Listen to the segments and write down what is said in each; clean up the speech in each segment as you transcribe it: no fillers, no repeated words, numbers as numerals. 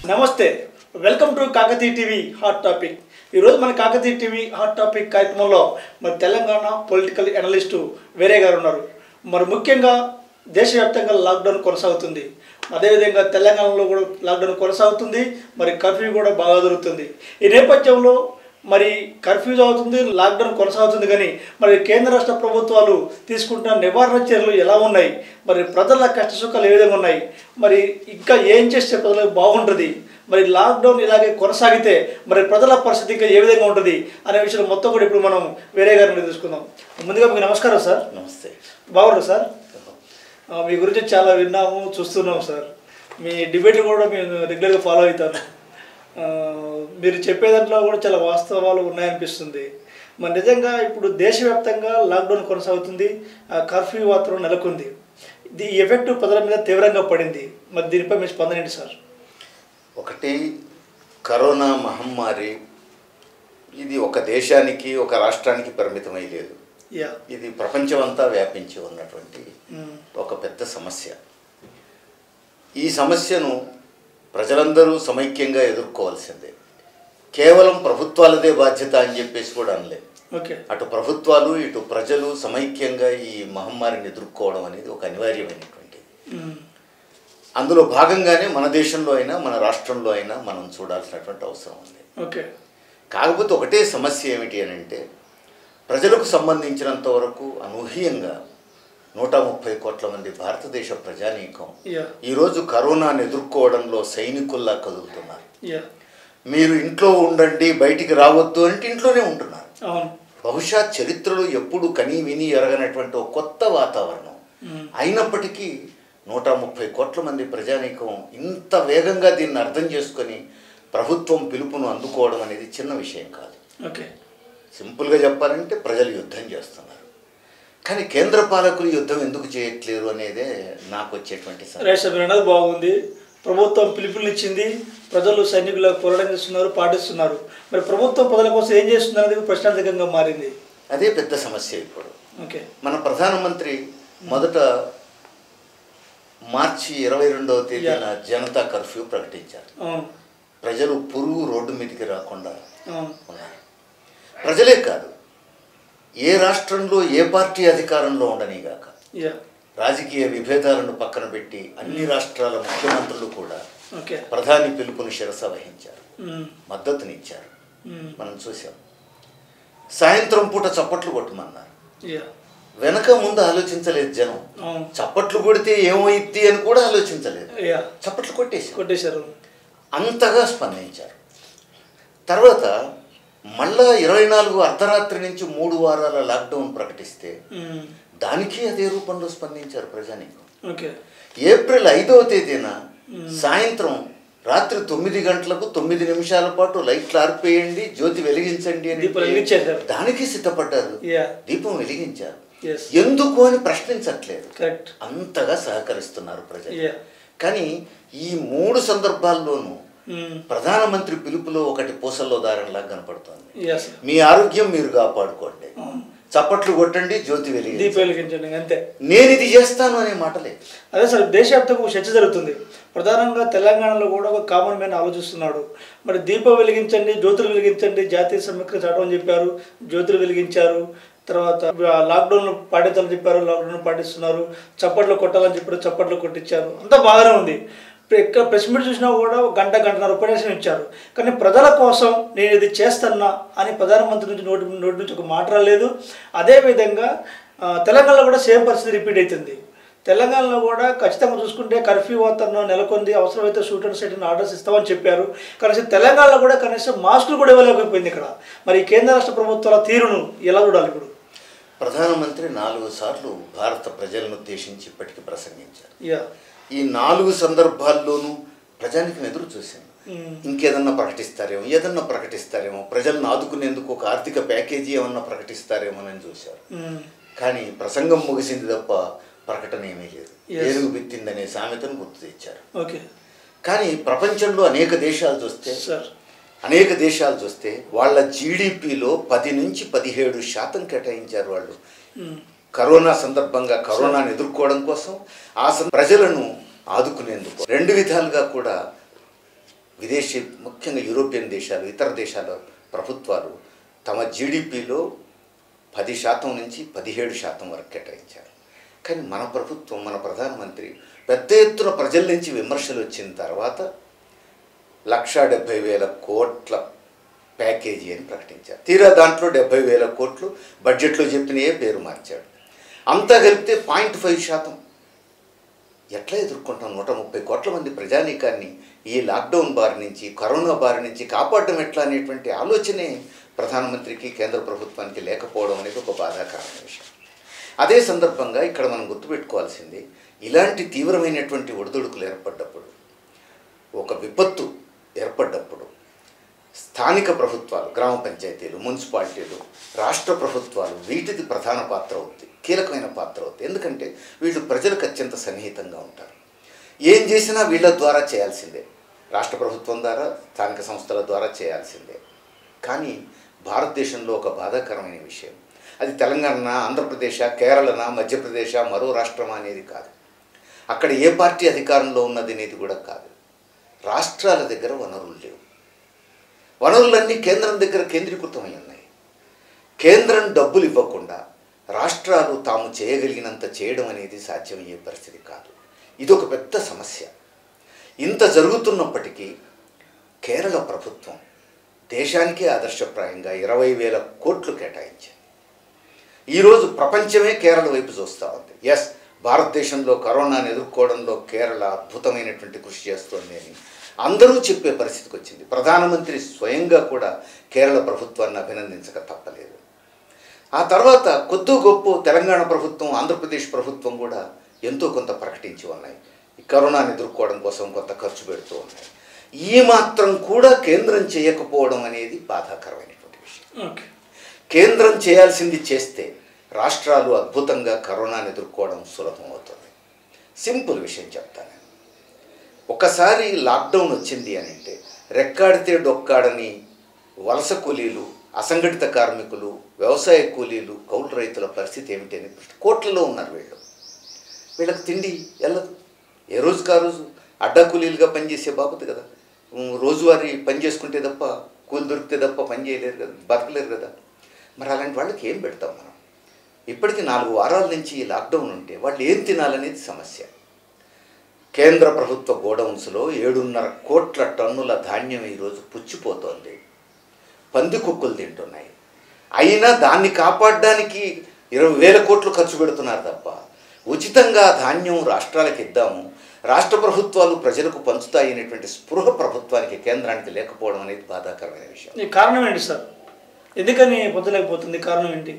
నమస్తే welcome to Kakatiya TV hot topic. ఈరోజు మన కాకతీయ టీవీ హాట్ టాపిక్ కార్యక్రమంలో మరి తెలంగాణ పొలిటికల్ అనలిస్టు వేరే గారు ఉన్నారు. మరి ముఖ్యంగా దేశవ్యాప్తంగా లాక్డౌన్ కొనసాగుతుంది, అదేవిధంగా తెలంగాణలో కూడా లాక్డౌన్ కొనసాగుతుంది, మరి కర్ఫ్యూ కూడా బాగా జరుగుతుంది. ఈ నేపథ్యంలో మరి కర్ఫ్యూ అవుతుంది, లాక్డౌన్ కొనసాగుతుంది, కానీ మరి కేంద్ర రాష్ట్ర ప్రభుత్వాలు తీసుకుంటున్న నివారణ చర్యలు ఎలా ఉన్నాయి, మరి ప్రజల కష్టసుఖాలు ఏ విధంగా ఉన్నాయి, మరి ఇంకా ఏం చేస్తే ప్రజలకు బాగుంటుంది, మరి లాక్డౌన్ ఇలాగే కొనసాగితే మరి ప్రజల పరిస్థితి ఇంకా ఏ విధంగా ఉంటుంది అనే విషయం మొత్తం కూడా ఇప్పుడు మనం వేరే గారిని తీసుకుందాం. ముందుగా మీకు నమస్కారం సార్. నమస్తే. బాగున్నారు సార్? మీ గురించి చాలా విన్నాము, చూస్తున్నాం సార్. మీ డిబేట్లు కూడా మేము రెగ్యులర్గా ఫాలో అవుతాను. మీరు చెప్పే దాంట్లో కూడా చాలా వాస్తవాలు ఉన్నాయనిపిస్తుంది. మరి నిజంగా ఇప్పుడు దేశవ్యాప్తంగా లాక్డౌన్ కొనసాగుతుంది, కర్ఫ్యూ వాతావరణం నెలకొంది. ఈ ఎఫెక్ట్ ప్రజల మీద తీవ్రంగా పడింది. మరి దీనిపై మీ స్పందన ఏంటి సార్? ఒకటి, కరోనా మహమ్మారి ఇది ఒక దేశానికి ఒక రాష్ట్రానికి పరిమితమై లేదు. ఇది ప్రపంచమంతా వ్యాపించి ఉన్నటువంటి ఒక పెద్ద సమస్య. ఈ సమస్యను ప్రజలందరూ సమైక్యంగా ఎదుర్కోవాల్సిందే. కేవలం ప్రభుత్వాలదే బాధ్యత అని చెప్పేసి కూడా అనలేదు. అటు ప్రభుత్వాలు ఇటు ప్రజలు సమైక్యంగా ఈ మహమ్మారిని ఎదుర్కోవడం అనేది ఒక అనివార్యమైనటువంటిది. అందులో భాగంగానే మన దేశంలో అయినా మన రాష్ట్రంలో అయినా మనం చూడాల్సినటువంటి అవసరం ఉంది. కాకపోతే ఒకటే సమస్య ఏమిటి అని అంటే, ప్రజలకు సంబంధించినంత వరకు అనూహ్యంగా 130 కోట్ల మంది భారతదేశ ప్రజానీకం ఈరోజు కరోనాను ఎదుర్కోవడంలో సైనికుల్లా కదులుతున్నారు. మీరు ఇంట్లో ఉండండి, బయటికి రావద్దు అంటే ఇంట్లోనే ఉంటున్నారు. బహుశా చరిత్రలో ఎప్పుడు కనీ విని ఎరగనటువంటి ఒక కొత్త వాతావరణం. అయినప్పటికీ 130 కోట్ల మంది ప్రజానీకం ఇంత వేగంగా దీన్ని అర్థం చేసుకొని ప్రభుత్వం పిలుపును అందుకోవడం అనేది చిన్న విషయం కాదు. సింపుల్గా చెప్పాలంటే ప్రజలు యుద్ధం చేస్తున్నారు, కానీ కేంద్ర పాలకులు యుద్ధం ఎందుకు చేయట్లేరు అనేదే నాకు వచ్చేటువంటి సమస్య. బాగుంది, ప్రభుత్వం పిలుపునిచ్చింది, ప్రజలు సైనికులకు పోరాటం చేస్తున్నారు, పాటిస్తున్నారు. మరి ప్రభుత్వం ప్రజల కోసం ఏం చేస్తుంది అనేది ప్రశ్నార్థకంగా మారింది. అదే పెద్ద సమస్య. ఇప్పుడు మన ప్రధానమంత్రి మొదట మార్చి 22వ తేదీన జనతా కర్ఫ్యూ ప్రకటించారు. ప్రజలు పురుగు రోడ్డు మీదకి రాకుండా ఉన్నారు. ప్రజలే కాదు, ఏ రాష్ట్రంలో ఏ పార్టీ అధికారంలో ఉండనిగాక రాజకీయ విభేదాలను పక్కన పెట్టి అన్ని రాష్ట్రాల ముఖ్యమంత్రులు కూడా ప్రధాని పిలుపుని శిరస వహించారు, మద్దతునిచ్చారు. మనం చూసాం. సాయంత్రం పూట చప్పట్లు కొట్టమన్నారు. వెనక ముందు ఆలోచించలేదు జనం. చప్పట్లు కొడితే ఏమైద్ది అని కూడా ఆలోచించలేదు, చప్పట్లు కొట్టేశారు. అంతగా స్పందించారు. తర్వాత మళ్ళా 24 అర్ధరాత్రి నుంచి 3 వారాల లాక్డౌన్ ప్రకటిస్తే దానికి అదే రూపంలో స్పందించారు ప్రజానీకం. ఏప్రిల్ 5వ తేదీన సాయంత్రం రాత్రి 9 గంటలకు 9 నిమిషాల పాటు లైట్లు ఆర్పేయండి, జ్యోతి వెలిగించండి అని దానికి సిద్ధపడ్డారు. దీపం వెలిగించారు. ఎందుకు అని ప్రశ్నించట్లేదు, అంతగా సహకరిస్తున్నారు ప్రజలు. కానీ ఈ 3 సందర్భాల్లోనూ ప్రధానమంత్రి పిలుపులో ఒకటి పూసల్లో దారంలాగా కనపడుతుంది. మీ ఆరోగ్యం మీరు కాపాడుకోండి, చప్పట్లు కొట్టండి, జ్యోతి వెలిగించండి, అంతే. నేను ఇది చేస్తాను అనే మాటలే. అదే సార్, దేశవ్యాప్తంగా ఒక చర్చ జరుగుతుంది. ప్రధానంగా తెలంగాణలో కూడా ఒక కామన్ మ్యాన్ ఆలోచిస్తున్నాడు. మరి దీపం వెలిగించండి, జ్యోతులు వెలిగించండి, జాతీయ సమీకరణ చాటం అని చెప్పారు, జ్యోతులు వెలిగించారు. తర్వాత లాక్డౌన్ పాటించాలని చెప్పారు, లాక్డౌన్ పాటిస్తున్నారు. చప్పట్లు కొట్టాలని చెప్పారు, చప్పట్లు కొట్టించారు. అంతా బాగానే ఉంది. ఎక్కడ ప్రెస్ మీట్ చూసినా కూడా గంటన్నర ఉపన్యాసం ఇచ్చారు. కానీ ప్రజల కోసం నేను ఇది చేస్తున్నా అని ప్రధానమంత్రి నుంచి నోటి నుంచి ఒక మాట రాలేదు. అదేవిధంగా తెలంగాణలో కూడా సేమ్ పరిస్థితి రిపీట్ అవుతుంది. తెలంగాణలో కూడా ఖచ్చితంగా చూసుకుంటే కర్ఫ్యూ వాతావరణం నెలకొంది, అవసరమైతే షూట్ అండ్ సైట్ ఆర్డర్స్ ఇస్తామని చెప్పారు. కనీసం తెలంగాణలో కూడా కనీసం మాస్కులు కూడా ఇవ్వలేకపోయింది ఇక్కడ. మరి కేంద్ర రాష్ట్ర ప్రభుత్వాల తీరును ఎలా చూడాలి? ఇప్పుడు ప్రధానమంత్రి 4 సార్లు భారత ప్రజలను ఉద్దేశించి ఇప్పటికీ ప్రసంగించారు. ఈ 4 సందర్భాల్లోనూ ప్రజానికి ఎదురు చూశాను, ఇంకేదన్నా ప్రకటిస్తారేమో, ప్రజలను ఆదుకునేందుకు ఒక ఆర్థిక ప్యాకేజీ ఏమన్నా ప్రకటిస్తారేమోనని చూశారు. కానీ ప్రసంగం ముగిసింది తప్ప ప్రకటన ఏమీ లేదు. ఏనుగు బిత్తిందనే సామెతను గుర్తు తెచ్చారు. కానీ ప్రపంచంలో అనేక దేశాలు చూస్తే వాళ్ళ జీడిపిలో 10 నుంచి 17% కేటాయించారు వాళ్ళు కరోనా సందర్భంగా కరోనాను ఎదుర్కోవడం కోసం, ప్రజలను ఆదుకునేందుకు. 2 విధాలుగా కూడా విదేశీ ముఖ్యంగా యూరోపియన్ దేశాలు ఇతర దేశాల ప్రభుత్వాలు తమ జీడిపిలో 10% నుంచి 17% వరకు కేటాయించారు. కానీ మన ప్రభుత్వం, మన ప్రధానమంత్రి పెద్ద ఎత్తున ప్రజల నుంచి విమర్శలు వచ్చిన తర్వాత 1,70,000 కోట్ల ప్యాకేజీ అని ప్రకటించారు. తీరా దాంట్లో 70,000 కోట్లు బడ్జెట్లో చెప్పినయే పేరు మార్చాడు. అంతా కలిపితే 0.5%. ఎట్లా ఎదుర్కొంటాం? 130 కోట్ల మంది ప్రజానీకాన్ని ఈ లాక్డౌన్ బారి నుంచి, కరోనా బారి నుంచి కాపాడడం ఎట్లా అనేటువంటి ఆలోచనే ప్రధానమంత్రికి, కేంద్ర ప్రభుత్వానికి లేకపోవడం అనేది ఒక బాధాకరమైన విషయం. అదే సందర్భంగా ఇక్కడ మనం గుర్తుపెట్టుకోవాల్సింది, ఇలాంటి తీవ్రమైనటువంటి ఒడిదుడుకులు ఏర్పడ్డప్పుడు, ఒక విపత్తు ఏర్పడ్డప్పుడు స్థానిక ప్రభుత్వాలు, గ్రామ పంచాయతీలు, మున్సిపాలిటీలు, రాష్ట్ర ప్రభుత్వాలు వీటిది ప్రధాన పాత్ర అవుతుంది, కీలకమైన పాత్ర అవుతుంది. ఎందుకంటే వీళ్ళు ప్రజలకు అత్యంత సన్నిహితంగా ఉంటారు. ఏం చేసినా వీళ్ళ ద్వారా చేయాల్సిందే, రాష్ట్ర ప్రభుత్వం ద్వారా, స్థానిక సంస్థల ద్వారా చేయాల్సిందే. కానీ భారతదేశంలో ఒక బాధాకరమైన విషయం, అది తెలంగాణ, ఆంధ్రప్రదేశ్, కేరళనా, మధ్యప్రదేశ్, మరో రాష్ట్రం అనేది కాదు, అక్కడ ఏ పార్టీ అధికారంలో ఉన్నది అనేది కూడా కాదు. రాష్ట్రాల దగ్గర వనరులు లేవు. వనరులన్నీ కేంద్రం దగ్గర కేంద్రీకృతమై ఉన్నాయి. కేంద్రం డబ్బులు ఇవ్వకుండా రాష్ట్రాలు తాము చేయగలిగినంత చేయడం అనేది సాధ్యమయ్యే పరిస్థితి కాదు. ఇది ఒక పెద్ద సమస్య. ఇంత జరుగుతున్నప్పటికీ కేరళ ప్రభుత్వం దేశానికే ఆదర్శప్రాయంగా 20,000 కోట్లు కేటాయించింది. ఈరోజు ప్రపంచమే కేరళ వైపు చూస్తూ ఉంది. ఎస్, భారతదేశంలో కరోనాను ఎదుర్కోవడంలో కేరళ అద్భుతమైనటువంటి కృషి చేస్తోంది అని అందరూ చెప్పే పరిస్థితికి వచ్చింది. ప్రధానమంత్రి స్వయంగా కూడా కేరళ ప్రభుత్వాన్ని అభినందించక తప్పలేదు. ఆ తర్వాత కొద్ది గొప్ప తెలంగాణ ప్రభుత్వం, ఆంధ్రప్రదేశ్ ప్రభుత్వం కూడా ఎంతో కొంత ప్రకటించి ఉన్నాయి. ఈ కరోనాను ఎదుర్కోవడం కోసం కొంత ఖర్చు పెడుతూ ఉన్నాయి. ఈ మాత్రం కూడా కేంద్రం చేయకపోవడం అనేది బాధాకరమైనటువంటి విషయం. కేంద్రం చేయాల్సింది చేస్తే రాష్ట్రాలు అద్భుతంగా కరోనాను ఎదుర్కోవడం సులభం అవుతుంది. సింపుల్ విషయం చెప్తాను. ఒకసారి లాక్డౌన్ వచ్చింది అని అంటే రెక్కాడితే డొక్కాడని వలస కూలీలు, అసంఘటిత కార్మికులు, వ్యవసాయ కూలీలు, కౌలు రైతుల పరిస్థితి ఏమిటి అని కోట్లలో ఉన్నారు. వీళ్ళకి తిండి వెళ్ళదు. ఏ రోజుకా రోజు అడ్డా కూలీలుగా పనిచేసే బాబుది కదా, రోజువారీ పని చేసుకుంటే తప్ప, కూలి దొరికితే తప్ప పని చేయలేరు కదా, బతకలేరు కదా. మరి అలాంటి వాళ్ళకి ఏం పెడతాం మనం? ఇప్పటికీ 4 వారాల నుంచి ఈ లాక్డౌన్ ఉంటే వాళ్ళు ఏం తినాలనేది సమస్య. కేంద్ర ప్రభుత్వ గోడౌన్స్లో 7.5 కోట్ల టన్నుల ధాన్యం ఈరోజు పుచ్చిపోతోంది. పందికొక్కులు తింటున్నాయి. అయినా దాన్ని కాపాడడానికి 20,000 కోట్లు ఖర్చు పెడుతున్నారు తప్ప ఉచితంగా ధాన్యం రాష్ట్రాలకు ఇద్దాము, రాష్ట్ర ప్రభుత్వాలు ప్రజలకు పంచుతాయి అనేటువంటి స్పృహ ప్రభుత్వానికి, కేంద్రానికి లేకపోవడం అనేది బాధాకరమైన విషయం. ఈ కారణం ఏంటి సార్? ఎందుకని పొందలేకపోతుంది? కారణం ఏంటి?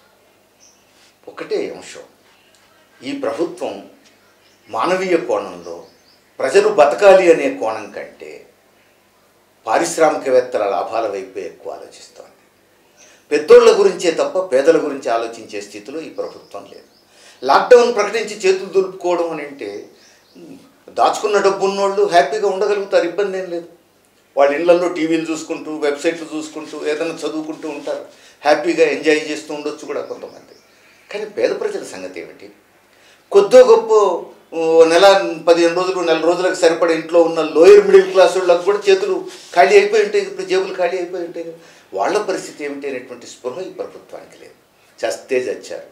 ఒకటే అంశం, ఈ ప్రభుత్వం మానవీయ కోణంలో ప్రజలు బతకాలి అనే కోణం కంటే పారిశ్రామికవేత్తల లాభాల వైపే ఎక్కువ ఆలోచిస్తోంది. పెద్దోళ్ల గురించే తప్ప పేదల గురించి ఆలోచించే స్థితిలో ఈ ప్రభుత్వం లేదు. లాక్డౌన్ ప్రకటించి చేతులు దులుపుకోవడం అని అంటే దాచుకున్న డబ్బు ఉన్నోళ్ళు హ్యాపీగా ఉండగలుగుతారు, ఇబ్బంది ఏం లేదు. వాళ్ళ ఇళ్లలో టీవీలు చూసుకుంటూ, వెబ్సైట్లు చూసుకుంటూ, ఏదైనా చదువుకుంటూ ఉంటారు, హ్యాపీగా ఎంజాయ్ చేస్తూ ఉండొచ్చు కూడా కొంతమంది. కానీ పేద ప్రజల సంగతి ఏమిటి? కొద్దో గొప్ప నెల 15 రోజులు, నెల రోజులకు సరిపడే ఇంట్లో ఉన్న లోయర్ మిడిల్ క్లాస్ వాళ్ళకి కూడా చేతులు ఖాళీ అయిపోయి ఉంటాయి, ఇప్పుడు జేబులు ఖాళీ అయిపోయి ఉంటాయి. వాళ్ళ పరిస్థితి ఏమిటి అనేటువంటి స్పృహ ఈ ప్రభుత్వానికి లేదు. చస్తే చచ్చారు.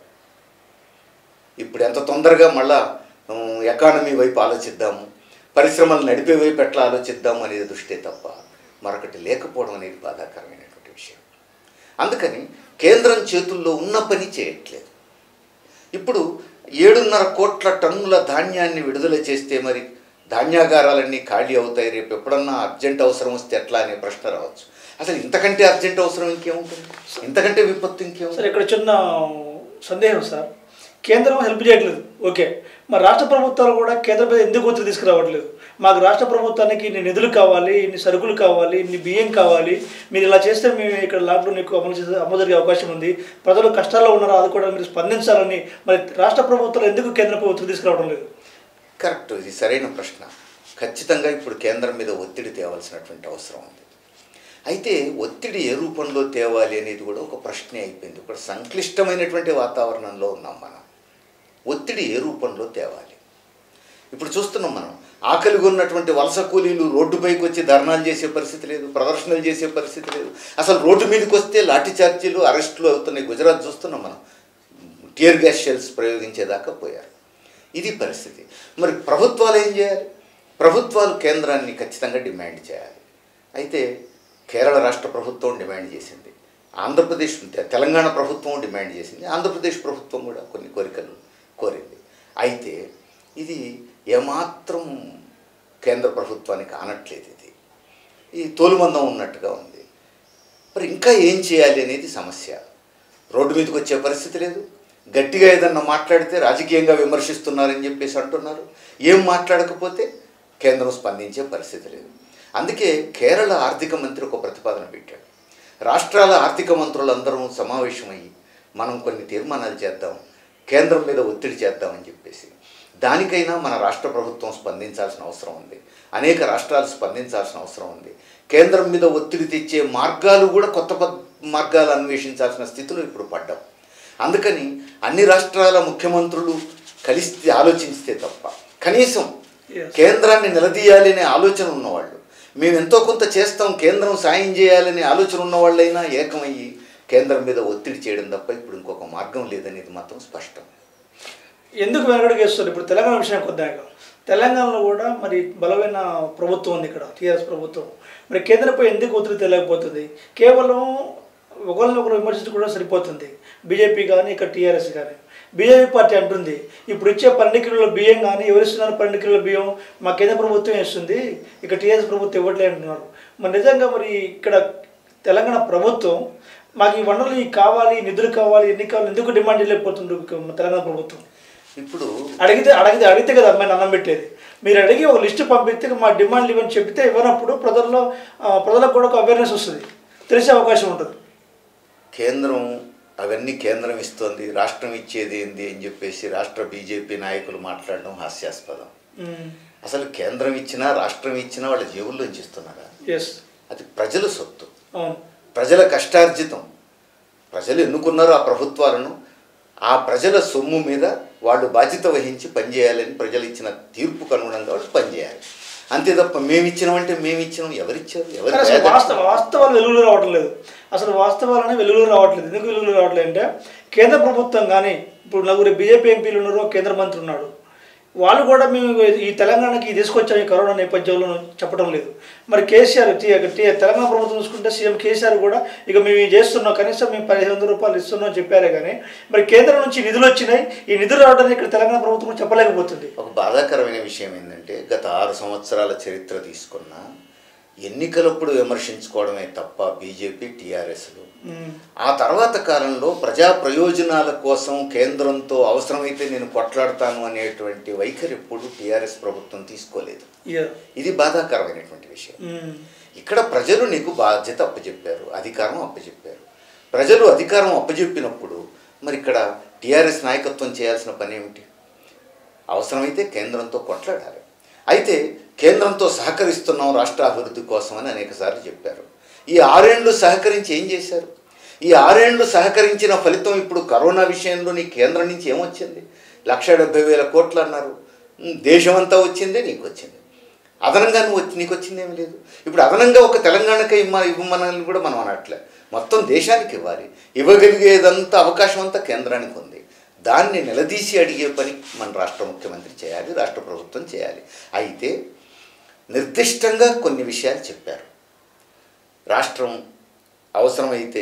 ఇప్పుడు ఎంత తొందరగా మళ్ళా ఎకానమీ వైపు ఆలోచిద్దాము, పరిశ్రమలు నడిపే వైపు ఎట్లా ఆలోచిద్దాము అనేది దృష్టే తప్ప మరొకటి లేకపోవడం అనేది బాధాకరమైనటువంటి విషయం. అందుకని కేంద్రం చేతుల్లో ఉన్న పని చేయట్లేదు. ఇప్పుడు 7.5 కోట్ల టన్నుల ధాన్యాన్ని విడుదల చేస్తే మరి ధాన్యాగారాలన్నీ ఖాళీ అవుతాయి, రేపు ఎప్పుడన్నా అర్జెంట్ అవసరం వస్తే ఎట్లా అనే ప్రశ్న రావచ్చు. అసలు ఇంతకంటే అర్జెంట్ అవసరం ఇంకేముంటుంది? ఇంతకంటే విపత్తు ఇంకేముంది? సార్, ఇక్కడ చిన్న సందేహం సార్. కేంద్రం హెల్ప్ చేయట్లేదు, ఓకే, మరి రాష్ట్ర ప్రభుత్వాలు కూడా కేంద్రంపై ఎందుకు ఒత్తిడి తీసుకురావట్లేదు? మాకు రాష్ట్ర ప్రభుత్వానికి ఇన్ని నిధులు కావాలి, ఇన్ని సరుకులు కావాలి, ఇన్ని బియ్యం కావాలి, మీరు ఇలా చేస్తే మేము ఇక్కడ లాక్డౌన్ ఎక్కువ అమలు జరిగే అవకాశం ఉంది, ప్రజలు కష్టాల్లో ఉన్నారో అది కూడా మీరు స్పందించాలని మరి రాష్ట్ర ప్రభుత్వాలు ఎందుకు కేంద్రంపై ఒత్తిడి తీసుకురావడం లేదు? కరెక్ట్, ఇది సరైన ప్రశ్న. ఖచ్చితంగా ఇప్పుడు కేంద్రం మీద ఒత్తిడి తేవాల్సినటువంటి అవసరం ఉంది. అయితే ఒత్తిడి ఏ రూపంలో తేవాలి అనేది కూడా ఒక ప్రశ్నే అయిపోయింది. ఒక సంక్లిష్టమైనటువంటి వాతావరణంలో ఉన్నాం మనం. ఒత్తిడి ఏ రూపంలో తేవాలి? ఇప్పుడు చూస్తున్నాం మనం, ఆకలిగా ఉన్నటువంటి వలస కూలీలు రోడ్డుపైకి వచ్చి ధర్నాలు చేసే పరిస్థితి లేదు, ప్రదర్శనలు చేసే పరిస్థితి లేదు. అసలు రోడ్డు మీదకి వస్తే లాఠీ చార్జీలు, అరెస్టులు అవుతున్నాయి. గుజరాత్ చూస్తున్నాం మనం, టియర్ గ్యాస్ షెల్స్ ప్రయోగించేదాకా పోయారు. ఇది పరిస్థితి. మరి ప్రభుత్వాలు ఏం చేయాలి? ప్రభుత్వాలు కేంద్రాన్ని ఖచ్చితంగా డిమాండ్ చేయాలి. అయితే కేరళ రాష్ట్ర ప్రభుత్వం డిమాండ్ చేసింది, ఆంధ్రప్రదేశ్ తెలంగాణ ప్రభుత్వం డిమాండ్ చేసింది, ఆంధ్రప్రదేశ్ ప్రభుత్వం కూడా కొన్ని కోరికలు కోరింది. అయితే ఇది ఏమాత్రం కేంద్ర ప్రభుత్వానికి ఆనట్లేదు. ఈ తోలుమందం ఉన్నట్టుగా ఉంది. మరి ఇంకా ఏం చేయాలి అనేది సమస్య. రోడ్డు మీదకి వచ్చే పరిస్థితి లేదు. గట్టిగా ఏదన్నా మాట్లాడితే రాజకీయంగా విమర్శిస్తున్నారని చెప్పేసి అంటున్నారు. ఏం మాట్లాడకపోతే కేంద్రం స్పందించే పరిస్థితి లేదు. అందుకే కేరళ ఆర్థిక మంత్రి ఒక ప్రతిపాదన పెట్టాడు. రాష్ట్రాల ఆర్థిక మంత్రులందరూ సమావేశమయ్యి మనం కొన్ని తీర్మానాలు చేద్దాం, కేంద్రం మీద ఒత్తిడి చేద్దామని చెప్పేసి. దానికైనా మన రాష్ట్ర ప్రభుత్వం స్పందించాల్సిన అవసరం ఉంది. అనేక రాష్ట్రాలు స్పందించాల్సిన అవసరం ఉంది. కేంద్రం మీద ఒత్తిడి తెచ్చే మార్గాలు కూడా కొత్త మార్గాలు అన్వేషించాల్సిన స్థితిలో ఇప్పుడు పడ్డాం. అందుకని అన్ని రాష్ట్రాల ముఖ్యమంత్రులు కలిసి ఆలోచిస్తే తప్ప, కనీసం కేంద్రాన్ని నిలదీయాలనే ఆలోచన ఉన్నవాళ్ళు, మేము ఎంతో కొంత చేస్తాం, కేంద్రం సాయం చేయాలనే ఆలోచన ఉన్నవాళ్ళైనా ఏకమయ్యి కేంద్రం మీద ఒత్తిడి చేయడం తప్ప ఇప్పుడు ఇంకొక మార్గం లేదనేది మాత్రం స్పష్టం. ఎందుకు వెనకడుగేస్తారు? ఇప్పుడు తెలంగాణ విషయం కొద్దాక తెలంగాణలో కూడా మరి బలమైన ప్రభుత్వం ఉంది, ఇక్కడ టీఆర్ఎస్ ప్రభుత్వం. మరి కేంద్రంపై ఎందుకు ఒత్తిడి తెలియకపోతుంది? కేవలం ఒకరినొకరు విమర్శించడం కూడా సరిపోతుంది. బీజేపీ కానీ ఇక్కడ టీఆర్ఎస్ కానీ. బీజేపీ పార్టీ అంటుంది ఇప్పుడు ఇచ్చే 12 కిలోల బియ్యం కానీ ఎవరిస్తున్నారు? 12 కిలోల బియ్యం మా కేంద్ర ప్రభుత్వం ఇస్తుంది, ఇక టీఆర్ఎస్ ప్రభుత్వం ఇవ్వట్లేదు అంటున్నారు. మరి నిజంగా మరి ఇక్కడ తెలంగాణ ప్రభుత్వం మాకు ఈ వనరులు కావాలి, నిధులు కావాలి, ఎన్ని కావాలి ఎందుకు డిమాండ్ చేయలేకపోతుంది తెలంగాణ ప్రభుత్వం? ఇప్పుడు అడిగితే కదా అమ్మాయిని అన్నం పెట్టేది. మీరు అడిగి ఒక లిస్టు పంపిస్తే మా డిమాండ్లు ఇవన్నీ చెప్తే ఇవ్వనప్పుడు ప్రజలకు కూడా ఒక అవేర్నెస్ వస్తుంది, తెలిసే అవకాశం ఉంటుంది. కేంద్రం అవన్నీ కేంద్రం ఇస్తుంది, రాష్ట్రం ఇచ్చేది ఏంది అని చెప్పేసి రాష్ట్ర బీజేపీ నాయకులు మాట్లాడడం హాస్యాస్పదం. అసలు కేంద్రం ఇచ్చినా రాష్ట్రం ఇచ్చినా వాళ్ళ జేబుల్లోంచి ఇస్తున్నారా? అది ప్రజల సొత్తు, ప్రజల కష్టార్జితం. ప్రజలు ఎన్నుకున్నారు ఆ ప్రభుత్వాలను. ఆ ప్రజల సొమ్ము మీద వాళ్ళు బాధ్యత వహించి పనిచేయాలని ప్రజలు ఇచ్చిన తీర్పుకు అనుగుణంగా వాళ్ళు పనిచేయాలి. అంతే తప్ప మేమిచ్చినామంటే మేమిచ్చినాం, ఎవరిచ్చారు? వాస్తవాలు వెలుగులో రావటం లేదు. అసలు వాస్తవాలనే వెలుగులో రావట్లేదు. ఎందుకు వెలుగులో రావట్లేదు అంటే కేంద్ర ప్రభుత్వం కానీ ఇప్పుడు నలుగురు బీజేపీ ఎంపీలు ఉన్నారు, కేంద్ర మంత్రి ఉన్నాడు, వాళ్ళు కూడా మేము ఈ తెలంగాణకి తీసుకొచ్చాము ఈ కరోనా నేపథ్యంలో చెప్పడం లేదు. మరి కేసీఆర్ తెలంగాణ ప్రభుత్వం చూసుకుంటే సీఎం కేసీఆర్ కూడా ఇక మేము చేస్తున్నాం, కనీసం మేము 1500 రూపాయలు ఇస్తున్నాం చెప్పారే కానీ మరి కేంద్రం నుంచి నిధులు వచ్చినాయి, ఈ నిధులు రావడానికి ఇక్కడ తెలంగాణ ప్రభుత్వం చెప్పలేకపోతుంది. ఒక బాధాకరమైన విషయం ఏంటంటే గత 6 సంవత్సరాల చరిత్ర తీసుకున్న ఎన్నికలప్పుడు విమర్శించుకోవడమే తప్ప బీజేపీ టీఆర్ఎస్లు ఆ తర్వాత కాలంలో ప్రజా ప్రయోజనాల కోసం కేంద్రంతో అవసరమైతే నేను కొట్లాడతాను అనేటువంటి వైఖరి ఎప్పుడు టీఆర్ఎస్ ప్రభుత్వం తీసుకోలేదు. ఇది బాధాకరమైనటువంటి విషయం. ఇక్కడ ప్రజలు నీకు బాధ్యత అప్పచెప్పారు, అధికారం అప్పచెప్పారు. ప్రజలు అధికారం అప్పచెప్పినప్పుడు మరి ఇక్కడ టీఆర్ఎస్ నాయకత్వం చేయాల్సిన పని ఏమిటి? అవసరమైతే కేంద్రంతో కొట్లాడాలి. అయితే కేంద్రంతో సహకరిస్తున్నాం రాష్ట్ర అభివృద్ధి కోసం అని అనేకసార్లు చెప్పారు. ఈ 6 ఏళ్ళు సహకరించి ఏం చేశారు? ఈ 6 ఏళ్ళు సహకరించిన ఫలితం ఇప్పుడు కరోనా విషయంలో నీ కేంద్రం నుంచి ఏమొచ్చింది? 1,70,000 కోట్లు అన్నారు, దేశమంతా వచ్చిందే నీకు వచ్చింది. అదనంగా నీకు వచ్చింది ఏమి లేదు. ఇప్పుడు అదనంగా ఒక తెలంగాణకే ఇవ్వమని కూడా మనం అనట్లే, మొత్తం దేశానికి ఇవ్వాలి. ఇవ్వగలిగేదంతా అవకాశం అంతా కేంద్రానికి ఉంది. దాన్ని నిలదీసి అడిగే పని మన రాష్ట్ర ముఖ్యమంత్రి చేయాలి, రాష్ట్ర ప్రభుత్వం చేయాలి. అయితే నిర్దిష్టంగా కొన్ని విషయాలు చెప్పారు. రాష్ట్రం అవసరమైతే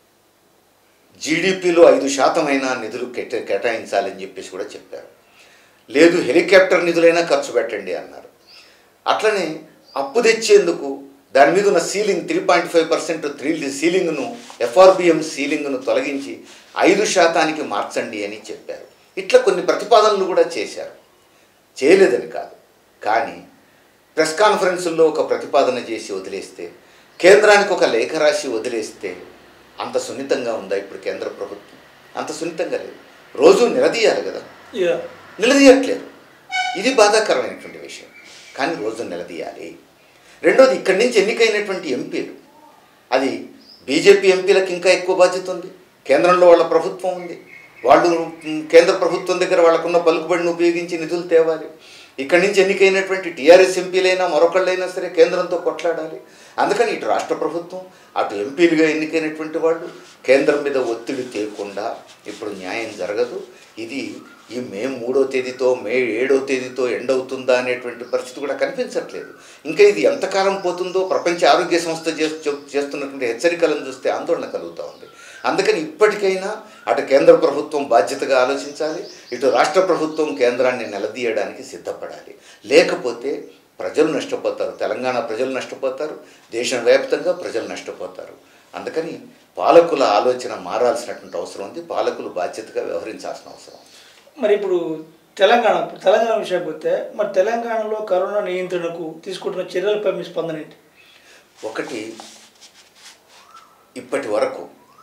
జీడిపిలో 5% నిధులు కేటాయించాలని చెప్పేసి కూడా చెప్పారు. లేదు హెలికాప్టర్ నిధులైనా ఖర్చు పెట్టండి అన్నారు. అట్లనే అప్పు తెచ్చేందుకు దాని మీద ఉన్న సీలింగ్ 3.5% సీలింగ్ను ఎఫ్ఆర్బిఎం సీలింగ్ను తొలగించి 5% మార్చండి అని చెప్పారు. ఇట్లా కొన్ని ప్రతిపాదనలు కూడా చేశారు, చేయలేదని కాదు. కానీ ప్రెస్ కాన్ఫరెన్సుల్లో ఒక ప్రతిపాదన చేసి వదిలేస్తే, కేంద్రానికి ఒక లేఖ రాసి వదిలేస్తే అంత సున్నితంగా ఉందా ఇప్పుడు కేంద్ర ప్రభుత్వం? అంత సున్నితంగా లేదు. రోజు నిలదీయాలి కదా, నిలదీయట్లేదు. ఇది బాధాకరమైనటువంటి విషయం. కానీ రోజు నిలదీయాలి. రెండోది, ఇక్కడి నుంచి ఎన్నికైనటువంటి ఎంపీలు, అది బీజేపీ ఎంపీలకు ఇంకా ఎక్కువ బాధ్యత ఉంది. కేంద్రంలో వాళ్ళ ప్రభుత్వం ఉంది, వాళ్ళు కేంద్ర ప్రభుత్వం దగ్గర వాళ్ళకున్న పలుకుబడిని ఉపయోగించి నిధులు తేవాలి. ఇక్కడి నుంచి ఎన్నికైనటువంటి టీఆర్ఎస్ ఎంపీలైనా మరొకళ్ళైనా సరే కేంద్రంతో కొట్లాడాలి. అందుకని ఇటు రాష్ట్ర ప్రభుత్వం, అటు ఎంపీలుగా ఎన్నికైనటువంటి వాళ్ళు కేంద్రం మీద ఒత్తిడి తేకుండా ఇప్పుడు న్యాయం జరగదు. ఇది ఈ మే 3వ తేదీతో మే 7వ తేదీతో ఎండ్ అవుతుందా అనేటువంటి పరిస్థితి కూడా కనిపించట్లేదు. ఇంకా ఇది ఎంతకాలం పోతుందో ప్రపంచ ఆరోగ్య సంస్థ చేస్తున్నటువంటి హెచ్చరికలను చూస్తే ఆందోళన కలుగుతూ ఉంది. అందుకని ఇప్పటికైనా అటు కేంద్ర ప్రభుత్వం బాధ్యతగా ఆలోచించాలి, ఇటు రాష్ట్ర ప్రభుత్వం కేంద్రాన్ని నిలదీయడానికి సిద్ధపడాలి. లేకపోతే ప్రజలు నష్టపోతారు, తెలంగాణ ప్రజలు నష్టపోతారు, దేశవ్యాప్తంగా ప్రజలు నష్టపోతారు. అందుకని పాలకుల ఆలోచన మారాల్సినటువంటి అవసరం ఉంది, పాలకులు బాధ్యతగా వ్యవహరించాల్సిన అవసరం. మరి ఇప్పుడు తెలంగాణ విషయానికి వస్తే మరి తెలంగాణలో కరోనా నియంత్రణకు తీసుకుంటున్న చర్యలపై మీ స్పందన ఏంటి? ఒకటి, ఇప్పటి వరకు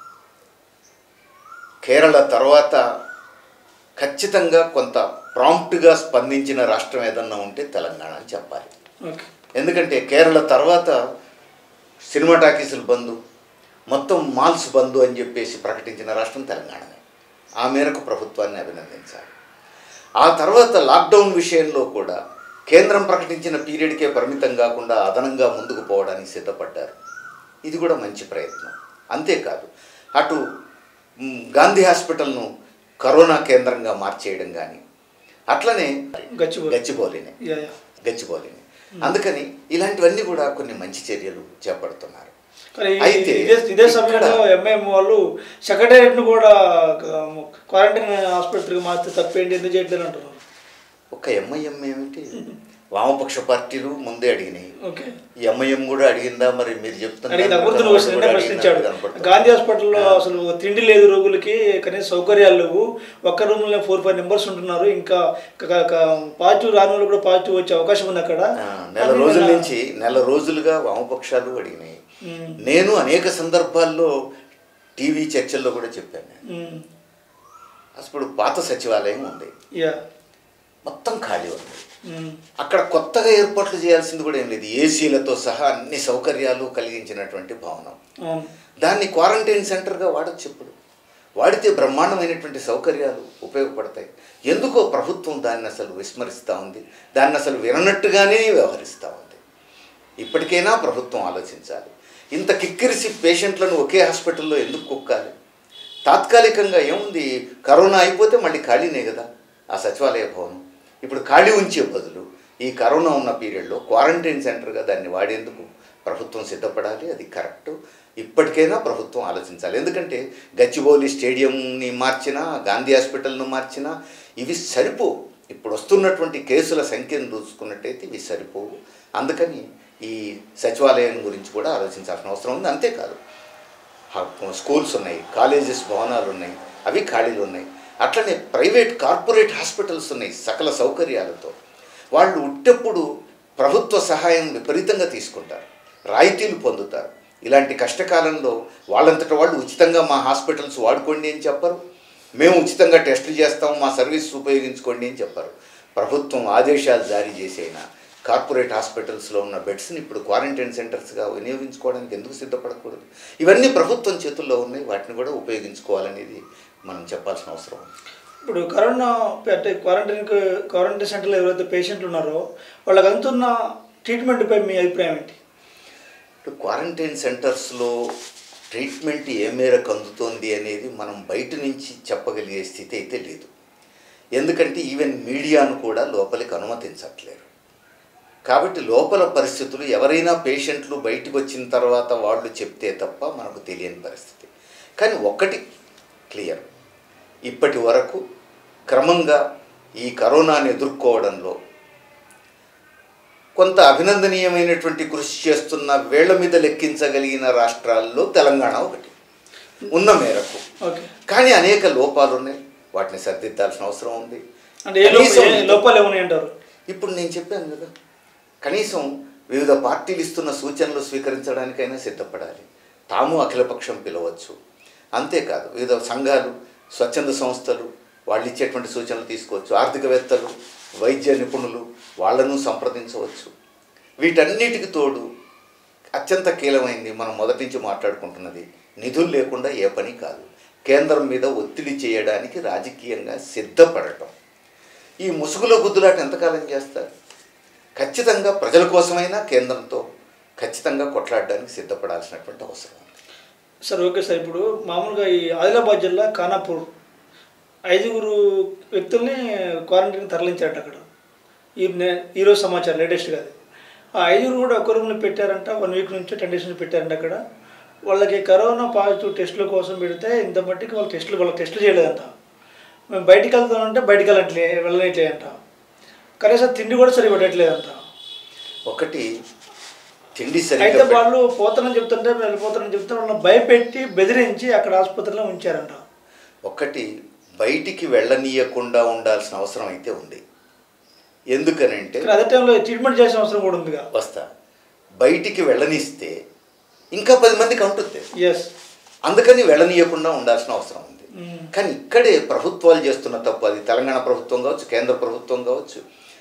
కేరళ తర్వాత ఖచ్చితంగా కొంత ప్రాంప్ట్గా స్పందించిన రాష్ట్రం ఏదన్నా ఉంటే తెలంగాణ అని చెప్పాలి. ఎందుకంటే కేరళ తర్వాత సినిమా టాకీసులు బంద్, మొత్తం మాల్స్ బంద్ అని చెప్పేసి ప్రకటించిన రాష్ట్రం తెలంగాణనే. ఆ మేరకు ప్రభుత్వాన్ని అభినందించాలి. ఆ తర్వాత లాక్డౌన్ విషయంలో కూడా కేంద్రం ప్రకటించిన పీరియడ్కే పరిమితం కాకుండా అదనంగా ముందుకు పోవడానికి సిద్ధపడ్డారు. ఇది కూడా మంచి ప్రయత్నం. అంతేకాదు, అటు గాంధీ హాస్పిటల్ను కరోనా కేంద్రంగా మార్చేయడం కానీ, అట్లనే గచ్చిబౌలిని. అందుకని ఇలాంటివన్నీ కూడా కొన్ని మంచి చర్యలు చేపడుతున్నారు. అయితే ఇదే సమయంలో ఎంఐఎం వాళ్ళు సెక్రటేరియట్ను కూడా క్వారంటైన్ ఆసుపత్రికి మార్చి తప్పేంటి, ఎందుకు చేయట్లేదు అంటున్నారు. ఒక ఎంఐఎం ఏమిటి, వామపక్ష పార్టీలు ముందే అడిగినాయి. ఈ ఎంఐఎం కూడా అడిగిందా? మరి మీరు ప్రశ్నించాడు. గాంధీ హాస్పిటల్లో అసలు తిండి లేదు, రోగులకి కనీస సౌకర్యాలు లేవు, ఒక్క రూమ్లో 4-5 మెంబర్స్ ఉంటున్నారు, ఇంకా పాజిటివ్ రాని వాళ్ళు కూడా పాజిటివ్ వచ్చే అవకాశం ఉంది అక్కడ. నెల రోజులుగా వామపక్షాలు అడిగినాయి. నేను అనేక సందర్భాల్లో టీవీ చర్చల్లో కూడా చెప్పాను. అసలు పాత సచివాలయం ఉంది, మొత్తం ఖాళీ ఉంది. అక్కడ కొత్తగా ఏర్పాట్లు చేయాల్సింది కూడా ఏం లేదు. ఏసీలతో సహా అన్ని సౌకర్యాలు కలిగించినటువంటి భవనం, దాన్ని క్వారంటైన్ సెంటర్గా వాడచ్చు. ఇప్పుడు వాడితే బ్రహ్మాండమైనటువంటి సౌకర్యాలు ఉపయోగపడతాయి. ఎందుకో ప్రభుత్వం దాన్ని అసలు విస్మరిస్తూ ఉంది, దాన్ని అసలు వినట్టుగానే వ్యవహరిస్తూ ఉంది. ఇప్పటికైనా ప్రభుత్వం ఆలోచించాలి. ఇంత కిక్కిరిసి పేషెంట్లను ఒకే హాస్పిటల్లో ఎందుకు కుక్కాలి? తాత్కాలికంగా ఏముంది, కరోనా అయిపోతే మళ్ళీ ఖాళీనే కదా ఆ సచివాలయ భవనం. ఇప్పుడు ఖాళీ ఉంచే బదులు ఈ కరోనా ఉన్న పీరియడ్లో క్వారంటైన్ సెంటర్గా దాన్ని వాడేందుకు ప్రభుత్వం సిద్ధపడాలి. అది కరెక్టు. ఇప్పటికైనా ప్రభుత్వం ఆలోచించాలి. ఎందుకంటే గచ్చిబౌలి స్టేడియంని మార్చినా, గాంధీ హాస్పిటల్ను మార్చినా ఇవి సరిపోవు. ఇప్పుడు వస్తున్నటువంటి కేసుల సంఖ్యను చూసుకున్నట్టయితే ఇవి సరిపోవు. అందుకని ఈ సచివాలయం గురించి కూడా ఆలోచించాల్సిన అవసరం ఉంది. అంతేకాదు, స్కూల్స్ ఉన్నాయి, కాలేజెస్ భవనాలు ఉన్నాయి, అవి ఖాళీలు ఉన్నాయి. అట్లనే ప్రైవేట్ కార్పొరేట్ హాస్పిటల్స్ ఉన్నాయి సకల సౌకర్యాలతో. వాళ్ళు ఉట్టెప్పుడు ప్రభుత్వ సహాయం విపరీతంగా తీసుకుంటారు, రాయితీలు పొందుతారు. ఇలాంటి కష్టకాలంలో వాళ్ళంతట వాళ్ళు ఉచితంగా మా హాస్పిటల్స్ వాడుకోండి అని చెప్పరు, మేము ఉచితంగా టెస్టులు చేస్తాం, మా సర్వీస్ ఉపయోగించుకోండి అని చెప్పరు. ప్రభుత్వం ఆదేశాలు జారీ చేసైనా కార్పొరేట్ హాస్పిటల్స్లో ఉన్న బెడ్స్ని ఇప్పుడు క్వారంటైన్ సెంటర్స్గా వినియోగించుకోవడానికి ఎందుకు సిద్ధపడకూడదు? ఇవన్నీ ప్రభుత్వం చేతుల్లో ఉన్నాయి, వాటిని కూడా ఉపయోగించుకోవాలనేది మనం చెప్పాల్సిన అవసరం ఉంది. ఇప్పుడు కరోనా అంటే క్వారంటైన్ సెంటర్లో ఎవరైతే పేషెంట్లు ఉన్నారో వాళ్ళకి అందుతున్న ట్రీట్మెంట్పై మీ అభిప్రాయం ఏంటి? ఇప్పుడు క్వారంటైన్ సెంటర్స్లో ట్రీట్మెంట్ ఏ మేరకు అందుతోంది అనేది మనం బయట నుంచి చెప్పగలిగే స్థితి అయితే లేదు. ఎందుకంటే ఈవెన్ మీడియాను కూడా లోపలికి అనుమతించట్లేరు. కాబట్టి లోపల పరిస్థితులు ఎవరైనా పేషెంట్లు బయటకు వచ్చిన తర్వాత వాళ్ళు చెప్తే తప్ప మనకు తెలియని పరిస్థితి. కానీ ఒక్కటి క్లియర్, ఇప్పటి వరకు క్రమంగా ఈ కరోనాను ఎదుర్కోవడంలో కొంత అభినందనీయమైనటువంటి కృషి చేస్తున్న వేళ్ల మీద లెక్కించగలిగిన రాష్ట్రాల్లో తెలంగాణ ఒకటి ఉన్న మేరకు. కానీ అనేక లోపాలు ఉన్నాయి, వాటిని సరిదిద్దాల్సిన అవసరం ఉంది. లోపాలు ఏమన్నాయంటారు? ఇప్పుడు నేను చెప్పాను కదా, కనీసం వివిధ పార్టీలు ఇస్తున్న సూచనలు స్వీకరించడానికైనా సిద్ధపడాలి. తాము అఖిలపక్షం పిలవచ్చు. అంతేకాదు వివిధ సంఘాలు, స్వచ్ఛంద సంస్థలు వాళ్ళు ఇచ్చేటువంటి సూచనలు తీసుకోవచ్చు. ఆర్థికవేత్తలు, వైద్య నిపుణులు వాళ్ళను సంప్రదించవచ్చు. వీటన్నిటికి తోడు అత్యంత కీలమైంది మనం మొదటి నుంచి మాట్లాడుకుంటున్నది, నిధులు లేకుండా ఏ పని కాదు. కేంద్రం మీద ఒత్తిడి చేయడానికి రాజకీయంగా సిద్ధపడటం. ఈ ముసుగులో గుద్దులాట ఎంతకాలం చేస్తారు? ఖచ్చితంగా ప్రజల కోసమైనా కేంద్రంతో ఖచ్చితంగా కొట్లాడడానికి సిద్ధపడాల్సినటువంటి అవసరం ఉంది. సార్ ఓకే సార్, ఇప్పుడు మామూలుగా ఈ ఆదిలాబాద్ జిల్లా ఖానాపూర్ 5 వ్యక్తుల్ని క్వారంటైన్ తరలించారట అక్కడ. ఈరోజు సమాచారం లేటెస్ట్గా. అది ఆ 5 కూడా ఒక రూమ్లో పెట్టారంట. 1 వీక్ నుంచి 10 డేస్ నుంచి పెట్టారంట అక్కడ. వాళ్ళకి కరోనా పాజిటివ్ టెస్టుల కోసం పెడితే ఇంత మట్టికి వాళ్ళ టెస్టులు చేయలేదంట. మేము బయటికి వెళ్తామంటే బయటికి వెళ్ళట్లేదంట. కనీసం తిండి కూడా సరిగ్గా పెట్టట్లేదంట. ఒకటి తిండి అయితే సరిగ్గా వాళ్ళు పోతానని చెప్తుంటే వెళ్ళిపోతానని చెప్తే వాళ్ళని భయపెట్టి బెదిరించి అక్కడ ఆసుపత్రిలో ఉంచారంట. ఒకటి బయటికి వెళ్ళనీయకుండా ఉండాల్సిన అవసరం అయితే ఉంది. ఎందుకనంటే అదే టైంలో ట్రీట్మెంట్ చేసిన అవసరం కూడా ఉందిగా. వస్తా బయటికి వెళ్ళనిస్తే ఇంకా 10 మందికి అంటుంది. ఎస్, అందుకని వెళ్ళనీయకుండా ఉండాల్సిన అవసరం ఉంది. కానీ ఇక్కడే ప్రభుత్వాలు చేస్తున్న తప్పు, అది తెలంగాణ ప్రభుత్వం కావచ్చు, కేంద్ర ప్రభుత్వం కావచ్చు.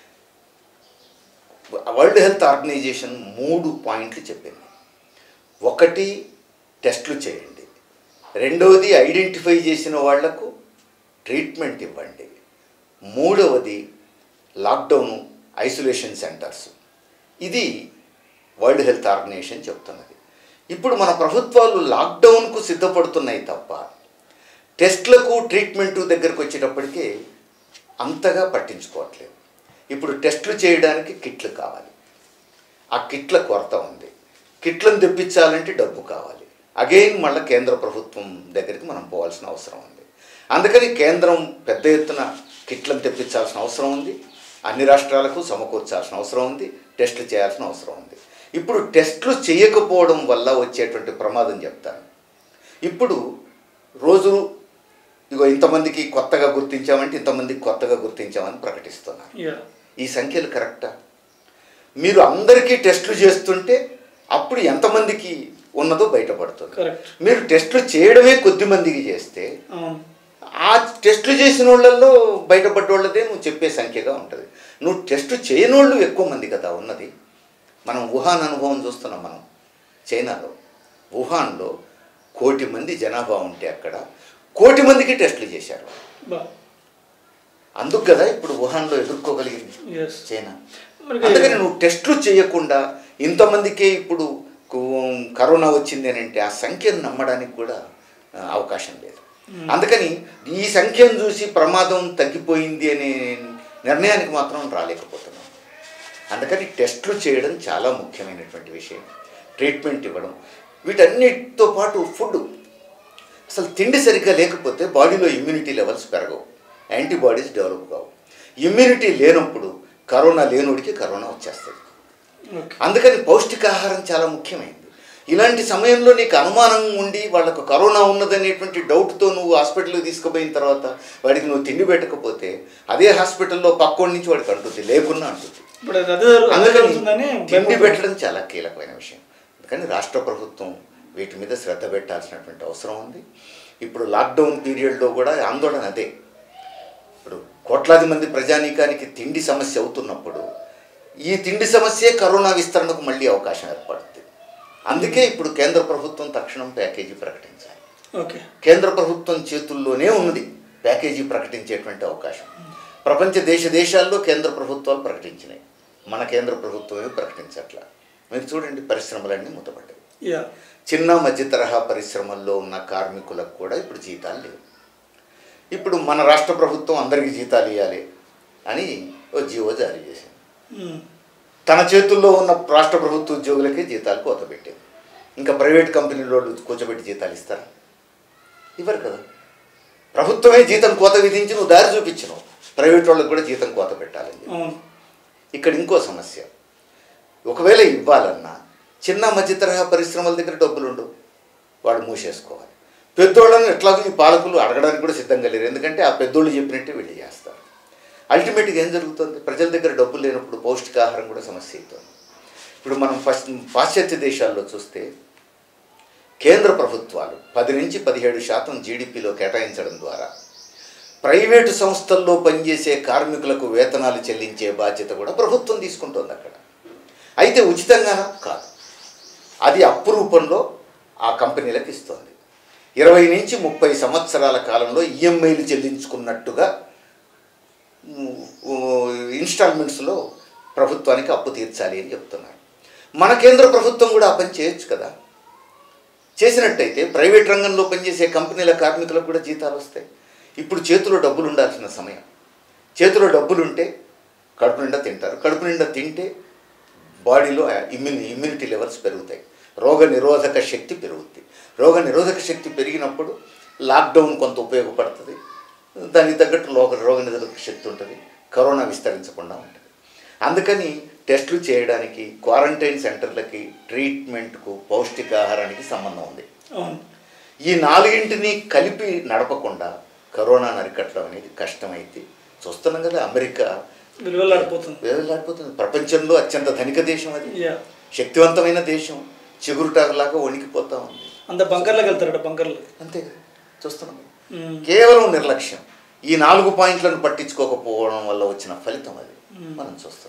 వరల్డ్ హెల్త్ ఆర్గనైజేషన్ 3 పాయింట్లు చెప్పింది. ఒకటి, టెస్టులు చేయండి. రెండవది, ఐడెంటిఫై చేసిన వాళ్లకు ట్రీట్మెంట్ ఇవ్వండి. మూడవది, లాక్డౌను, ఐసోలేషన్ సెంటర్స్. ఇది వరల్డ్ హెల్త్ ఆర్గనైజేషన్ చెప్తున్నది. ఇప్పుడు మన ప్రభుత్వాలు లాక్డౌన్కు సిద్ధపడుతున్నాయి తప్ప టెస్ట్లకు ట్రీట్మెంటు దగ్గరకు వచ్చేటప్పటికే అంతగా పట్టించుకోవట్లేదు. ఇప్పుడు టెస్టులు చేయడానికి కిట్లు కావాలి. ఆ కిట్ల కొరత ఉంది. కిట్లను తెప్పించాలంటే డబ్బు కావాలి. అగైన్ మళ్ళీ కేంద్ర ప్రభుత్వం దగ్గరికి మనం పోవాల్సిన అవసరం ఉంది. అందుకని కేంద్రం పెద్ద ఎత్తున కిట్లను తెప్పించాల్సిన అవసరం ఉంది. అన్ని రాష్ట్రాలకు సమకూర్చాల్సిన అవసరం ఉంది. టెస్టులు చేయాల్సిన అవసరం ఉంది. ఇప్పుడు టెస్టులు చేయకపోవడం వల్ల వచ్చేటువంటి ప్రమాదం చెప్తాను. ఇప్పుడు రోజు ఇగో ఇంతమందికి కొత్తగా గుర్తించామంటే ఇంతమందికి కొత్తగా గుర్తించామని ప్రకటిస్తున్నారు. ఈ సంఖ్యలు కరెక్టా? మీరు అందరికీ టెస్టులు చేస్తుంటే అప్పుడు ఎంతమందికి ఉన్నదో బయటపడుతుంది. మీరు టెస్టులు చేయడమే కొద్ది మందికి చేస్తే ఆ టెస్టులు చేసిన వాళ్ళల్లో బయటపడ్డ వాళ్ళదే నువ్వు చెప్పే సంఖ్యగా ఉంటుంది. నువ్వు టెస్టు చేయని వాళ్ళు ఎక్కువ మంది కదా ఉన్నది. మనం వుహాన్ అనుభవం చూస్తున్నాం. మనం చైనాలో వుహాన్లో 1 కోటి మంది జనాభా ఉంటే అక్కడ 1 కోటి మందికి టెస్టులు చేశారు. అందుకు కదా ఇప్పుడు వుహాన్లో ఎదుర్కోగలిగింది చైనా. అందుకని నువ్వు టెస్టులు చేయకుండా ఇంతమందికే ఇప్పుడు కరోనా వచ్చింది అని అంటే ఆ సంఖ్యను నమ్మడానికి కూడా అవకాశం లేదు. అందుకని ఈ సంఖ్యను చూసి ప్రమాదం తగ్గిపోయింది అనే నిర్ణయానికి మాత్రం రాలేకపోతున్నాం. అందుకని టెస్టులు చేయడం చాలా ముఖ్యమైనటువంటి విషయం. ట్రీట్మెంట్ ఇవ్వడం, వీటన్నిటితో పాటు ఫుడ్. అసలు తిండి సరిగ్గా లేకపోతే బాడీలో ఇమ్యూనిటీ లెవెల్స్ పెరగవు, యాంటీబాడీస్ డెవలప్ కావు. ఇమ్యూనిటీ లేనప్పుడు కరోనా లేనోడికి కరోనా వచ్చేస్తుంది. అందుకని పౌష్టికాహారం చాలా ముఖ్యమైనది. ఇలాంటి సమయంలో నీకు అనుమానం ఉండి వాళ్ళకు కరోనా ఉన్నదనేటువంటి డౌట్తో నువ్వు హాస్పిటల్కి తీసుకుపోయిన తర్వాత వాడికి నువ్వు తిండి పెట్టకపోతే అదే హాస్పిటల్లో పక్కోడి నుంచి వాడికి అంటుంది, లేకున్నా అంటుంది. అందుకని తిండి పెట్టడం చాలా కీలకమైన విషయం. అందుకని రాష్ట్ర ప్రభుత్వం వీటి మీద శ్రద్ధ పెట్టాల్సినటువంటి అవసరం ఉంది. ఇప్పుడు లాక్డౌన్ పీరియడ్లో కూడా ఆందోళన అదే. ఇప్పుడు కోట్లాది మంది ప్రజానీకానికి తిండి సమస్య అవుతున్నప్పుడు ఈ తిండి సమస్యే కరోనా విస్తరణకు మళ్ళీ అవకాశం ఏర్పడుతుంది. అందుకే ఇప్పుడు కేంద్ర ప్రభుత్వం తక్షణం ప్యాకేజీ ప్రకటించాలి. కేంద్ర ప్రభుత్వం చేతుల్లోనే ఉన్నది ప్యాకేజీ ప్రకటించేటువంటి అవకాశం. ప్రపంచ దేశాల్లో కేంద్ర ప్రభుత్వాలు ప్రకటించినాయి, మన కేంద్ర ప్రభుత్వమే ప్రకటించట్లా. మీరు చూడండి, పరిశ్రమలన్నీ మూతపడ్డాయి. చిన్న మధ్య తరహా పరిశ్రమల్లో ఉన్న కార్మికులకు కూడా ఇప్పుడు జీతాలు లేవు. ఇప్పుడు మన రాష్ట్ర ప్రభుత్వం అందరికీ జీతాలు ఇవ్వాలి అని ఓ జీవో జారీ చేసింది. తన చేతుల్లో ఉన్న రాష్ట్ర ప్రభుత్వ ఉద్యోగులకే జీతాలు కోత పెట్టేది. ఇంకా ప్రైవేట్ కంపెనీలో కూర్చోబెట్టి జీతాలు ఇస్తారా? ఇవ్వరు కదా. ప్రభుత్వమే జీతం కోత విధించి నువ్వు దారి చూపించినావు ప్రైవేట్ వాళ్ళకి కూడా జీతం కోత పెట్టాలని. ఇక్కడ ఇంకో సమస్య, ఒకవేళ ఇవ్వాలన్నా చిన్న మధ్య తరహా పరిశ్రమల దగ్గర డబ్బులు ఉండవు, వాడు మూసేసుకోవాలి. పెద్దోళ్ళని ఎట్లాగో ఈ పాలకులు అడగడానికి కూడా సిద్ధంగా లేరు, ఎందుకంటే ఆ పెద్దోళ్ళు చెప్పినట్టే వెళ్ళి చేస్తారు. అల్టిమేట్గా ఏం జరుగుతుంది? ప్రజల దగ్గర డబ్బులు లేనప్పుడు పౌష్టికాహారం కూడా సమస్య అవుతుంది. ఇప్పుడు మనం పాశ్చాత్య దేశాల్లో చూస్తే కేంద్ర ప్రభుత్వాలు 10 నుంచి 17% జీడిపిలో కేటాయించడం ద్వారా ప్రైవేటు సంస్థల్లో పనిచేసే కార్మికులకు వేతనాలు చెల్లించే బాధ్యత కూడా ప్రభుత్వం తీసుకుంటుంది అక్కడ. అయితే ఉచితంగానా? కాదు, అది అప్పు రూపంలో ఆ కంపెనీలకు ఇస్తుంది. 20 నుంచి 30 సంవత్సరాల కాలంలో ఈఎంఐలు చెల్లించుకున్నట్టుగా ఇన్స్టాల్మెంట్స్లో ప్రభుత్వానికి అప్పు తీర్చాలి అని చెప్తున్నారు. మన కేంద్ర ప్రభుత్వం కూడా ఆ పని చేయొచ్చు కదా. చేసినట్టయితే ప్రైవేట్ రంగంలో పనిచేసే కంపెనీల కార్మికులకు కూడా జీతాలు వస్తాయి. ఇప్పుడు చేతిలో డబ్బులు ఉండాల్సిన సమయం. చేతిలో డబ్బులు ఉంటే కడుపు నిండా తింటారు. కడుపు నిండా తింటే బాడీలో ఇమ్యూనిటీ లెవెల్స్ పెరుగుతాయి, రోగ నిరోధక శక్తి పెరుగుతుంది. రోగ నిరోధక శక్తి పెరిగినప్పుడు లాక్డౌన్ కొంత ఉపయోగపడుతుంది. దానికి తగ్గట్టు రోగ నిరోధక శక్తి ఉంటుంది, కరోనా విస్తరించకుండా ఉంటుంది. అందుకని టెస్టులు చేయడానికి, క్వారంటైన్ సెంటర్లకి, ట్రీట్మెంట్కు, పౌష్టికాహారానికి సంబంధం ఉంది. ఈ నాలుగింటిని కలిపి నడపకుండా కరోనాను అరికట్టడం అనేది కష్టమైతే చూస్తున్నాం కదా. అమెరికా విలువలాడిపోతుంది. ప్రపంచంలో అత్యంత ధనిక దేశం, అది శక్తివంతమైన దేశం, చిగురుటాకులాగా వణికిపోతా ఉంది. అంత బంకర్లకు వెళ్తారట, బంకర్లు. అంతే చూస్తున్నాం. కేవలం నిర్లక్ష్యం, ఈ 4 పాయింట్లను పట్టించుకోకపోవడం వల్ల వచ్చిన ఫలితం అది మనం చూస్తున్నాం.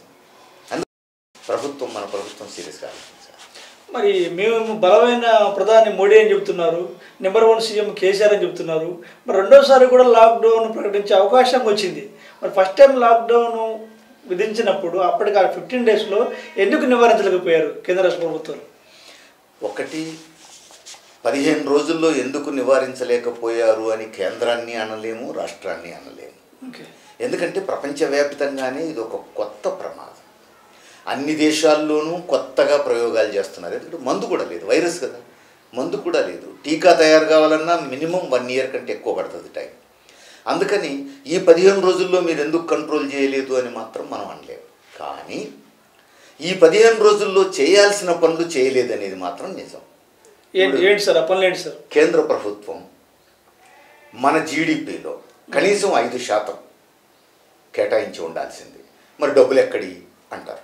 మన ప్రభుత్వం సీరియస్గా ఆలోచించాలి. మరి మేము బలమైన ప్రధాని మోడీ అని చెప్తున్నారు, నెంబర్ 1 సీఎం కేసీఆర్ అని చెప్తున్నారు. మరి రెండోసారి కూడా లాక్డౌన్ ప్రకటించే అవకాశం వచ్చింది. మరి ఫస్ట్ టైం లాక్డౌన్ విధించినప్పుడు అప్పటికి 15 డేస్లో ఎందుకు నివారించలేకపోయారు కేంద్ర రాష్ట్ర ప్రభుత్వాలు? ఒకటి, 15 రోజుల్లో ఎందుకు నివారించలేకపోయారు అని కేంద్రాన్ని అనలేము, రాష్ట్రాన్ని అనలేము. ఎందుకంటే ప్రపంచవ్యాప్తంగానే ఇది ఒక కొత్త ప్రమాదం. అన్ని దేశాల్లోనూ కొత్తగా ప్రయోగాలు చేస్తున్నారు. ఎందుకంటే మందు కూడా లేదు, వైరస్ కదా, మందు కూడా లేదు. టీకా తయారు కావాలన్నా మినిమం 1 ఇయర్ కంటే ఎక్కువ పడుతుంది టైం. అందుకని ఈ 15 రోజుల్లో మీరు ఎందుకు కంట్రోల్ చేయలేదు అని మాత్రం మనం అనలేము. కానీ ఈ 15 రోజుల్లో చేయాల్సిన పనులు చేయలేదనేది మాత్రం నిజం. ఏంటి సార్ ఆ పనులు? ఏంటి సార్? కేంద్ర ప్రభుత్వం మన జీడిపిలో కనీసం 5% కేటాయించి ఉండాల్సింది. మరి డబ్బులు ఎక్కడి అంటారు.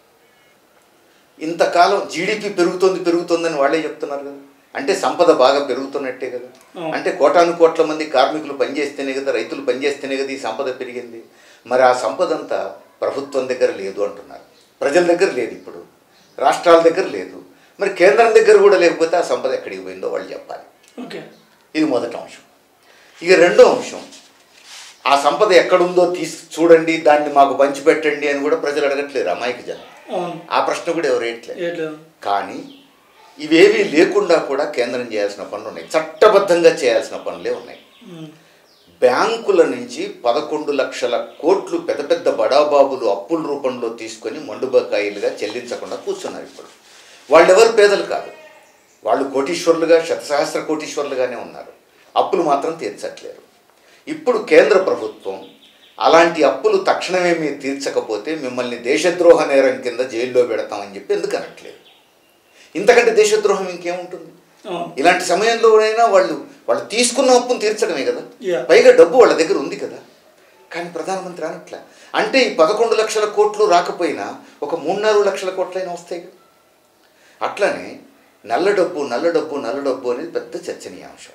ఇంతకాలం జీడిపి పెరుగుతోందని వాళ్ళే చెప్తున్నారు కదా. అంటే సంపద బాగా పెరుగుతున్నట్టే కదా. అంటే కోటాను కోట్ల మంది కార్మికులు పనిచేస్తేనే కదా, రైతులు పనిచేస్తేనే కదా ఈ సంపద పెరిగింది. మరి ఆ సంపద అంతా ప్రభుత్వం దగ్గర లేదు అంటున్నారు. ప్రజల దగ్గర లేదు, ఇప్పుడు రాష్ట్రాల దగ్గర లేదు. మరి కేంద్రం దగ్గర కూడా లేకపోతే ఆ సంపద ఎక్కడికి పోయిందో వాళ్ళు చెప్పాలి. ఇది మొదటి అంశం. ఇక రెండో అంశం, ఆ సంపద ఎక్కడుందో చూడండి, దాన్ని మాకు పంచిపెట్టండి అని కూడా ప్రజలు అడగట్లేరు, అమాయక జనం. ఆ ప్రశ్న కూడా ఎవరు వేయట్లేదు. కానీ ఇవేవీ లేకుండా కూడా కేంద్రం చేయాల్సిన పనులు ఉన్నాయి, చట్టబద్ధంగా చేయాల్సిన పనులే ఉన్నాయి. బ్యాంకుల నుంచి 11 లక్షల కోట్లు పెద్ద పెద్ద బడాబాబులు అప్పుల రూపంలో తీసుకొని మండుబకాయిలుగా చెల్లించకుండా కూర్చున్నారు. ఇప్పుడు వాళ్ళెవరు పేదలు కాదు, వాళ్ళు కోటీశ్వరులుగా, శతసహస్ర కోటీశ్వరులుగానే ఉన్నారు. అప్పులు మాత్రం తీర్చట్లేరు. ఇప్పుడు కేంద్ర ప్రభుత్వం అలాంటి అప్పులు తక్షణమే మీరు తీర్చకపోతే మిమ్మల్ని దేశద్రోహ నేరం కింద జైల్లో పెడతామని చెప్పి ఎందుకు అనట్లేదు? ఇంతకంటే దేశద్రోహం ఇంకేముంటుంది? ఇలాంటి సమయంలోనైనా వాళ్ళు తీసుకున్న అప్పును తీర్చడమే కదా, పైగా డబ్బు వాళ్ళ దగ్గర ఉంది కదా. కానీ ప్రధానమంత్రి అనట్లే. అంటే ఈ 11 లక్షల కోట్లు రాకపోయినా ఒక 3-4 లక్షల కోట్లైనా వస్తాయి కదా. అట్లనే నల్ల డబ్బు అనేది పెద్ద చర్చనీయాంశం.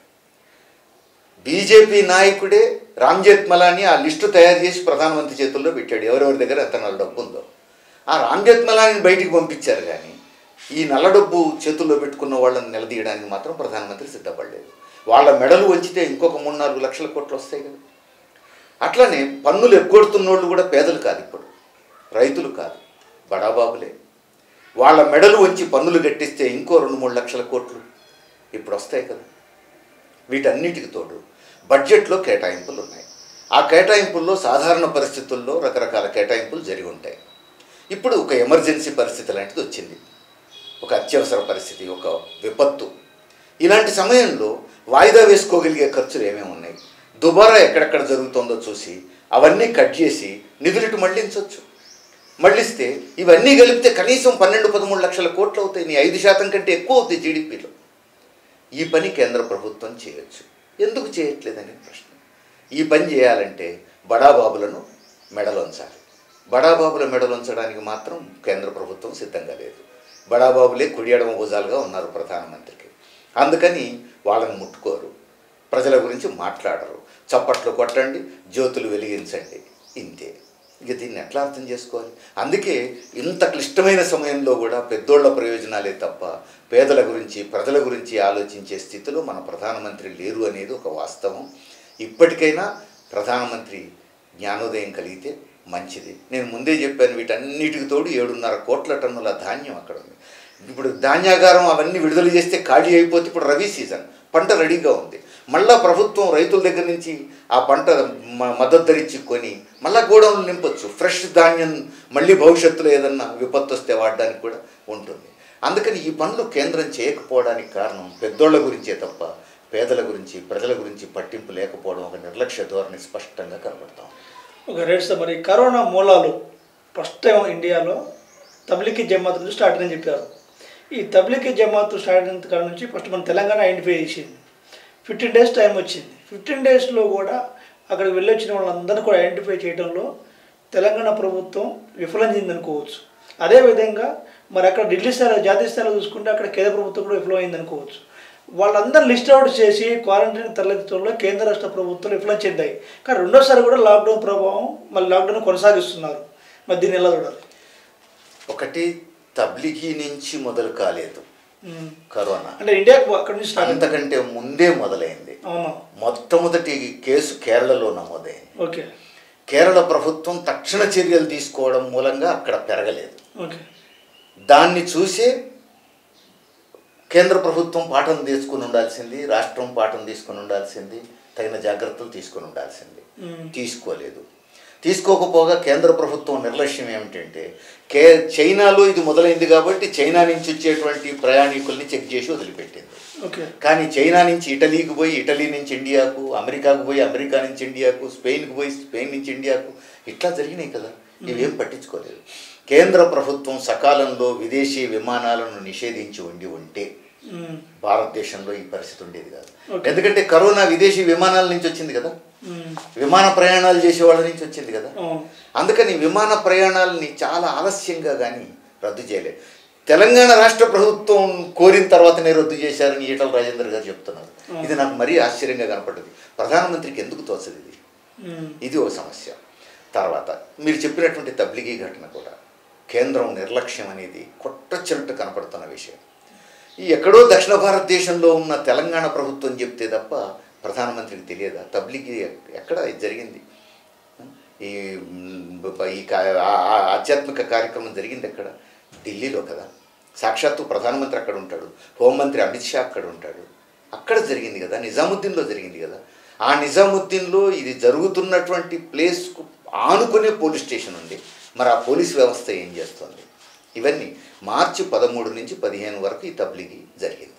బీజేపీ నాయకుడే రామ్ జేత్మలాని ఆ లిస్టు తయారు చేసి ప్రధానమంత్రి చేతుల్లో పెట్టాడు, ఎవరెవరి దగ్గర ఎంత నల్ల డబ్బు ఉందో. ఆ రామ్ జేత్మలాని బయటికి పంపించారు, కానీ ఈ నల్ల డబ్బు చేతుల్లో పెట్టుకున్న వాళ్ళని నిలదీయడానికి మాత్రం ప్రధానమంత్రి సిద్ధపడలేదు. వాళ్ళ మెడలు వంచితే ఇంకొక 3-4 లక్షల కోట్లు వస్తాయి కదా. అట్లనే పన్నులు ఎగ్గొడుతున్నోళ్ళు కూడా పేదలు కాదు, ఇప్పుడు రైతులు కాదు, బడాబాబులే. వాళ్ళ మెడలు వంచి పన్నులు కట్టిస్తే ఇంకో 2-3 లక్షల కోట్లు ఇప్పుడు వస్తాయి కదా. వీటన్నిటికి తోడు బడ్జెట్లో కేటాయింపులు ఉన్నాయి. ఆ కేటాయింపుల్లో సాధారణ పరిస్థితుల్లో రకరకాల కేటాయింపులు జరిగి ఉంటాయి. ఇప్పుడు ఒక ఎమర్జెన్సీ పరిస్థితి లాంటిది వచ్చింది, ఒక అత్యవసర పరిస్థితి, ఒక విపత్తు. ఇలాంటి సమయంలో వాయిదా వేసుకోగలిగే ఖర్చులు ఏమేమి ఉన్నాయి, దుబారా ఎక్కడెక్కడ జరుగుతుందో చూసి అవన్నీ కట్ చేసి నిధులిటు మళ్లించవచ్చు. మళ్లిస్తే ఇవన్నీ కలిపితే కనీసం 12-13 లక్షల కోట్లు అవుతాయి. నీ 5% కంటే ఎక్కువ అవుతాయి జీడిపిలో. ఈ పని కేంద్ర ప్రభుత్వం చేయొచ్చు, ఎందుకు చేయట్లేదనే ప్రశ్న. ఈ పని చేయాలంటే బడాబాబులను మెడలోంచాలి. బడాబాబుల మెడలోంచడానికి మాత్రం కేంద్ర ప్రభుత్వం సిద్ధంగా లేదు. బడాబాబులే కుడి ఎడమ భుజాలుగా ఉన్నారు ప్రధానమంత్రికి. అందుకని వాళ్ళని ముట్టుకోరు, ప్రజల గురించి మాట్లాడరు. చప్పట్లు కొట్టండి, జ్యోతులు వెలిగించండి, ఇంతే. ఇక దీన్ని ఎట్లా అర్థం చేసుకోవాలి? అందుకే ఇంత క్లిష్టమైన సమయంలో కూడా పెద్దోళ్ల ప్రయోజనాలే తప్ప పేదల గురించి, ప్రజల గురించి ఆలోచించే స్థితిలో మన ప్రధానమంత్రి లేరు అనేది ఒక వాస్తవం. ఇప్పటికైనా ప్రధానమంత్రి జ్ఞానోదయం కలిగితే మంచిది. నేను ముందే చెప్పాను, వీటన్నిటికి తోడు 7.5 కోట్ల టన్నుల ధాన్యం అక్కడ ఉంది. ఇప్పుడు ధాన్యాగారం అవన్నీ విడుదల చేస్తే ఖాళీ అయిపోతే ఇప్పుడు రబీ సీజన్, పంట రెడీగా ఉంది. మళ్ళా ప్రభుత్వం రైతుల దగ్గర నుంచి ఆ పంట మద్దతు ధరించి కొని మళ్ళా గోడౌన్లు నింపొచ్చు. ఫ్రెష్ ధాన్యం మళ్ళీ భవిష్యత్తులో ఏదన్నా విపత్తు వస్తే వాడడానికి కూడా ఉంటుంది. అందుకని ఈ పనులు కేంద్రం చేయకపోవడానికి కారణం పెద్దోళ్ల గురించే తప్ప పేదల గురించి, ప్రజల గురించి పట్టింపు లేకపోవడం, ఒక నిర్లక్ష్య ధోరణి స్పష్టంగా కనబడతాం. ఒక రేట్స్ మరి కరోనా మూలాలు ఫస్ట్ టైం ఇండియాలో తబ్లిగీ జమాత్ నుంచి స్టార్ట్ అని చెప్పారు. ఈ తబ్లిగీ జమాత్ స్టార్ట్ అయిన కాడ నుంచి ఫస్ట్ మన తెలంగాణ ఐడెంటిఫై చేసింది. 15 days టైం వచ్చింది. 15 daysలో కూడా అక్కడికి వెళ్ళొచ్చిన వాళ్ళందరినీ కూడా ఐడెంటిఫై చేయడంలో తెలంగాణ ప్రభుత్వం విఫలం చెందనుకోవచ్చు. అదేవిధంగా మరి అక్కడ ఢిల్లీ స్థాయిలో, జాతీయ స్థాయిలో చూసుకుంటే అక్కడ కేంద్ర ప్రభుత్వం కూడా విఫలమైంది అనుకోవచ్చు. వాళ్ళందరూ లిస్ట్ అవుట్ చేసి క్వారంటైన్ తరలించడంలో కేంద్ర రాష్ట్ర ప్రభుత్వాలు విఫలం చెందాయి. కానీ రెండోసారి కూడా లాక్డౌన్ ప్రభావం మళ్ళీ లాక్డౌన్ కొనసాగిస్తున్నారు. మరి దీన్ని ఎలా చూడాలి? ఒకటి, తబ్లిగీ నుంచి మొదలు కాలేదు కరోనా, అంటే ఇండియాకు అక్కడ నుంచి అంతకంటే ముందే మొదలైంది. మొట్టమొదటి కేసు కేరళలో నమోదైంది. ఓకే. కేరళ ప్రభుత్వం తక్షణ చర్యలు తీసుకోవడం మూలంగా అక్కడ పెరగలేదు. ఓకే. దాన్ని చూసే కేంద్ర ప్రభుత్వం పాఠం తీసుకుని ఉండాల్సింది, రాష్ట్రం పాఠం తీసుకుని ఉండాల్సింది, తగిన జాగ్రత్తలు తీసుకుని ఉండాల్సింది. తీసుకోలేదు. తీసుకోకపోగా కేంద్ర ప్రభుత్వం నిర్లక్ష్యం ఏమిటంటే, చైనాలో ఇది మొదలైంది కాబట్టి చైనా నుంచి వచ్చేటువంటి ప్రయాణికుల్ని చెక్ చేసి వదిలిపెట్టింది. కానీ చైనా నుంచి ఇటలీకి పోయి, ఇటలీ నుంచి ఇండియాకు, అమెరికాకు పోయి, అమెరికా నుంచి ఇండియాకు, స్పెయిన్కి పోయి, స్పెయిన్ నుంచి ఇండియాకు, ఇట్లా జరిగినాయి కదా. ఇవేం పట్టించుకోలేదు. కేంద్ర ప్రభుత్వం సకాలంలో విదేశీ విమానాలను నిషేధించి ఉంటే భారతదేశంలో ఈ పరిస్థితి ఉండేది కాదు. ఎందుకంటే కరోనా విదేశీ విమానాల నుంచి వచ్చింది కదా, విమాన ప్రయాణాలు చేసే వాళ్ళ నుంచి వచ్చింది కదా. అందుకని విమాన ప్రయాణాలని చాలా ఆలస్యంగా కానీ రద్దు చేయలేదు. తెలంగాణ రాష్ట్ర ప్రభుత్వం కోరిన తర్వాతనే రద్దు చేశారని ఈటల రాజేందర్ గారు చెప్తున్నారు. ఇది నాకు మరీ ఆశ్చర్యంగా కనపడ్డది. ప్రధానమంత్రికి ఎందుకు తోచదు ఇది? ఇది ఒక సమస్య. తర్వాత మీరు చెప్పినటువంటి తబ్లిగీ ఘటన కూడా కేంద్రం నిర్లక్ష్యం అనేది కొట్టొచ్చినట్టు కనపడుతున్న విషయం. ఈ ఎక్కడో దక్షిణ భారతదేశంలో ఉన్న తెలంగాణ ప్రభుత్వం చెప్తే తప్ప ప్రధానమంత్రికి తెలియదా తబ్లిగీ ఎక్కడ జరిగింది? ఈ ఆధ్యాత్మిక కార్యక్రమం జరిగింది ఎక్కడ? ఢిల్లీలో కదా. సాక్షాత్తు ప్రధానమంత్రి అక్కడ ఉంటాడు, హోంమంత్రి అమిత్ షా అక్కడ ఉంటాడు. అక్కడ జరిగింది కదా, నిజాముద్దీన్లో జరిగింది కదా. ఆ నిజాముద్దీన్లో ఇది జరుగుతున్నటువంటి ప్లేస్కు ఆనుకునే పోలీస్ స్టేషన్ ఉంది. మరి ఆ పోలీస్ వ్యవస్థ ఏం చేస్తుంది? ఇవన్నీ మార్చి 13 నుంచి 15 వరకు ఈ తబ్లిగీ జరిగింది.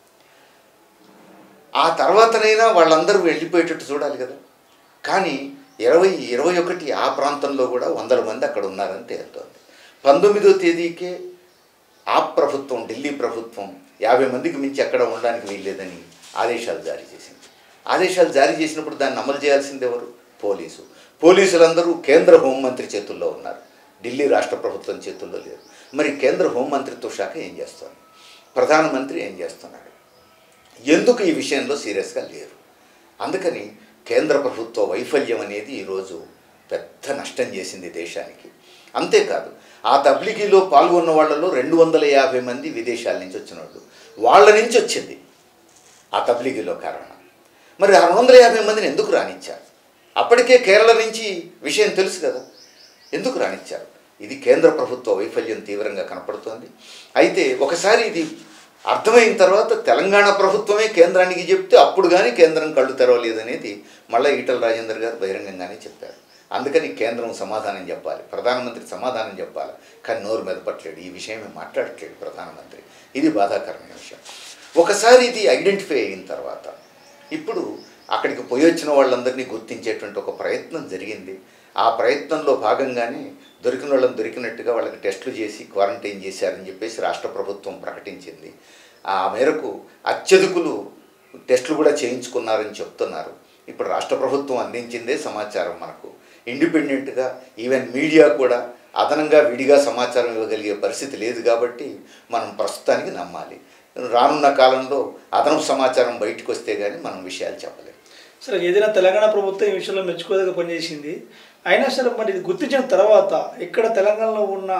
ఆ తర్వాతనైనా వాళ్ళందరూ వెళ్ళిపోయేటట్టు చూడాలి కదా. కానీ 20-21 ఆ ప్రాంతంలో కూడా 100 మంది అక్కడ ఉన్నారని తేలుతోంది. 19వ తేదీకే ఆ ప్రభుత్వం, ఢిల్లీ ప్రభుత్వం 50 మందికి మించి అక్కడ ఉండడానికి వీల్లేదని ఆదేశాలు జారీ చేసింది. ఆదేశాలు జారీ చేసినప్పుడు దాన్ని అమలు చేయాల్సింది ఎవరు? పోలీసులందరూ కేంద్ర హోంమంత్రి చేతుల్లో ఉన్నారు, ఢిల్లీ రాష్ట్ర ప్రభుత్వం చేతుల్లో లేరు. మరి కేంద్ర హోంమంత్రిత్వ శాఖ ఏం చేస్తుంది? ప్రధానమంత్రి ఏం చేస్తున్నాడు? ఎందుకు ఈ విషయంలో సీరియస్గా లేరు? అందుకని కేంద్ర ప్రభుత్వ వైఫల్యం అనేది ఈరోజు పెద్ద నష్టం చేసింది దేశానికి. అంతేకాదు, ఆ తబ్లిగీలో పాల్గొన్న వాళ్ళలో 250 మంది విదేశాల నుంచి వచ్చిన వాళ్ళు, వాళ్ళ నుంచి వచ్చింది ఆ తబ్లిగీలో కరోనా. మరి 650 మందిని ఎందుకు రానిచ్చారు? అప్పటికే కేరళ నుంచి విషయం తెలుసు కదా, ఎందుకు రానిచ్చారు? ఇది కేంద్ర ప్రభుత్వ వైఫల్యం తీవ్రంగా కనపడుతోంది. అయితే ఒకసారి ఇది అర్థమైన తర్వాత తెలంగాణ ప్రభుత్వమే కేంద్రానికి చెప్తే అప్పుడు కానీ కేంద్రం కళ్ళు తెరవలేదనేది మళ్ళీ ఈటల రాజేందర్ గారు బహిరంగంగానే చెప్పారు. అందుకని కేంద్రం సమాధానం చెప్పాలి, ప్రధానమంత్రి సమాధానం చెప్పాలి. కానీ నోరు మెదపట్లేడు, ఈ విషయమే మాట్లాడట్లేడు ప్రధానమంత్రి. ఇది బాధాకరమైన విషయం. ఒకసారి ఇది ఐడెంటిఫై అయిన తర్వాత ఇప్పుడు అక్కడికి పోయి వచ్చిన వాళ్ళందరినీ గుర్తించేటువంటి ఒక ప్రయత్నం జరిగింది. ఆ ప్రయత్నంలో భాగంగానే దొరికిన వాళ్ళని దొరికినట్టుగా వాళ్ళకి టెస్టులు చేసి క్వారంటైన్ చేశారని చెప్పేసి రాష్ట్ర ప్రభుత్వం ప్రకటించింది. ఆ మేరకు అత్యధికులు టెస్టులు కూడా చేయించుకున్నారని చెప్తున్నారు. ఇప్పుడు రాష్ట్ర ప్రభుత్వం అందించిందే సమాచారం మనకు. ఇండిపెండెంట్గా ఈవెన్ మీడియా కూడా అదనంగా విడిగా సమాచారం ఇవ్వగలిగే పరిస్థితి లేదు. కాబట్టి మనం ప్రస్తుతానికి నమ్మాలి. రానున్న కాలంలో అదనపు సమాచారం బయటకు వస్తే కానీ మనం విషయాలు చెప్పలేము. సరే, ఏదైనా తెలంగాణ ప్రభుత్వం ఈ విషయంలో మెచ్చుకోదగ్గ పనిచేసింది. అయినా సరే మరి ఇది గుర్తించిన తర్వాత ఇక్కడ తెలంగాణలో ఉన్న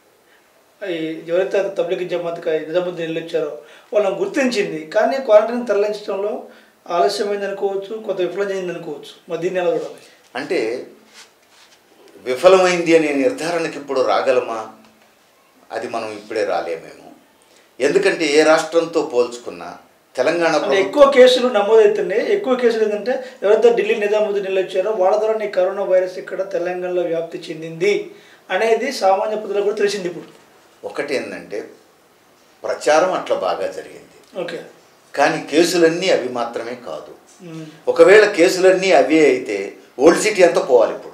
ఎవరైతే తబ్లిగీ జమాత్కి నిజాముద్దీన్ వెళ్ళొచ్చారో వాళ్ళని గుర్తించింది. కానీ క్వారంటైన్ తరలించడంలో ఆలస్యమైంది అనుకోవచ్చు, కొంత విఫలం చెందింది అనుకోవచ్చు. మరి దీన్ని ఎలా చూడాలి? అంటే విఫలమైంది అనే నిర్ధారణకి ఇప్పుడు రాగలమా? అది మనం ఇప్పుడే రాలేమేమో. ఎందుకంటే ఏ రాష్ట్రంతో పోల్చుకున్నా తెలంగాణ ఎక్కువ కేసులు నమోదవుతున్నాయి. ఎక్కువ కేసులు ఏంటంటే ఎవరైతే ఢిల్లీ నిజాముద్దీన్ వచ్చారో వాళ్ళ ద్వారా కరోనా వైరస్ ఇక్కడ తెలంగాణలో వ్యాప్తి చెందింది అనేది సామాన్య ప్రజలకు కూడా తెలిసింది. ఇప్పుడు ఒకటి ఏంటంటే ప్రచారం అట్లా బాగా జరిగింది. ఓకే, కానీ కేసులన్నీ అవి మాత్రమే కాదు. ఒకవేళ కేసులన్నీ అవే అయితే ఓల్డ్ సిటీ అంతా పోవాలి. ఇప్పుడు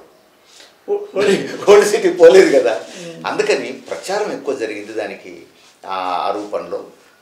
ఓల్డ్ సిటీ పోలేదు కదా. అందుకని ప్రచారం ఎక్కువ జరిగింది. దానికి ఆరోపణలో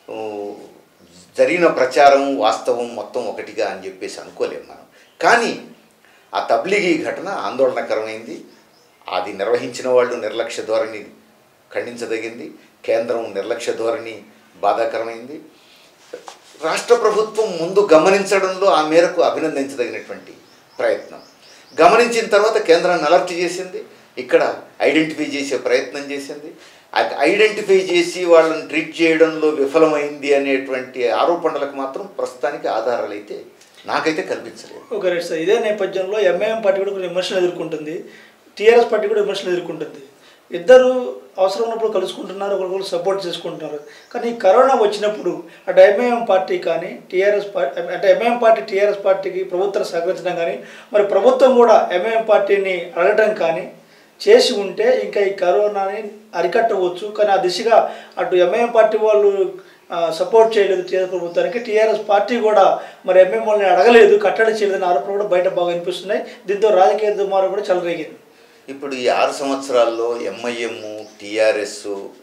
జరిగిన ప్రచారం వాస్తవం మొత్తం ఒకటిగా అని చెప్పేసి అనుకోలేము మనం. కానీ ఆ తబ్లీగీ ఘటన ఆందోళనకరమైంది. అది నిర్వహించిన వాళ్ళు నిర్లక్ష్య ధోరణి ఖండించదగింది. కేంద్రం నిర్లక్ష్య ధోరణి బాధాకరమైంది. రాష్ట్ర ప్రభుత్వం ముందు గమనించడంలో ఆ మేరకు అభినందించదగినటువంటి ప్రయత్నం. గమనించిన తర్వాత కేంద్రాన్ని అలర్ట్ చేసింది. ఇక్కడ ఐడెంటిఫై చేసే ప్రయత్నం చేసింది. ఐడెంటిఫై చేసి వాళ్ళని ట్రీట్ చేయడంలో విఫలమైంది అనేటువంటి ఆరోపణలకు మాత్రం ప్రస్తుతానికి ఆధారాలు అయితే నాకైతే కల్పించలేదు. Okay right sir. ఇదే నేపథ్యంలో ఎంఐఎం పార్టీ కూడా కొన్ని విమర్శలు ఎదుర్కొంటుంది, టీఆర్ఎస్ పార్టీ కూడా విమర్శలు ఎదుర్కొంటుంది. ఇద్దరు అవసరం ఉన్నప్పుడు కలుసుకుంటున్నారు, ఒకరికొకరు సపోర్ట్ చేసుకుంటున్నారు. కానీ కరోనా వచ్చినప్పుడు అటు ఎంఐఎం పార్టీ కానీ టీఆర్ఎస్ పార్టీ, అంటే ఎంఐఎం పార్టీ టీఆర్ఎస్ పార్టీకి ప్రభుత్వం సహకరించడం కానీ, మరి ప్రభుత్వం కూడా ఎంఐఎం పార్టీని అడగడం కానీ చేసి ఉంటే ఇంకా ఈ కరోనాని అరికట్టవచ్చు. కానీ ఆ దిశగా అటు ఎంఐఎం పార్టీ వాళ్ళు సపోర్ట్ చేయలేదు టీఆర్ఎస్ ప్రభుత్వానికి, టీఆర్ఎస్ పార్టీ కూడా మరి ఎంఐఎం వాళ్ళని అడగలేదు, కట్టడి చేయలేదని ఆరోపణ కూడా బయట బాగా వినిపిస్తున్నాయి. దీంతో రాజకీయ దుమారం కూడా చెలరేగింది. ఇప్పుడు ఈ 6 సంవత్సరాల్లో ఎంఐఎం, టీఆర్ఎస్,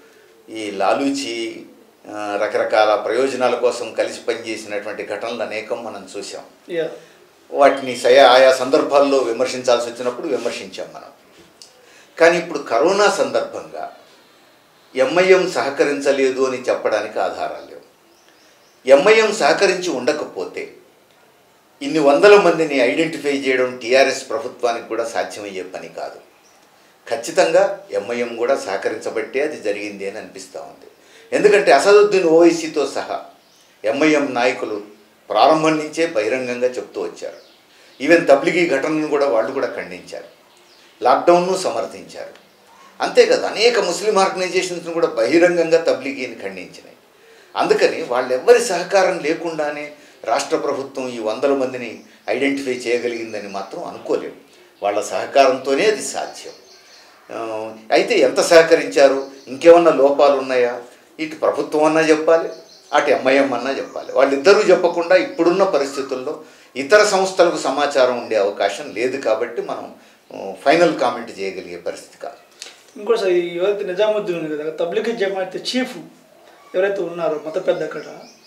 ఈ లాలూచి రకరకాల ప్రయోజనాల కోసం కలిసి పనిచేసినటువంటి ఘటనలు అనేకం మనం చూసాం. వాటిని ఆయా సందర్భాల్లో విమర్శించాల్సి వచ్చినప్పుడు విమర్శించాం మనం. కానీ ఇప్పుడు కరోనా సందర్భంగా ఎంఐఎం సహకరించలేదు అని చెప్పడానికి ఆధారాలు లేవు. ఎంఐఎం సహకరించి ఉండకపోతే ఇన్ని వందల మందిని ఐడెంటిఫై చేయడం టీఆర్ఎస్ ప్రభుత్వానికి కూడా సాధ్యమయ్యే పని కాదు. ఖచ్చితంగా ఎంఐఎం కూడా సహకరించబట్టే అది జరిగింది అని అనిపిస్తూ ఉంది. ఎందుకంటే అసదుద్దీన్ ఓవైసీతో సహా ఎంఐఎం నాయకులు ప్రారంభం నుంచే బహిరంగంగా చెప్తూ వచ్చారు. ఈవెన్ తబ్లిగీ ఘటనను కూడా వాళ్ళు కూడా ఖండించారు, లాక్డౌన్ను సమర్థించారు. అంతేకాదు అనేక ముస్లిం ఆర్గనైజేషన్స్ను కూడా బహిరంగంగా తబ్లిగీని ఖండించినాయి. అందుకని వాళ్ళెవ్వరి సహకారం లేకుండానే రాష్ట్ర ప్రభుత్వం ఈ వందల మందిని ఐడెంటిఫై చేయగలిగిందని మాత్రం అనుకోలేము. వాళ్ళ సహకారంతోనే అది సాధ్యం. అయితే ఎంత సహకరించారు, ఇంకేమన్నా లోపాలు ఉన్నాయా, ఇటు ప్రభుత్వం అన్నా చెప్పాలి, అటు ఎంఐఎం అన్నా చెప్పాలి. వాళ్ళిద్దరూ చెప్పకుండా ఇప్పుడున్న పరిస్థితుల్లో ఇతర సంస్థలకు సమాచారం ఉండే అవకాశం లేదు. కాబట్టి మనం ఫైనల్ కామెంట్ చేయగలిగే పరిస్థితి కాదు. ఇంకోసారి ఎవరైతే నిజాముద్దీన్ ఉంది కదా, తబ్లిగీ జమాత్ చీఫ్ ఎవరైతే ఉన్నారో మత పెద్ద, అక్కడ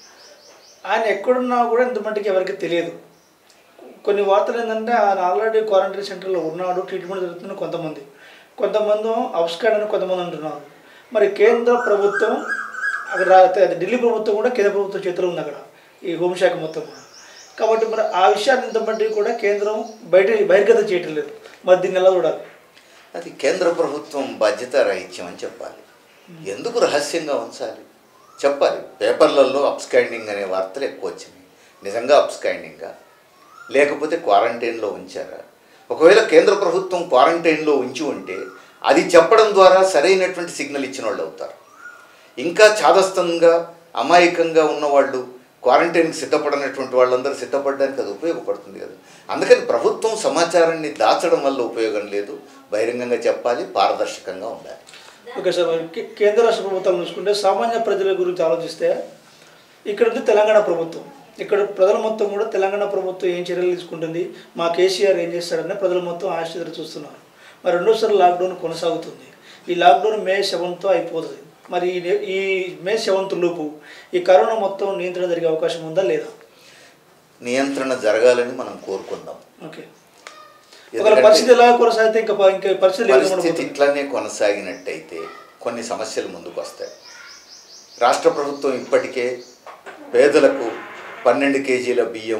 ఆయన ఎక్కడున్నా కూడా ఇంత మట్టికి ఎవరికి తెలియదు. కొన్ని వార్తలు ఏంటంటే ఆయన ఆల్రెడీ క్వారంటైన్ సెంటర్లో ఉన్నాడు, ట్రీట్మెంట్ జరుగుతున్న కొంతమంది అవుట్స్కైడ్ అని కొంతమంది అంటున్నారు. మరి కేంద్ర ప్రభుత్వం అక్కడ ఢిల్లీ ప్రభుత్వం కూడా కేంద్ర ప్రభుత్వం చేతిలో ఉంది అక్కడ, ఈ హోంశాఖ మొత్తం. కాబట్టి మరి ఆ విషయాన్ని ఇంత మట్టికి కూడా కేంద్రం బహిర్గతం చేయటం లేదు. మరి దీన్ని ఎలా చూడాలి? అది కేంద్ర ప్రభుత్వం బాధ్యత రాహిత్యం అని చెప్పాలి. ఎందుకు రహస్యంగా ఉంచాలి? చెప్పాలి. పేపర్లలో అప్స్కాండింగ్ అనే వార్తలు ఎక్కువ వచ్చినాయి. నిజంగా అప్స్కాండింగా లేకపోతే క్వారంటైన్లో ఉంచారా? ఒకవేళ కేంద్ర ప్రభుత్వం క్వారంటైన్లో ఉంచి ఉంటే అది చెప్పడం ద్వారా సరైనటువంటి సిగ్నల్ ఇచ్చిన వాళ్ళు అవుతారు. ఇంకా చాదస్తంగా అమాయకంగా ఉన్నవాళ్ళు, క్వారంటైన్కి సిద్ధపడినటువంటి వాళ్ళందరూ సిద్ధపడడానికి అది ఉపయోగపడుతుంది కదా. అందుకని ప్రభుత్వం సమాచారాన్ని దాచడం వల్ల ఉపయోగం లేదు. బహిరంగంగా చెప్పాలి, పారదర్శకంగా ఉండాలి. Okay sir. కేంద్ర రాష్ట్ర ప్రభుత్వం చూసుకుంటే సామాన్య ప్రజల గురించి ఆలోచిస్తే ఇక్కడ ఉంది తెలంగాణ ప్రభుత్వం. ఇక్కడ ప్రజల మొత్తం కూడా తెలంగాణ ప్రభుత్వం ఏం చర్యలు తీసుకుంటుంది, మా కేసీఆర్ ఏం చేస్తాడని ప్రజలు మొత్తం ఆశ్చర్య చూస్తున్నారు. మరి రెండోసారి లాక్డౌన్ కొనసాగుతుంది. ఈ లాక్డౌన్ May 7తో అయిపోతుంది. మరి ఈ May 7 లోపు ఈ కరోనా మొత్తం నియంత్రణ జరిగే అవకాశం ఉందా లేదా? నియంత్రణ జరగాలని మనం కోరుకుందాం. ఓకే. పరిస్థితి ఎలా కొనసాగితే ఇంకా పరిస్థితి ఇట్లానే కొనసాగినట్టయితే కొన్ని సమస్యలు ముందుకు వస్తాయి. రాష్ట్ర ప్రభుత్వం ఇప్పటికే పేదలకు 12 కేజీల బియ్యం,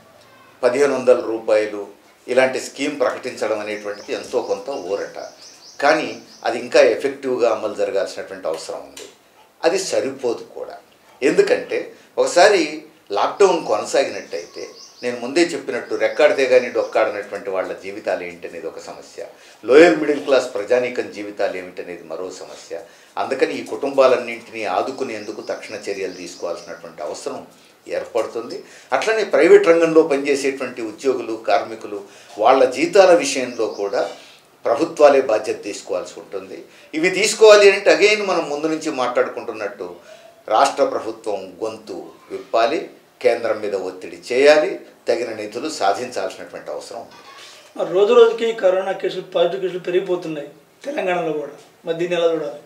1500 రూపాయలు ఇలాంటి స్కీమ్ ప్రకటించడం అనేటువంటిది ఎంతో కొంత ఊరట. కానీ అది ఇంకా ఎఫెక్టివ్గా అమలు జరగాల్సినటువంటి అవసరం ఉంది. అది సరిపోదు కూడా. ఎందుకంటే ఒకసారి లాక్డౌన్ కొనసాగినట్టయితే నేను ముందే చెప్పినట్టు రెక్కాడితే కానీ డొక్కాడనటువంటి వాళ్ళ జీవితాలు ఏంటనేది ఒక సమస్య, లోయర్ మిడిల్ క్లాస్ ప్రజానీకం జీవితాలు ఏమిటనేది మరో సమస్య. అందుకని ఈ కుటుంబాలన్నింటినీ ఆదుకునేందుకు తక్షణ చర్యలు తీసుకోవాల్సినటువంటి అవసరం ఏర్పడుతుంది. అట్లనే ప్రైవేట్ రంగంలో పనిచేసేటువంటి ఉద్యోగులు, కార్మికులు వాళ్ళ జీతాల విషయంలో కూడా ప్రభుత్వాలే బాధ్యత తీసుకోవాల్సి ఉంటుంది. ఇవి తీసుకోవాలి అంటే అగైన్ మనం ముందు నుంచి మాట్లాడుకుంటున్నట్టు రాష్ట్ర ప్రభుత్వం గొంతు విప్పాలి, కేంద్రం మీద ఒత్తిడి చేయాలి, తగిన నిధులు సాధించాల్సినటువంటి అవసరం ఉంది. రోజు రోజుకి కరోనా కేసులు, పాజిటివ్ కేసులు పెరిగిపోతున్నాయి తెలంగాణలో కూడా. మరి దీన్ని ఎలా చూడాలి?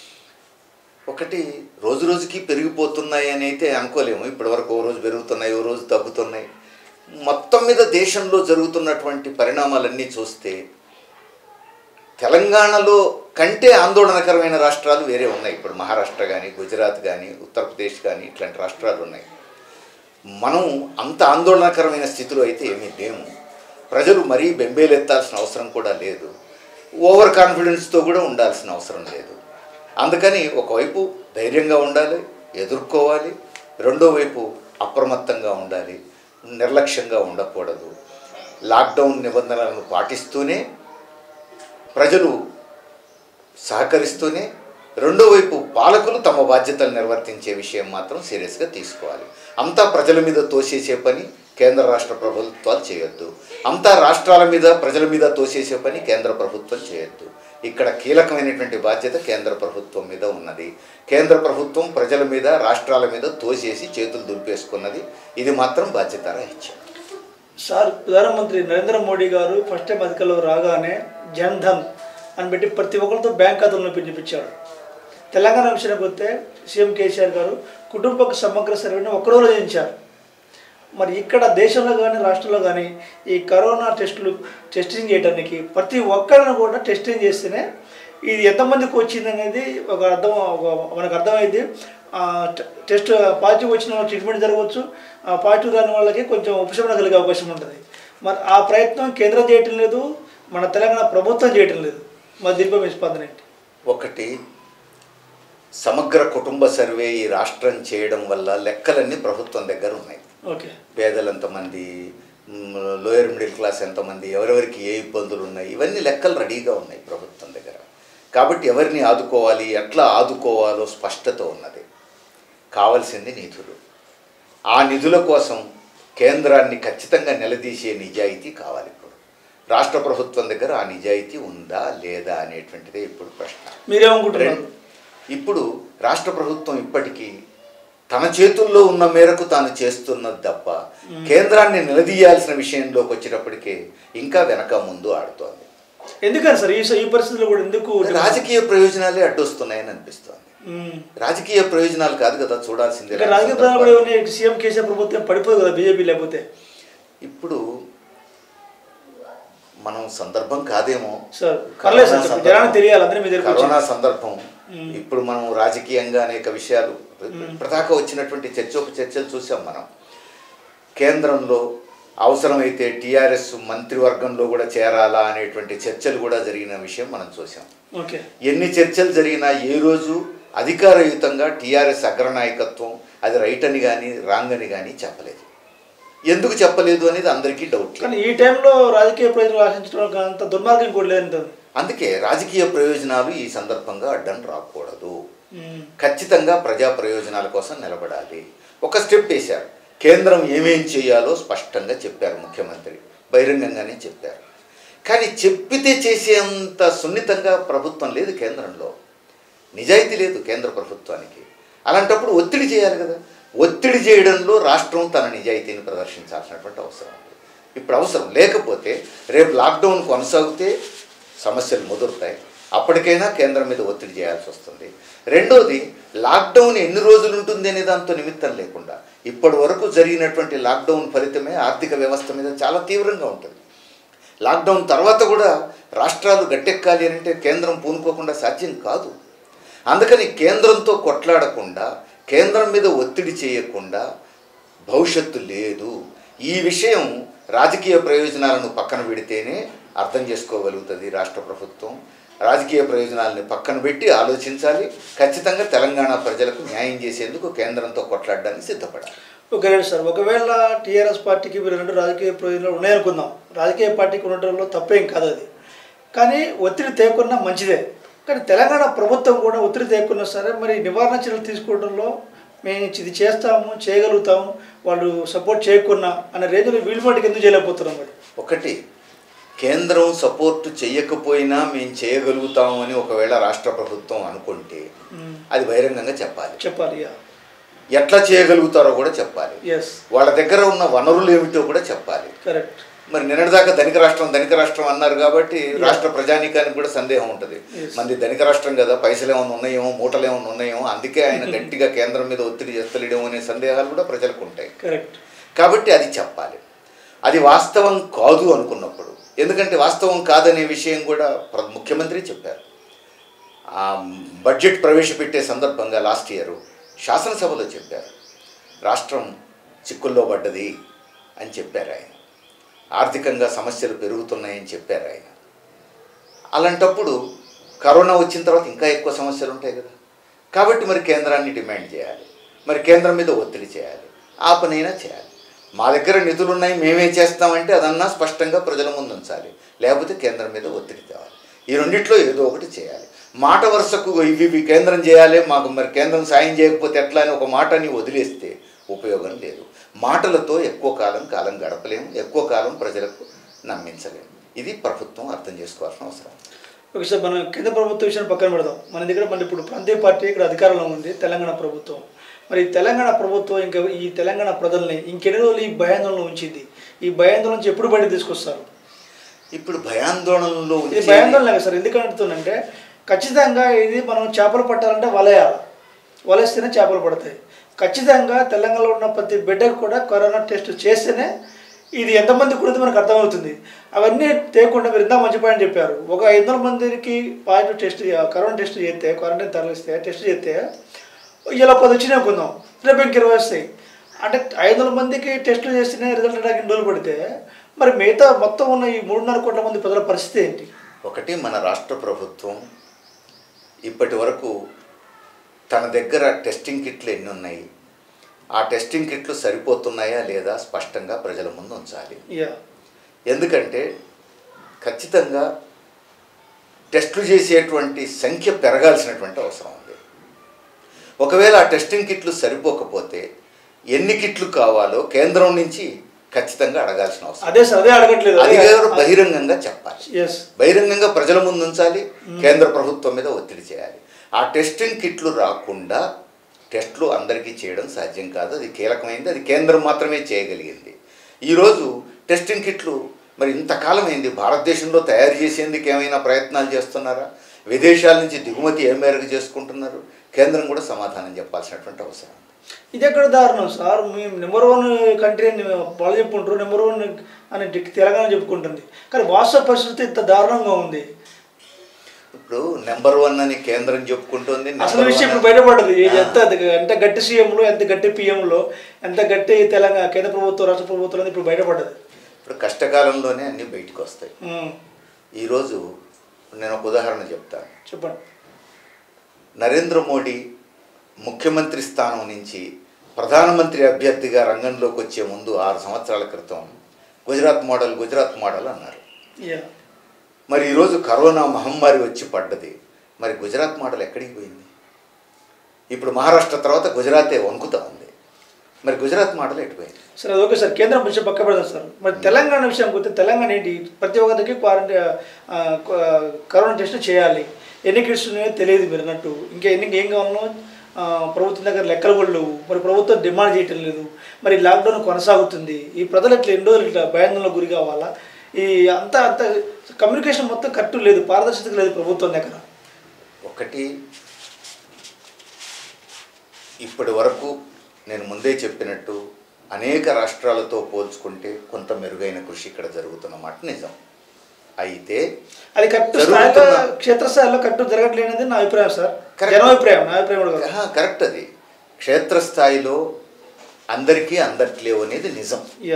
ఒకటి రోజు రోజుకి పెరిగిపోతున్నాయి అని అయితే అనుకోలేము. ఇప్పటివరకు ఓ రోజు పెరుగుతున్నాయి, ఓ రోజు తగ్గుతున్నాయి. మొత్తం మీద దేశంలో జరుగుతున్నటువంటి పరిణామాలన్నీ చూస్తే తెలంగాణలో కంటే ఆందోళనకరమైన రాష్ట్రాలు వేరే ఉన్నాయి. ఇప్పుడు మహారాష్ట్ర కానీ, గుజరాత్ కానీ, ఉత్తరప్రదేశ్ కానీ ఇట్లాంటి రాష్ట్రాలు ఉన్నాయి. మనం అంత ఆందోళనకరమైన స్థితిలో అయితే ఏమీ లేము. ప్రజలు మరీ బెంబేలెత్తాల్సిన అవసరం కూడా లేదు, ఓవర్ కాన్ఫిడెన్స్తో కూడా ఉండాల్సిన అవసరం లేదు. అందుకని ఒకవైపు ధైర్యంగా ఉండాలి, ఎదుర్కోవాలి, రెండో వైపు అప్రమత్తంగా ఉండాలి, నిర్లక్ష్యంగా ఉండకూడదు. లాక్డౌన్ నిబంధనలను పాటిస్తూనే, ప్రజలు సహకరిస్తూనే, రెండో వైపు పాలకులు తమ బాధ్యతలు నిర్వర్తించే విషయం మాత్రం సీరియస్గా తీసుకోవాలి. అంతా ప్రజల మీద తోసేసే పని కేంద్ర రాష్ట్ర ప్రభుత్వాలు చేయొద్దు, అంతా రాష్ట్రాల మీద ప్రజల మీద తోసేసే పని కేంద్ర ప్రభుత్వం చేయొద్దు. ఇక్కడ కీలకమైనటువంటి బాధ్యత కేంద్ర ప్రభుత్వం మీద ఉన్నది. కేంద్ర ప్రభుత్వం ప్రజల మీద, రాష్ట్రాల మీద తోసేసి చేతులు దులిపేసుకున్నది. ఇది మాత్రం బాధ్యతారాహిత్యం. సార్, ప్రధానమంత్రి నరేంద్ర మోడీ గారు ఫస్ట్ టైం అధికారంలో రాగానే జన్ ధన్ అని పెట్టి ప్రతి ఒక్కరితో బ్యాంక్ ఖాతాలను పిలిపించాడు. తెలంగాణ విషయానికి వస్తే సీఎం కేసీఆర్ గారు కుటుంబ సమగ్ర సర్వేని ఒక్కరోజు చేయించారు. మరి ఇక్కడ దేశంలో కానీ రాష్ట్రంలో కానీ ఈ కరోనా టెస్టింగ్ చేయడానికి ప్రతి ఒక్కరిని కూడా టెస్టింగ్ చేస్తేనే ఇది ఎంతమందికి వచ్చింది అనేది మనకు అర్థమైంది. టెస్ట్ పాజిటివ్ వచ్చిన వాళ్ళకి ట్రీట్మెంట్ జరగవచ్చు, పాజిటివ్ రాని వాళ్ళకి కొంచెం ఉపశమనం కలిగే అవకాశం ఉంటుంది. మరి ఆ ప్రయత్నం కేంద్రం చేయటం లేదు, మన తెలంగాణ ప్రభుత్వం చేయటం లేదు. మరి దీనిపై మీ స్పందన ఏంటి? ఒకటి, సమగ్ర కుటుంబ సర్వే ఈ రాష్ట్రం చేయడం వల్ల లెక్కలన్నీ ప్రభుత్వం దగ్గర ఉన్నాయి. ఓకే, పేదలు ఎంతమంది, లోయర్ మిడిల్ క్లాస్ ఎంతమంది, ఎవరెవరికి ఏ ఇబ్బందులు ఉన్నాయి, ఇవన్నీ లెక్కలు రెడీగా ఉన్నాయి ప్రభుత్వం దగ్గర. కాబట్టి ఎవరిని ఆదుకోవాలి, ఎట్లా ఆదుకోవాలో స్పష్టత ఉన్నది. కావాల్సింది నిధులు. ఆ నిధుల కోసం కేంద్రాన్ని ఖచ్చితంగా నిలదీసే నిజాయితీ కావాలి. ఇప్పుడు రాష్ట్ర ప్రభుత్వం దగ్గర ఆ నిజాయితీ ఉందా లేదా అనేటువంటిదే ఇప్పుడు ప్రశ్న. మీరేమనుకుంటున్నారు? ఇప్పుడు రాష్ట్ర ప్రభుత్వం ఇప్పటికీ తన చేతుల్లో ఉన్న మేరకు తాను చేస్తున్నది తప్ప కేంద్రాన్ని నిలదీయాల్సిన విషయంలోకి వచ్చేటప్పటికే ఇంకా వెనక ముందు ఆడుతోంది. ఎందుకని సార్ ఈ పరిస్థితుల్లో కూడా ఎందుకు? రాజకీయ ప్రయోజనాలే అడ్డొస్తున్నాయని అనిపిస్తోంది. రాజకీయ ప్రయోజనాలు కాదు కదా చూడాల్సిందే. రాజకీయ ప్రయోజనాలు సీఎం కేసీఆర్ ప్రభుత్వం పడిపోదు కదా బీజేపీ లేకపోతే. ఇప్పుడు మనం సందర్భం కాదేమో సార్, కరోనా సందర్భం. ఇప్పుడు మనం రాజకీయంగా అనేక విషయాలు ఇప్పటిదాకా వచ్చినటువంటి చర్చలు చూసాం. మనం కేంద్రంలో అవసరమైతే టీఆర్ఎస్ మంత్రివర్గంలో కూడా చేరాలా అనేటువంటి చర్చలు కూడా జరిగిన విషయం మనం చూసాం. ఎన్ని చర్చలు జరిగినా ఏ రోజు అధికారయుతంగా టీఆర్ఎస్ అగ్రనాయకత్వం అది రైట్ అని కానీ రాంగ్ అని కానీ చెప్పలేదు. ఎందుకు చెప్పలేదు అనేది అందరికీ డౌట్. కానీ ఈ టైంలో రాజకీయ ప్రయోజనాలు ఆశించడం అంత దుర్మార్గం కూడా లేదంటారు. అందుకే రాజకీయ ప్రయోజనాలు ఈ సందర్భంగా అడ్డం రాకూడదు. ఖచ్చితంగా ప్రజా ప్రయోజనాల కోసం నిలబడాలి. ఒక స్టెప్ వేశారు. కేంద్రం ఏమేం చేయాలో స్పష్టంగా చెప్పారు. ముఖ్యమంత్రి బహిరంగంగానే చెప్పారు. కానీ చెప్పితే చేసేంత సున్నితంగా ప్రభుత్వం లేదు. కేంద్రంలో నిజాయితీ లేదు కేంద్ర ప్రభుత్వానికి. అలాంటప్పుడు ఒత్తిడి చేయాలి కదా. ఒత్తిడి చేయడంలో రాష్ట్రం తన నిజాయితీని ప్రదర్శించాల్సినటువంటి అవసరం ఉంది. ఇప్పుడు అవసరం లేకపోతే రేపు లాక్డౌన్ కొనసాగితే సమస్యలు ముదురుతాయి. అప్పటికైనా కేంద్రం మీద ఒత్తిడి చేయాల్సి వస్తుంది. రెండోది, లాక్డౌన్ ఎన్ని రోజులు ఉంటుంది అనే దాంతో నిమిత్తం లేకుండా ఇప్పటి వరకు జరిగినటువంటి లాక్డౌన్ ఫలితమే ఆర్థిక వ్యవస్థ మీద చాలా తీవ్రంగా ఉంటుంది. లాక్డౌన్ తర్వాత కూడా రాష్ట్రాలు గట్టెక్కాలి అంటే కేంద్రం పూనుకోకుండా సాధ్యం కాదు. అందుకని కేంద్రంతో కొట్లాడకుండా, కేంద్రం మీద ఒత్తిడి చేయకుండా భవిష్యత్తు లేదు. ఈ విషయం రాజకీయ ప్రయోజనాలను పక్కన పెడితేనే అర్థం చేసుకోగలుగుతుంది రాష్ట్ర ప్రభుత్వం. రాజకీయ ప్రయోజనాలని పక్కన పెట్టి ఆలోచించాలి. ఖచ్చితంగా తెలంగాణ ప్రజలకు న్యాయం చేసేందుకు కేంద్రంతో కొట్లాడడానికి సిద్ధపడాలి. ఓకే సార్, ఒకవేళ టీఆర్ఎస్ పార్టీకి మీరు రెండు రాజకీయ ప్రయోజనాలు ఉన్నాయనుకుందాం, రాజకీయ పార్టీకి ఉండటంలో తప్పేం కాదు అది, కానీ ఒత్తిడి తేకున్నా మంచిదే. కానీ తెలంగాణ ప్రభుత్వం కూడా ఒత్తిడి తేకున్నా సరే మరి నివారణ చర్యలు తీసుకోవడంలో మేము ఇది చేస్తాము, చేయగలుగుతాము, వాళ్ళు సపోర్ట్ చేయకున్నా అనే రేంజ్లో వీళ్ళు మటుకు ఎందుకు చేయలేకపోతున్నాం? మరి ఒకటి, కేంద్రం సపోర్టు చేయకపోయినా మేము చేయగలుగుతాము అని ఒకవేళ రాష్ట్ర ప్రభుత్వం అనుకుంటే అది బహిరంగంగా చెప్పాలి. ఎట్లా చేయగలుగుతారో కూడా చెప్పాలి. వాళ్ళ దగ్గర ఉన్న వనరులు ఏమిటో కూడా చెప్పాలి. కరెక్ట్. మరి నిన్నటిదాకా ధనిక రాష్ట్రం అన్నారు కాబట్టి రాష్ట్ర ప్రజానీకానికి కూడా సందేహం ఉంటుంది. మంది ధనిక రాష్ట్రం కదా, పైసలు ఏమైనా ఉన్నాయేమో, మూటలు ఏమైనా ఉన్నాయేమో, అందుకే ఆయన గట్టిగా కేంద్రం మీద ఒత్తిడి చేస్తలేడేమో అనే సందేహాలు కూడా ప్రజలకు ఉంటాయి. కరెక్ట్. కాబట్టి అది చెప్పాలి. అది వాస్తవం కాదు అనుకున్నప్పుడు, ఎందుకంటే వాస్తవం కాదనే విషయం కూడా ముఖ్యమంత్రి చెప్పారు. బడ్జెట్ ప్రవేశపెట్టే సందర్భంగా లాస్ట్ ఇయర్ శాసనసభలో చెప్పారు, రాష్ట్రం చిక్కుల్లో పడ్డది అని చెప్పారు ఆయన. ఆర్థికంగా సమస్యలు పెరుగుతున్నాయని చెప్పారు ఆయన. అలాంటప్పుడు కరోనా వచ్చిన తర్వాత ఇంకా ఎక్కువ సమస్యలు ఉంటాయి కదా. కాబట్టి మరి కేంద్రాన్ని డిమాండ్ చేయాలి, మరి కేంద్రం మీద ఒత్తిడి చేయాలి, ఆ పనైనా చేయాలి. మా దగ్గర నిధులు ఉన్నాయి, మేమే చేస్తామంటే అదన్నా స్పష్టంగా ప్రజల ముందు ఉంచాలి, లేకపోతే కేంద్రం మీద ఒత్తిడి తేవాలి. ఈ రెండిట్లో ఏదో ఒకటి చేయాలి. మాట వరుసకు ఇవి కేంద్రం చేయాలి, మాకు మరి కేంద్రం సాయం చేయకపోతే ఎట్లా అని ఒక మాటని వదిలేస్తే ఉపయోగం లేదు. మాటలతో ఎక్కువ కాలం గడపలేము, ఎక్కువ కాలం ప్రజలకు నమ్మించలేము. ఇది ప్రభుత్వం అర్థం చేసుకోవాల్సిన అవసరం. ఓకే సార్, మనం కేంద్ర ప్రభుత్వ విషయాన్ని పక్కన పెడదాం. మన దగ్గర మన ఇప్పుడు ప్రాంతీయ పార్టీ ఇక్కడ అధికారంలో ఉంది, తెలంగాణ ప్రభుత్వం. మరి తెలంగాణ ప్రభుత్వం ఇంకా ఈ తెలంగాణ ప్రజల్ని ఇంకెన్ని రోజులు ఈ భయాందోళనలో ఉంచింది? ఈ భయాందోళన నుంచి ఎప్పుడు బయట తీసుకొస్తారు? ఇప్పుడు భయాందోళనలో ఇది భయాందోళన లేదు సార్. ఎందుకు అంటుందంటే ఖచ్చితంగా ఇది మనం చేపలు పట్టాలంటే వలయాలి, వలేస్తేనే చేపలు పడతాయి. ఖచ్చితంగా తెలంగాణలో ఉన్న ప్రతి బిడ్డకు కూడా కరోనా టెస్ట్ చేస్తేనే ఇది ఎంతమంది కూడా మనకు అర్థమవుతుంది. అవన్నీ తేకుండా మీరు ఇంత మంచి పాయింట్ చెప్పారు. ఒక 500 మందికి పాజిటివ్ టెస్ట్ కరోనా టెస్ట్ చేస్తే, క్వారంటైన్ తరలిస్తే టెస్ట్ చేస్తే ఇలా 10 వచ్చినాయి అనుకుందాం, రేపు ఇంక 20 వస్తాయి. అంటే 500 మందికి టెస్టులు చేస్తేనే రిజల్ట్ రాక 2 రోజులు పడితే మరి మిగతా మొత్తం ఉన్న ఈ 3.5 కోట్ల మంది ప్రజల పరిస్థితి ఏంటి? ఒకటి, మన రాష్ట్ర ప్రభుత్వం ఇప్పటి వరకు తన దగ్గర టెస్టింగ్ కిట్లు ఎన్ని ఉన్నాయి, ఆ టెస్టింగ్ కిట్లు సరిపోతున్నాయా లేదా స్పష్టంగా ప్రజల ముందు ఉంచాలి. ఎందుకంటే ఖచ్చితంగా టెస్టులు చేసేటువంటి సంఖ్య పెరగాల్సినటువంటి అవసరం ఉంది. ఒకవేళ ఆ టెస్టింగ్ కిట్లు సరిపోకపోతే ఎన్ని కిట్లు కావాలో కేంద్రం నుంచి ఖచ్చితంగా అడగాల్సిన అవసరం. అదే అడగట్లేదు, అది బహిరంగంగా చెప్పాలి, బహిరంగంగా ప్రజల ముందు ఉంచాలి, కేంద్ర ప్రభుత్వం మీద ఒత్తిడి చేయాలి. ఆ టెస్టింగ్ కిట్లు రాకుండా టెస్టులు అందరికీ చేయడం సాధ్యం కాదు, అది కీలకమైంది, అది కేంద్రం మాత్రమే చేయగలిగింది. ఈరోజు టెస్టింగ్ కిట్లు మరి ఇంతకాలం అయింది, భారతదేశంలో తయారు చేసేందుకు ఏమైనా ప్రయత్నాలు చేస్తున్నారా? విదేశాల నుంచి దిగుమతి ఏ మేరకు చేసుకుంటున్నారు? కేంద్రం కూడా సమాధానం చెప్పాల్సినటువంటి అవసరం. ఇది ఎక్కడ దారుణం సార్? మేము నెంబర్ 1 కంట్రీ అని వాళ్ళు చెప్పుకుంటారు, నెంబర్ 1 అని తెలంగాణ చెప్పుకుంటుంది, కానీ వాస్తవ పరిస్థితి ఇంత దారుణంగా ఉంది. ఇప్పుడు నెంబర్ 1 అని కేంద్రం చెప్పుకుంటుంది, అసలు విషయం ఇప్పుడు బయటపడ్డది. ఎంత గట్టి సీఎంలో, ఎంత గట్టి పిఎంలో, ఎంత గట్టి తెలంగాణ కేంద్ర ప్రభుత్వం, రాష్ట్ర ప్రభుత్వం ఇప్పుడు బయటపడ్డది. ఇప్పుడు కష్టకాలంలోనే అన్నీ బయటకు వస్తాయి. ఈరోజు నేను ఒక ఉదాహరణ చెప్తాను. చెప్పండి. నరేంద్ర మోడీ ముఖ్యమంత్రి స్థానం నుంచి ప్రధానమంత్రి అభ్యర్థిగా రంగంలోకి వచ్చే ముందు 6 సంవత్సరాల క్రితం గుజరాత్ మోడల్ అన్నారు. మరి ఈరోజు కరోనా మహమ్మారి వచ్చి పడ్డది, మరి గుజరాత్ మోడల్ ఎక్కడికి పోయింది? ఇప్పుడు మహారాష్ట్ర తర్వాత గుజరాతే వణుకుతా ఉంది, మరి గుజరాత్ మోడల్ ఎటుపోయింది? సార్ అది ఓకే సార్, కేంద్రం విషయం పక్క పెడతాం సార్. మరి తెలంగాణ విషయం పోతే తెలంగాణ ఏంటి? ప్రతి ఒక్కరికి కరోనా టెస్ట్ చేయాలి, ఎన్ని కిట్స్ ఉన్నాయో తెలియదు మీరు అన్నట్టు. ఇంకా ఏం కావాలనో ప్రభుత్వం దగ్గర లెక్కలు కూడా లేవు, మరి ప్రభుత్వం డిమాండ్ చేయటం లేదు. మరి లాక్డౌన్ కొనసాగుతుంది, ఈ ప్రజలు ఇట్లా 2 రోజులు ఇట్లా భయాందోళనకు గురి కావాలా? ఈ అంత కమ్యూనికేషన్ మొత్తం కరెక్ట్ లేదు, పారదర్శకత లేదు ప్రభుత్వం దగ్గర. ఒకటి, ఇప్పటి వరకు నేను ముందే చెప్పినట్టు అనేక రాష్ట్రాలతో పోల్చుకుంటే కొంత మెరుగైన కృషి ఇక్కడ జరుగుతున్నమాట నిజం. అయితే అది కరెక్ట్ స్థాయిలో, క్షేత్రస్థాయిలో కరెక్ట్ జరగట్లేనిది నా అభిప్రాయం సార్. నా అభిప్రాయం కరెక్ట్. అది క్షేత్రస్థాయిలో అందరికీ అందట్లేవు అనేది నిజం.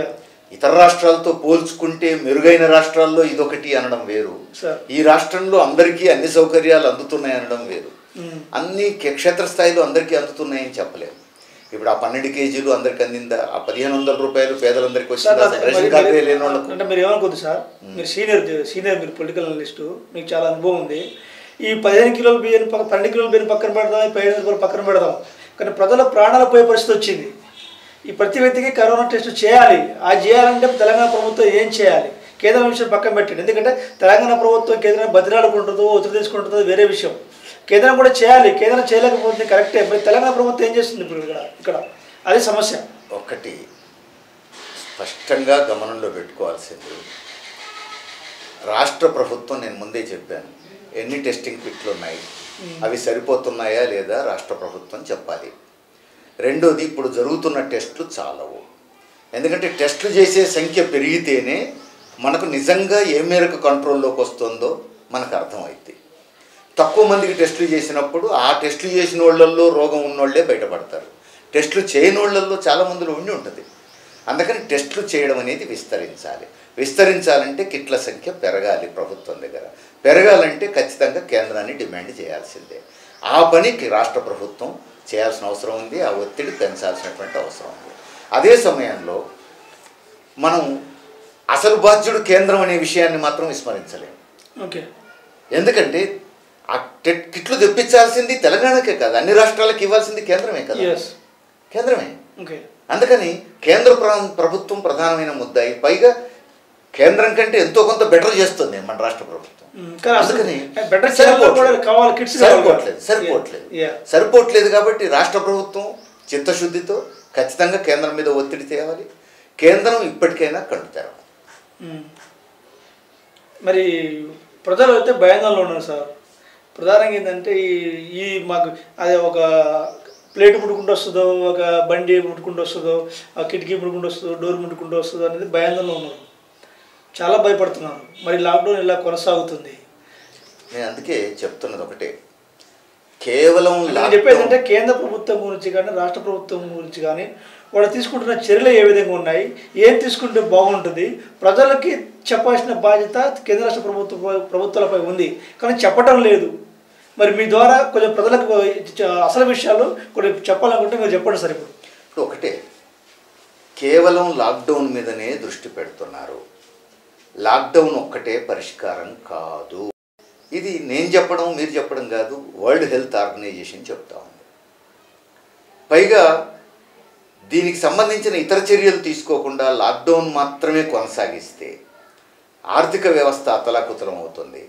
ఇతర రాష్ట్రాలతో పోల్చుకుంటే మెరుగైన రాష్ట్రాల్లో ఇదొకటి అనడం వేరు, ఈ రాష్ట్రంలో అందరికీ అన్ని సౌకర్యాలు అందుతున్నాయి అనడం వేరు. అన్ని క్షేత్రస్థాయిలో అందరికీ అందుతున్నాయని చెప్పలేము. ఇప్పుడు ఆ 12 కేజీలు అందరికి అందిందా, ఆ 1500 రూపాయలు పేదలందరికీ వచ్చిందా, రేషన్ కార్డు లేని వాళ్ళకు? అంటే మీరు ఏమనుకోద్దు సార్, మీరు సీనియర్ మీరు పొలిటికల్ అనలిస్టు, మీకు చాలా అనుభవం ఉంది. ఈ 15 కిలోల బియ్యం 12 కిలోల బియ్యం పక్కన పెడదాం, 15 రూపాయలు పక్కన పెడదాం, కానీ ప్రజల ప్రాణాలు పోయే పరిస్థితి వచ్చింది. ఈ ప్రతి వ్యక్తికి కరోనా టెస్ట్ చేయాలి. ఆ చేయాలంటే తెలంగాణ ప్రభుత్వం ఏం చేయాలి? కేంద్రం విషయం పక్కన పెట్టండి. ఎందుకంటే తెలంగాణ ప్రభుత్వం కేంద్రం బదిలాడుకుంటుందో ఒత్తిడి తీసుకుంటుందో వేరే విషయం. కేంద్రం కూడా చేయాలి. కేంద్రం చేయలేకపోతుంది కరెక్టే, మరి తెలంగాణ ప్రభుత్వం ఏం చేస్తుంది ఇప్పుడు ఇక్కడ? అదే సమస్య. ఒకటి స్పష్టంగా గమనంలో పెట్టుకోవాల్సింది, రాష్ట్ర ప్రభుత్వం, నేను ముందే చెప్పాను, ఎన్ని టెస్టింగ్ కిట్లు ఉన్నాయి, అవి సరిపోతున్నాయా లేదా రాష్ట్ర ప్రభుత్వం చెప్పాలి. రెండోది, ఇప్పుడు జరుగుతున్న టెస్టులు చాలవు. ఎందుకంటే టెస్టులు చేసే సంఖ్య పెరిగితేనే మనకు నిజంగా ఏ మేరకు కంట్రోల్లోకి వస్తుందో మనకు అర్థమవుతుంది. తక్కువ మందికి టెస్టులు చేసినప్పుడు ఆ టెస్టులు చేసిన వాళ్ళల్లో రోగం ఉన్నోళ్లే బయటపడతారు. టెస్టులు చేయని వాళ్ళల్లో చాలామందిలో ఉండి ఉంటుంది. అందుకని టెస్టులు చేయడం అనేది విస్తరించాలంటే కిట్ల సంఖ్య పెరగాలి. ప్రభుత్వం దగ్గర పెరగాలంటే ఖచ్చితంగా కేంద్రాన్ని డిమాండ్ చేయాల్సిందే. ఆ పనికి రాష్ట్ర ప్రభుత్వం చేయాల్సిన అవసరం ఉంది. ఆ ఒత్తిడి పెంచాల్సినటువంటి అవసరం ఉంది. అదే సమయంలో మనం అసలు బాధ్యుడు కేంద్రం అనే విషయాన్ని మాత్రం విస్మరించలేము. ఓకే, ఎందుకంటే ఆ కిట్లు తెప్పించాల్సింది తెలంగాణకే కాదు, అన్ని రాష్ట్రాలకు ఇవ్వాల్సింది కేంద్రమే కదా. కేంద్రమే. అందుకని కేంద్ర ప్రభుత్వం ప్రధానమైన ముద్దాయి. పైగా కేంద్రం కంటే ఎంతో కొంత బెటర్ చేస్తుంది మన రాష్ట్ర ప్రభుత్వం. అందుకని సరిపోవట్లేదు కాబట్టి రాష్ట్ర ప్రభుత్వం చిత్తశుద్ధితో ఖచ్చితంగా కేంద్రం మీద ఒత్తిడి తేవాలి. కేంద్రం ఇప్పటికైనా కళ్ళు తెరవాలి. మరి ప్రజలు అయితే భయాందోళనలో ఉన్నారు సార్. ప్రధానంగా ఏంటంటే ఈ మాకు అదే ఒక ప్లేట్ ముట్టుకుంటూ వస్తుందో, ఒక బండి ముట్టుకుంటూ వస్తుందో, కిటికీ ముట్టుకుంటూ వస్తుందో, డోర్ ముట్టుకుంటూ వస్తుందో అనేది భయాందోళనలో ఉన్నారు. చాలా భయపడుతున్నారు. మరి లాక్డౌన్ ఇలా కొనసాగుతుంది. నేను అందుకే చెప్తున్నది ఒకటే, కేవలం చెప్పేది అంటే కేంద్ర ప్రభుత్వం గురించి కానీ రాష్ట్ర ప్రభుత్వం గురించి కానీ వాళ్ళు తీసుకుంటున్న చర్యలు ఏ విధంగా ఉన్నాయి, ఏం తీసుకుంటే బాగుంటుంది, ప్రజలకి చెప్పాల్సిన బాధ్యత కేంద్ర రాష్ట్ర ప్రభుత్వాలపై ఉంది, కానీ చెప్పడం లేదు. మరి మీ ద్వారా కొంచెం ప్రజలకు అసలు విషయాలు కొన్ని చెప్పాలనుకుంటే మీరు చెప్పండి సార్. ఇప్పుడు ఒకటే, కేవలం లాక్డౌన్ మీదనే దృష్టి పెడుతున్నారు. లాక్డౌన్ ఒక్కటే పరిష్కారం కాదు. ఇది నేను చెప్పడం మీరు చెప్పడం కాదు, వరల్డ్ హెల్త్ ఆర్గనైజేషన్ చెప్తా ఉంది. పైగా దీనికి సంబంధించిన ఇతర చర్యలు తీసుకోకుండా లాక్డౌన్ మాత్రమే కొనసాగిస్తే ఆర్థిక వ్యవస్థ అతలాకుతలం అవుతుంది.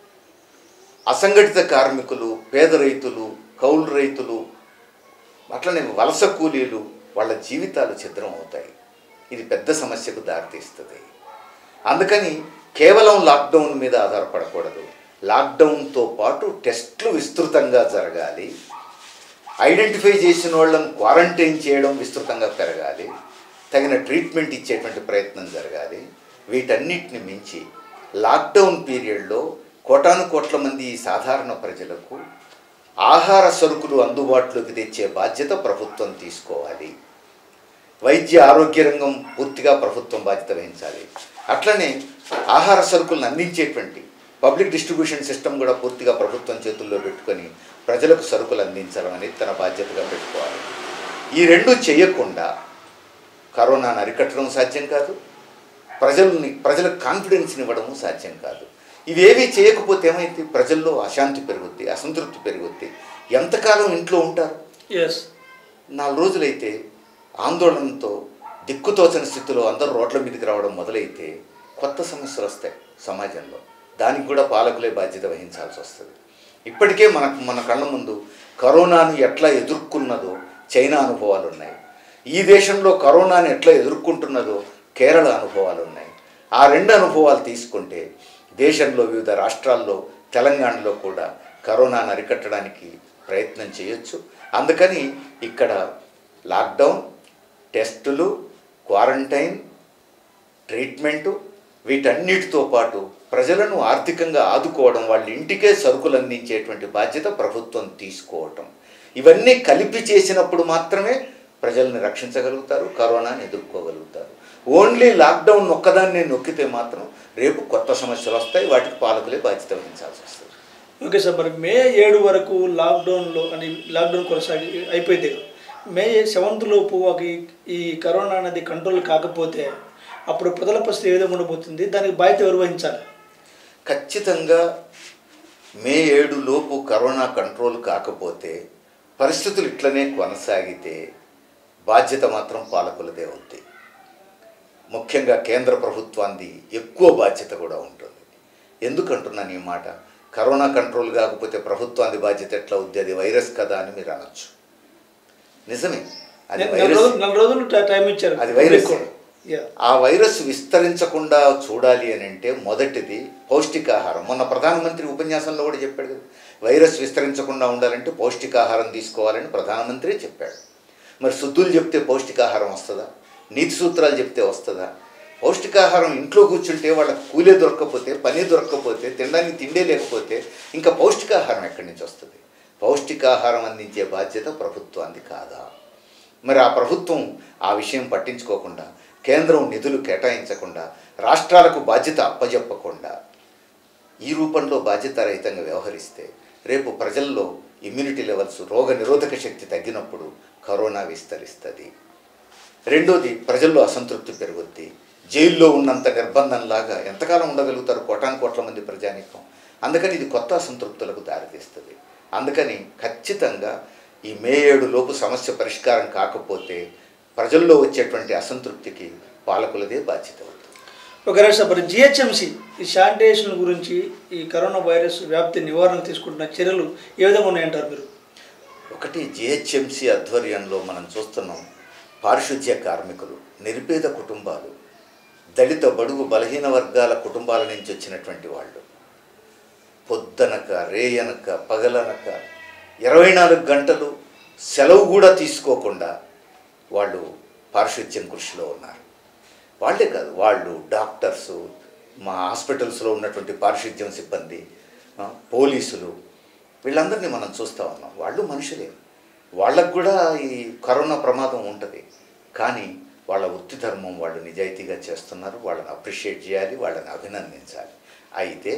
అసంఘటిత కార్మికులు, పేద రైతులు, కౌలు రైతులు, అట్లనే వలస కూలీలు, వాళ్ళ జీవితాలు ఛిద్రం అవుతాయి. ఇది పెద్ద సమస్యకు దారితీస్తుంది. అందుకని కేవలం లాక్డౌన్ మీద ఆధారపడకూడదు. లాక్డౌన్తో పాటు టెస్టులు విస్తృతంగా జరగాలి. ఐడెంటిఫై చేసిన వాళ్ళని క్వారంటైన్ చేయడం విస్తృతంగా పెరగాలి. తగిన ట్రీట్మెంట్ ఇచ్చేటువంటి ప్రయత్నం జరగాలి. వీటన్నిటిని మించి లాక్డౌన్ పీరియడ్లో కోటాను కోట్ల మంది సాధారణ ప్రజలకు ఆహార సరుకులు అందుబాటులోకి తెచ్చే బాధ్యత ప్రభుత్వం తీసుకోవాలి. వైద్య ఆరోగ్య రంగం పూర్తిగా ప్రభుత్వం బాధ్యత వహించాలి. అట్లనే ఆహార సరుకులను అందించేటువంటి పబ్లిక్ డిస్ట్రిబ్యూషన్ సిస్టమ్ కూడా పూర్తిగా ప్రభుత్వం చేతుల్లో పెట్టుకొని ప్రజలకు సరుకులు అందించడం అనేది తన బాధ్యతగా పెట్టుకోవాలి. ఈ రెండు చేయకుండా కరోనాను అరికట్టడం సాధ్యం కాదు, ప్రజలకు కాన్ఫిడెన్స్ని ఇవ్వడం సాధ్యం కాదు. ఇవేవి చేయకపోతే ఏమైతే ప్రజల్లో అశాంతి పెరుగుద్ది, అసంతృప్తి పెరుగుద్ది. ఎంతకాలం ఇంట్లో ఉంటారు? 4 రోజులైతే ఆందోళనతో దిక్కుతోచని స్థితిలో అందరూ రోడ్ల మీదకి రావడం మొదలైతే కొత్త సమస్యలు వస్తాయి సమాజంలో. దానికి కూడా పాలకులే బాధ్యత వహించాల్సి వస్తుంది. ఇప్పటికే మన కళ్ళ ముందు కరోనాను ఎట్లా ఎదుర్కొన్నదో చైనా అనుభవాలు ఉన్నాయి. ఈ దేశంలో కరోనాను ఎట్లా ఎదుర్కొంటున్నదో కేరళ అనుభవాలు ఉన్నాయి. ఆ 2 అనుభవాలు తీసుకుంటే దేశంలో వివిధ రాష్ట్రాల్లో, తెలంగాణలో కూడా కరోనాను అరికట్టడానికి ప్రయత్నం చేయొచ్చు. అందుకని ఇక్కడ లాక్డౌన్, టెస్టులు, క్వారంటైన్, ట్రీట్మెంటు, వీటన్నిటితో పాటు ప్రజలను ఆర్థికంగా ఆదుకోవడం, వాళ్ళ ఇంటికే సరుకులు అందించేటువంటి బాధ్యత ప్రభుత్వం తీసుకోవటం, ఇవన్నీ కలిపి చేసినప్పుడు మాత్రమే ప్రజల్ని రక్షించగలుగుతారు, కరోనాను ఎదుర్కోగలుగుతారు. ఓన్లీ లాక్డౌన్ ఒక్కదాన్ని నొక్కితే మాత్రం రేపు కొత్త సమస్యలు వస్తాయి, వాటికి పాలకులే బాధ్యత వహించాల్సి వస్తుంది. ఓకే సార్, మరి మే 7 వరకు లాక్డౌన్లో అని లాక్డౌన్ కొనసాగి అయిపోయింది. మే 7 లోపు ఈ కరోనా అనేది కంట్రోల్ కాకపోతే అప్పుడు ప్రజల పరిస్థితి ఏ విధంగా ఉండబోతుంది, దానికి బాధ్యత ఎవరు వహించాలి? ఖచ్చితంగా మే 7 లోపు కరోనా కంట్రోల్ కాకపోతే, పరిస్థితులు ఇట్లనే కొనసాగితే బాధ్యత మాత్రం పాలకులదే ఉంది. ముఖ్యంగా కేంద్ర ప్రభుత్వాన్ని ఎక్కువ బాధ్యత కూడా ఉంటుంది. ఎందుకంటున్నాను ఈ మాట? కరోనా కంట్రోల్ కాకపోతే ప్రభుత్వాన్ని బాధ్యత ఎట్లా ఉంది? అది వైరస్ కదా అని మీరు అనొచ్చు. నిజమే, అది వైరస్. 4 రోజులు టైం ఇచ్చారు. అది వైరస్. ఆ వైరస్ విస్తరించకుండా చూడాలి అని అంటే మొదటిది పౌష్టికాహారం. మొన్న ప్రధానమంత్రి ఉపన్యాసంలో కూడా చెప్పాడు కదా, వైరస్ విస్తరించకుండా ఉండాలంటే పౌష్టికాహారం తీసుకోవాలని ప్రధానమంత్రి చెప్పాడు. మరి శుద్ధులు చెప్తే పౌష్టికాహారం వస్తుందా? నీతి సూత్రాలు చెప్తే వస్తుందా? పౌష్టికాహారం ఇంట్లో కూర్చుంటే వాళ్ళకి కూలే దొరకకపోతే, పని దొరకకపోతే, తినడానికి తిండే లేకపోతే ఇంకా పౌష్టికాహారం ఎక్కడి నుంచి వస్తుంది? పౌష్టికాహారం అందించే బాధ్యత ప్రభుత్వానికి కాదా? మరి ఆ ప్రభుత్వం ఆ విషయం పట్టించుకోకుండా, కేంద్రం నిధులు కేటాయించకుండా, రాష్ట్రాలకు బాధ్యత అప్పజెప్పకుండా ఈ రూపంలో బాధ్యతారహితంగా వ్యవహరిస్తే రేపు ప్రజల్లో ఇమ్యూనిటీ లెవెల్స్, రోగ నిరోధక శక్తి తగ్గినప్పుడు కరోనా విస్తరిస్తుంది. రెండోది, ప్రజల్లో అసంతృప్తి పెరుగుద్ది. జైల్లో ఉన్నంత నిర్బంధంలాగా ఎంతకాలం ఉండగలుగుతారు కోటాను మంది ప్రజానీకం? అందుకని ఇది కొత్త అసంతృప్తులకు దారితీస్తుంది. అందుకని ఖచ్చితంగా ఈ మే 7 లోపు సమస్య పరిష్కారం కాకపోతే ప్రజల్లో వచ్చేటువంటి అసంతృప్తికి పాలకులదే బాధ్యత అవుతుంది. ఒకవేళ మరి జిహెచ్ఎంసి ఈ శానిటేషన్ గురించి, ఈ కరోనా వైరస్ వ్యాప్తి నివారణ తీసుకుంటున్న చర్యలు ఏ విధంగా ఉన్నాయంటారు మీరు? ఒకటి, జిహెచ్ఎంసి ఆధ్వర్యంలో మనం చూస్తున్నాం, పారిశుధ్య కార్మికులు, నిరుపేద కుటుంబాలు, దళిత బడుగు బలహీన వర్గాల కుటుంబాల నుంచి వచ్చినటువంటి వాళ్ళు పొద్దనక రేయనక పగలనక 24 గంటలు సెలవు కూడా తీసుకోకుండా వాళ్ళు పారిశుధ్యం కృషిలో ఉన్నారు. వాళ్ళే కాదు, వాళ్ళు డాక్టర్సు, మా హాస్పిటల్స్లో ఉన్నటువంటి పారిశుధ్యం సిబ్బంది, పోలీసులు, వీళ్ళందరినీ మనం చూస్తూ ఉన్నాం. వాళ్ళు మనుషులే, వాళ్ళకు కూడా ఈ కరోనా ప్రమాదం ఉంటుంది. కానీ వాళ్ళ వృత్తి ధర్మం వాళ్ళు నిజాయితీగా చేస్తున్నారు. వాళ్ళని అప్రిషియేట్ చేయాలి, వాళ్ళని అభినందించాలి. అయితే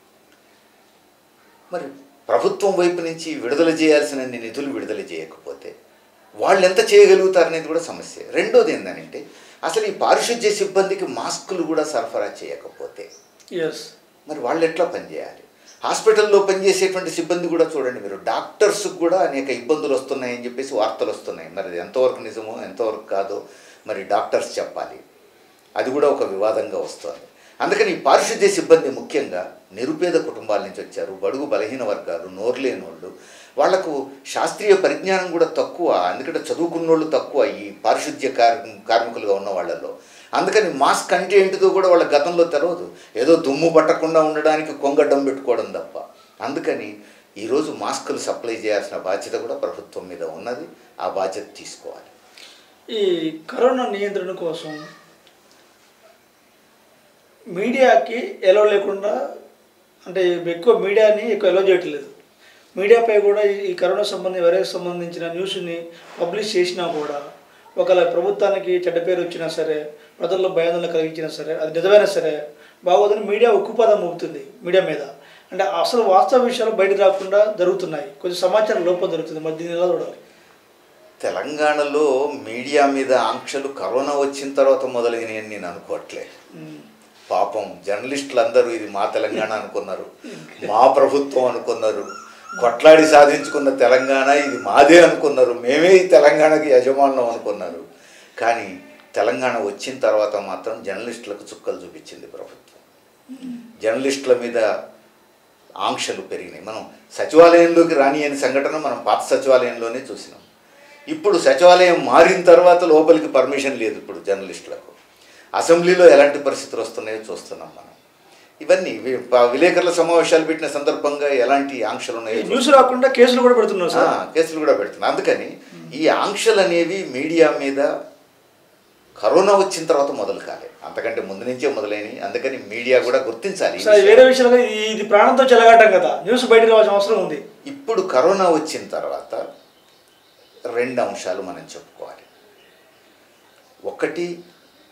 మరి ప్రభుత్వం వైపు నుంచి విడుదల చేయాల్సినన్ని నిధులు విడుదల చేయకపోతే వాళ్ళు ఎంత చేయగలుగుతారనేది కూడా సమస్య. రెండోది ఏంటంటే, అసలు ఈ పారిశుధ్య సిబ్బందికి మాస్కులు కూడా సరఫరా చేయకపోతే మరి వాళ్ళు ఎట్లా పనిచేయాలి? హాస్పిటల్లో పనిచేసేటువంటి సిబ్బంది కూడా చూడండి మీరు, డాక్టర్స్కి కూడా అనేక ఇబ్బందులు వస్తున్నాయని చెప్పేసి వార్తలు వస్తున్నాయి. మరి అది ఎంతవరకు నిజమో ఎంతవరకు కాదో మరి డాక్టర్స్ చెప్పాలి. అది కూడా ఒక వివాదంగా వస్తుంది. అందుకని ఈ పారిశుధ్య సిబ్బంది ముఖ్యంగా నిరుపేద కుటుంబాల నుంచి వచ్చారు, బడుగు బలహీన వర్గాలు, నోరులేని వాళ్ళు, వాళ్లకు శాస్త్రీయ పరిజ్ఞానం కూడా తక్కువ. ఎందుకంటే చదువుకున్నోళ్ళు తక్కువ ఈ పారిశుధ్య కార్మికులుగా ఉన్న వాళ్ళలో. అందుకని మాస్క్ అంటే ఏంటిదో కూడా వాళ్ళ గతంలో తెలవదు. ఏదో దుమ్ము పట్టకుండా ఉండడానికి కొంగడ్డం పెట్టుకోవడం తప్ప. అందుకని ఈరోజు మాస్కులు సప్లై చేయాల్సిన బాధ్యత కూడా ప్రభుత్వం మీద ఉన్నది. ఆ బాధ్యత తీసుకోవాలి. ఈ కరోనా నియంత్రణ కోసం మీడియాకి ఎలో లేకుండా, అంటే ఎక్కువ మీడియాని ఎక్కువ ఎలో చేయట్లేదు. మీడియాపై కూడా ఈ కరోనా వైరస్ సంబంధించిన న్యూస్ని పబ్లిష్ చేసినా కూడా ఒకవేళ ప్రభుత్వానికి చెడ్డ పేరు వచ్చినా సరే, ప్రజల్లో భయాందోళన కలిగించినా సరే, అది నిజమైనా సరే బాగోదని మీడియా ఉక్కుపాదం మోపుతుంది మీడియా మీద. అంటే అసలు వాస్తవ విషయాలు బయట రాకుండా జరుగుతున్నాయి, కొంచెం సమాచారం లోపం జరుగుతుంది. మరి దీన్ని ఎలా చూడాలి? తెలంగాణలో మీడియా మీద ఆంక్షలు కరోనా వచ్చిన తర్వాత మొదలైనవి నేను అనుకోవట్లే. పాపం జర్నలిస్టులు అందరూ ఇది మా తెలంగాణ అనుకున్నారు, మా ప్రభుత్వం అనుకున్నారు, కొట్లాడి సాధించుకున్న తెలంగాణ ఇది మాదే అనుకున్నారు, మేమే ఈ తెలంగాణకి యజమానులం అనుకున్నారు. కానీ తెలంగాణ వచ్చిన తర్వాత మాత్రం జర్నలిస్టులకు చుక్కలు చూపించింది ప్రభుత్వం. జర్నలిస్టుల మీద ఆంక్షలు పెరిగినాయి. మనం సచివాలయంలోకి రానియని సంఘటన మనం పాత సచివాలయంలోనే చూసినాం. ఇప్పుడు సచివాలయం మారిన తర్వాత లోపలికి పర్మిషన్ లేదు ఇప్పుడు జర్నలిస్టులకు. అసెంబ్లీలో ఎలాంటి పరిస్థితులు వస్తున్నాయో చూస్తున్నాం మనం. ఇవన్నీ విలేకరుల సమావేశాలు పెట్టిన సందర్భంగా ఎలాంటి ఆంక్షలు ఉన్నాయో, న్యూస్ రాకుండా కేసులు కూడా పెడుతున్నారు. కేసులు కూడా పెడుతున్నారు. అందుకని ఈ ఆంక్షలు అనేవి మీడియా మీద కరోనా వచ్చిన తర్వాత మొదలు కాలేదు, అంతకంటే ముందు నుంచే మొదలైనవి. అందుకని మీడియా కూడా గుర్తించాలి. వేరే విషయాలు ఇది ప్రాణంతో చెలగాటం కదా, న్యూస్ బయటకు రావాల్సిన అవసరం ఉంది. ఇప్పుడు కరోనా వచ్చిన తర్వాత 2 అంశాలు మనం చెప్పుకోవాలి. ఒకటి,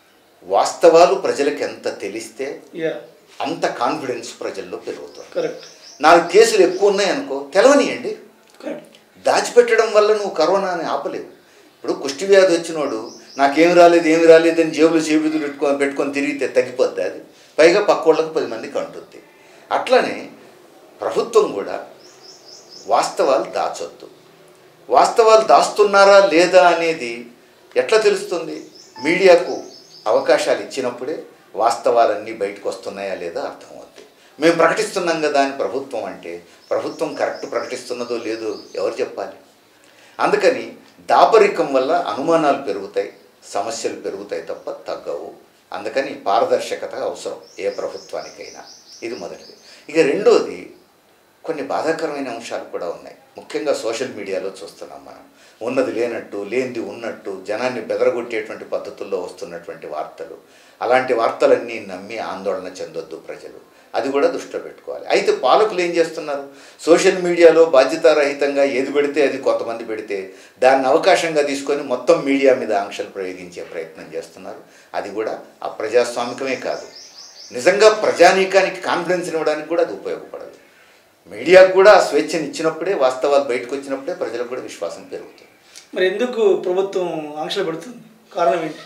వాస్తవాలు ప్రజలకు ఎంత తెలిస్తే యా అంత కాన్ఫిడెన్స్ ప్రజల్లో పెరుగుతుంది. కరెక్ట్. 4 కేసులు ఎక్కువ ఉన్నాయనుకో, తెలవనియండి. కరెక్ట్. దాచిపెట్టడం వల్ల నువ్వు కరోనాని ఆపలేవు. ఇప్పుడు కుష్టి వ్యాధి వచ్చినోడు నాకేమి రాలేదు ఏమి రాలేదని జేబులు చేబుదులు పెట్టుకొని తిరిగితే తగ్గిపోద్ది అది, పైగా పక్కోళ్ళకు 10 మందికి అంటుంది. అట్లనే ప్రభుత్వం కూడా వాస్తవాలు దాచొద్దు. వాస్తవాలు దాస్తున్నారా లేదా అనేది ఎట్లా తెలుస్తుంది? మీడియాకు అవకాశాలు ఇచ్చినప్పుడే వాస్తవాలన్నీ బయటకు వస్తున్నాయా లేదా అర్థమవుతుంది. మేము ప్రకటిస్తున్నాం కదా అని ప్రభుత్వం అంటే ప్రభుత్వం కరెక్ట్ ప్రకటిస్తున్నదో లేదో ఎవరు చెప్పాలి? అందుకని దాపరికం వల్ల అనుమానాలు పెరుగుతాయి, సమస్యలు పెరుగుతాయి తప్ప తగ్గవు. అందుకని పారదర్శకత అవసరం ఏ ప్రభుత్వానికైనా. ఇది మొదటిది. ఇక రెండోది, కొన్ని బాధాకరమైన అంశాలు కూడా ఉన్నాయి. ముఖ్యంగా సోషల్ మీడియాలో చూస్తున్నాం మనం. ఉన్నది లేనట్టు, లేనిది ఉన్నట్టు జనాన్ని బెదరగొట్టేటువంటి పద్ధతుల్లో వస్తున్నటువంటి వార్తలు. అలాంటి వార్తలన్నీ నమ్మి ఆందోళన చెందొద్దు ప్రజలు. అది కూడా దృష్టిలో పెట్టుకోవాలి. అయితే పాలకులు ఏం చేస్తున్నారు? సోషల్ మీడియాలో బాధ్యతారహితంగా ఏది పెడితే అది కొంతమంది పెడితే దాన్ని అవకాశంగా తీసుకొని మొత్తం మీడియా మీద ఆంక్షలు ప్రయోగించే ప్రయత్నం చేస్తున్నారు. అది కూడా అప్రజాస్వామికమే కాదు, నిజంగా ప్రజానీకానికి కాన్ఫిడెన్స్ ఇవ్వడానికి కూడా అది ఉపయోగపడదు. మీడియాకు కూడా ఆ స్వేచ్ఛను ఇచ్చినప్పుడే, వాస్తవాలు బయటకు వచ్చినప్పుడే ప్రజలకు కూడా విశ్వాసం పెరుగుతుంది. మరి ఎందుకు ప్రభుత్వం ఆంక్షలు పెడుతుంది? కారణం ఏంటి?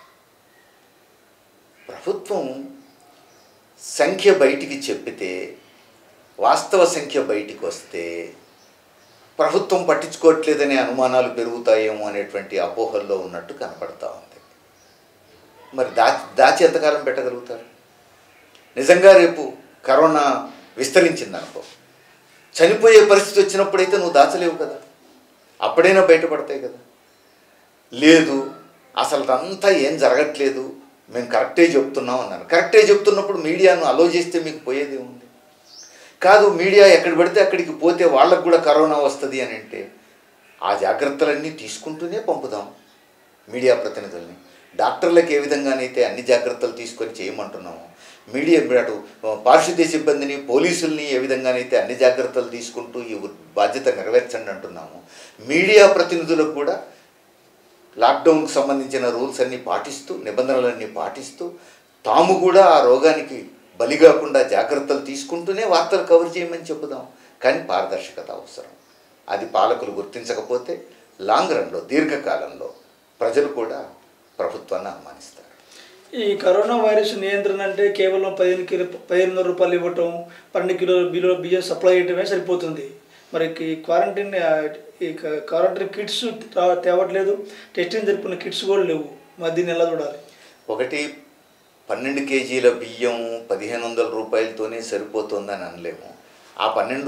ప్రభుత్వం సంఖ్య బయటికి చెప్పితే, వాస్తవ సంఖ్య బయటికి వస్తే ప్రభుత్వం పట్టించుకోవట్లేదనే అనుమానాలు పెరుగుతాయేమో అనేటువంటి అపోహల్లో ఉన్నట్టు కనపడతా ఉంది. మరి దాచి ఎంతకాలం పెట్టగలుగుతారు? నిజంగా రేపు కరోనా విస్తరించిందనుకో, చనిపోయే పరిస్థితి వచ్చినప్పుడైతే నువ్వు దాచలేవు కదా, అప్పుడైనా బయటపడతాయి కదా. లేదు అసలు అంతా ఏం జరగట్లేదు, మేము కరెక్టే చెప్తున్నాం అన్నాను. కరెక్టే చెప్తున్నప్పుడు మీడియాను అలో చేస్తే మీకు పోయేది ఉంది కాదు. మీడియా ఎక్కడ పడితే అక్కడికి పోతే వాళ్ళకు కూడా కరోనా వస్తుంది అని అంటే ఆ జాగ్రత్తలన్నీ తీసుకుంటూనే పంపుదాం మీడియా ప్రతినిధుల్ని. డాక్టర్లకు ఏ విధంగానైతే అన్ని జాగ్రత్తలు తీసుకొని చేయమంటున్నాము, మీడియా అటు పారిశుద్ధ్య సిబ్బందిని, పోలీసుల్ని ఏ విధంగానైతే అన్ని జాగ్రత్తలు తీసుకుంటూ ఈ బాధ్యత నెరవేర్చండి అంటున్నాము, మీడియా ప్రతినిధులకు కూడా లాక్డౌన్కు సంబంధించిన రూల్స్ అన్నీ పాటిస్తూ, నిబంధనలన్నీ పాటిస్తూ, తాము కూడా ఆ రోగానికి బలి కాకుండా జాగ్రత్తలు తీసుకుంటూనే వార్తలు కవర్ చేయమని చెప్పుదాం. కానీ పారదర్శకత అవసరం. అది పాలకులు గుర్తించకపోతే లాంగ్ రన్లో, దీర్ఘకాలంలో ప్రజలు కూడా ప్రభుత్వాన్ని అనుమానిస్తారు. ఈ కరోనా వైరస్ నియంత్రణ అంటే కేవలం 1500 రూపాయలు ఇవ్వటం, 12 కిలోల బియ్యం సప్లై చేయడమే సరిపోతుంది. మరి ఈ క్వారంటైన్ కిట్స్ తేవట్లేదు, టెస్టింగ్ జరిపిన కిట్స్ కూడా లేవు. మరి దీన్ని ఎలా చూడాలి? ఒకటి, 12 కేజీల బియ్యం 1500 రూపాయలతోనే సరిపోతుందని అనలేము. ఆ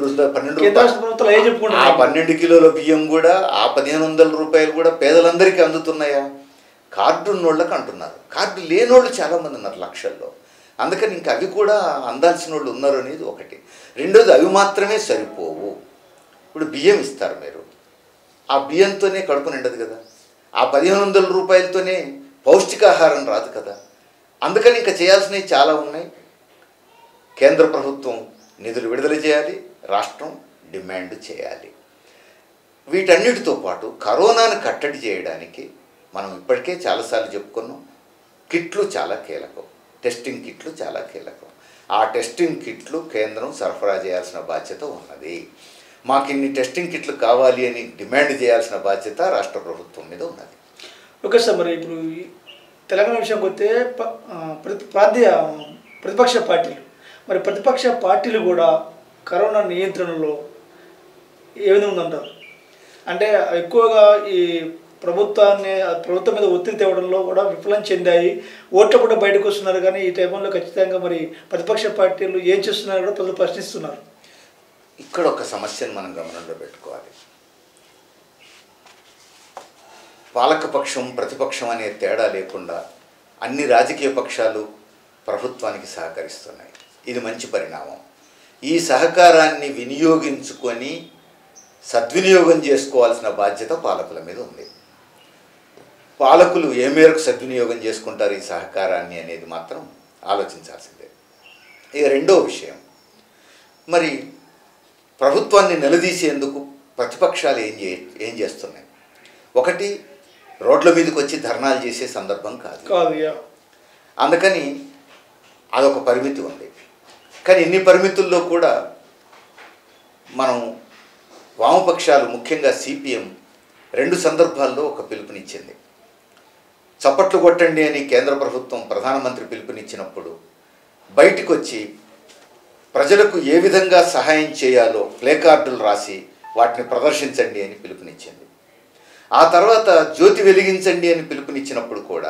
12 కిలోల బియ్యం కూడా, ఆ 1500 రూపాయలు కూడా పేదలందరికీ అందుతున్నాయా? కార్డు ఉన్నోళ్ళకి అంటున్నారు, కార్డు లేనోళ్ళు చాలామంది ఉన్నారు లక్షల్లో. అందుకని ఇంకా అవి కూడా అందాల్సిన వాళ్ళు ఉన్నారు అనేది ఒకటి. రెండోది, అవి మాత్రమే సరిపోవు. ఇప్పుడు బియ్యం ఇస్తారు మీరు, ఆ బియ్యంతోనే కడుపు నిండదు కదా, ఆ 1500 రూపాయలతోనే పౌష్టికాహారం రాదు కదా. అందుకని ఇంకా చేయాల్సినవి చాలా ఉన్నాయి. కేంద్ర ప్రభుత్వం నిధులు విడుదల చేయాలి, రాష్ట్రం డిమాండ్ చేయాలి. వీటన్నిటితో పాటు కరోనాను కట్టడి చేయడానికి మనం ఇప్పటికే చాలాసార్లు చెప్పుకున్నాం, కిట్లు చాలా కీలకం, టెస్టింగ్ కిట్లు చాలా కీలకం. ఆ టెస్టింగ్ కిట్లు కేంద్రం సరఫరా చేయాల్సిన బాధ్యత ఉన్నది. మాకు ఇన్ని టెస్టింగ్ కిట్లు కావాలి అని డిమాండ్ చేయాల్సిన బాధ్యత రాష్ట్ర ప్రభుత్వం మీద ఉన్నది. ఓకే సార్, మరి ఇప్పుడు తెలంగాణ విషయానికి వస్తే ప్రాంతీయ ప్రతిపక్ష పార్టీలు కూడా కరోనా నియంత్రణలో ఏ విధంగా ఉందంటారు? అంటే ఎక్కువగా ఈ ప్రభుత్వం మీద ఒత్తిడి తేవడంలో కూడా విఫలం చెందాయి. ఓట్ల కూడా బయటకు వస్తున్నారు, కానీ ఈ టైంలో ఖచ్చితంగా మరి ప్రతిపక్ష పార్టీలు ఏం చేస్తున్నారో కూడా ప్రజలు ప్రశ్నిస్తున్నారు. ఇక్కడ ఒక సమస్యను మనం గమనంలో పెట్టుకోవాలి. పాలకపక్షం ప్రతిపక్షం అనే తేడా లేకుండా అన్ని రాజకీయ పక్షాలు ప్రభుత్వానికి సహకరిస్తున్నాయి. ఇది మంచి పరిణామం. ఈ సహకారాన్ని వినియోగించుకొని సద్వినియోగం చేసుకోవాల్సిన బాధ్యత పాలకుల మీద ఉంది. పాలకులు ఏ మేరకు సద్వినియోగం చేసుకుంటారు ఈ సహకారాన్ని అనేది మాత్రం ఆలోచించాల్సిందే. ఇక రెండో విషయం, మరి ప్రభుత్వాన్ని నిలదీసేందుకు ప్రతిపక్షాలు ఏం చేస్తున్నాయి? ఒకటి, రోడ్ల మీదకి వచ్చి ధర్నాలు చేసే సందర్భం కాదు. అందుకని అదొక పరిమితి ఉంది. కానీ ఇన్ని పరిమితుల్లో కూడా మనం వామపక్షాలు ముఖ్యంగా సిపిఎం 2 సందర్భాల్లో ఒక పిలుపునిచ్చింది. చప్పట్లు కొట్టండి అని కేంద్ర ప్రభుత్వం ప్రధానమంత్రి పిలుపునిచ్చినప్పుడు బయటికి వచ్చి ప్రజలకు ఏ విధంగా సహాయం చేయాలో ప్లేకార్డులు రాసి వాటిని ప్రదర్శించండి అని పిలుపునిచ్చింది. ఆ తర్వాత జ్యోతి వెలిగించండి అని పిలుపునిచ్చినప్పుడు కూడా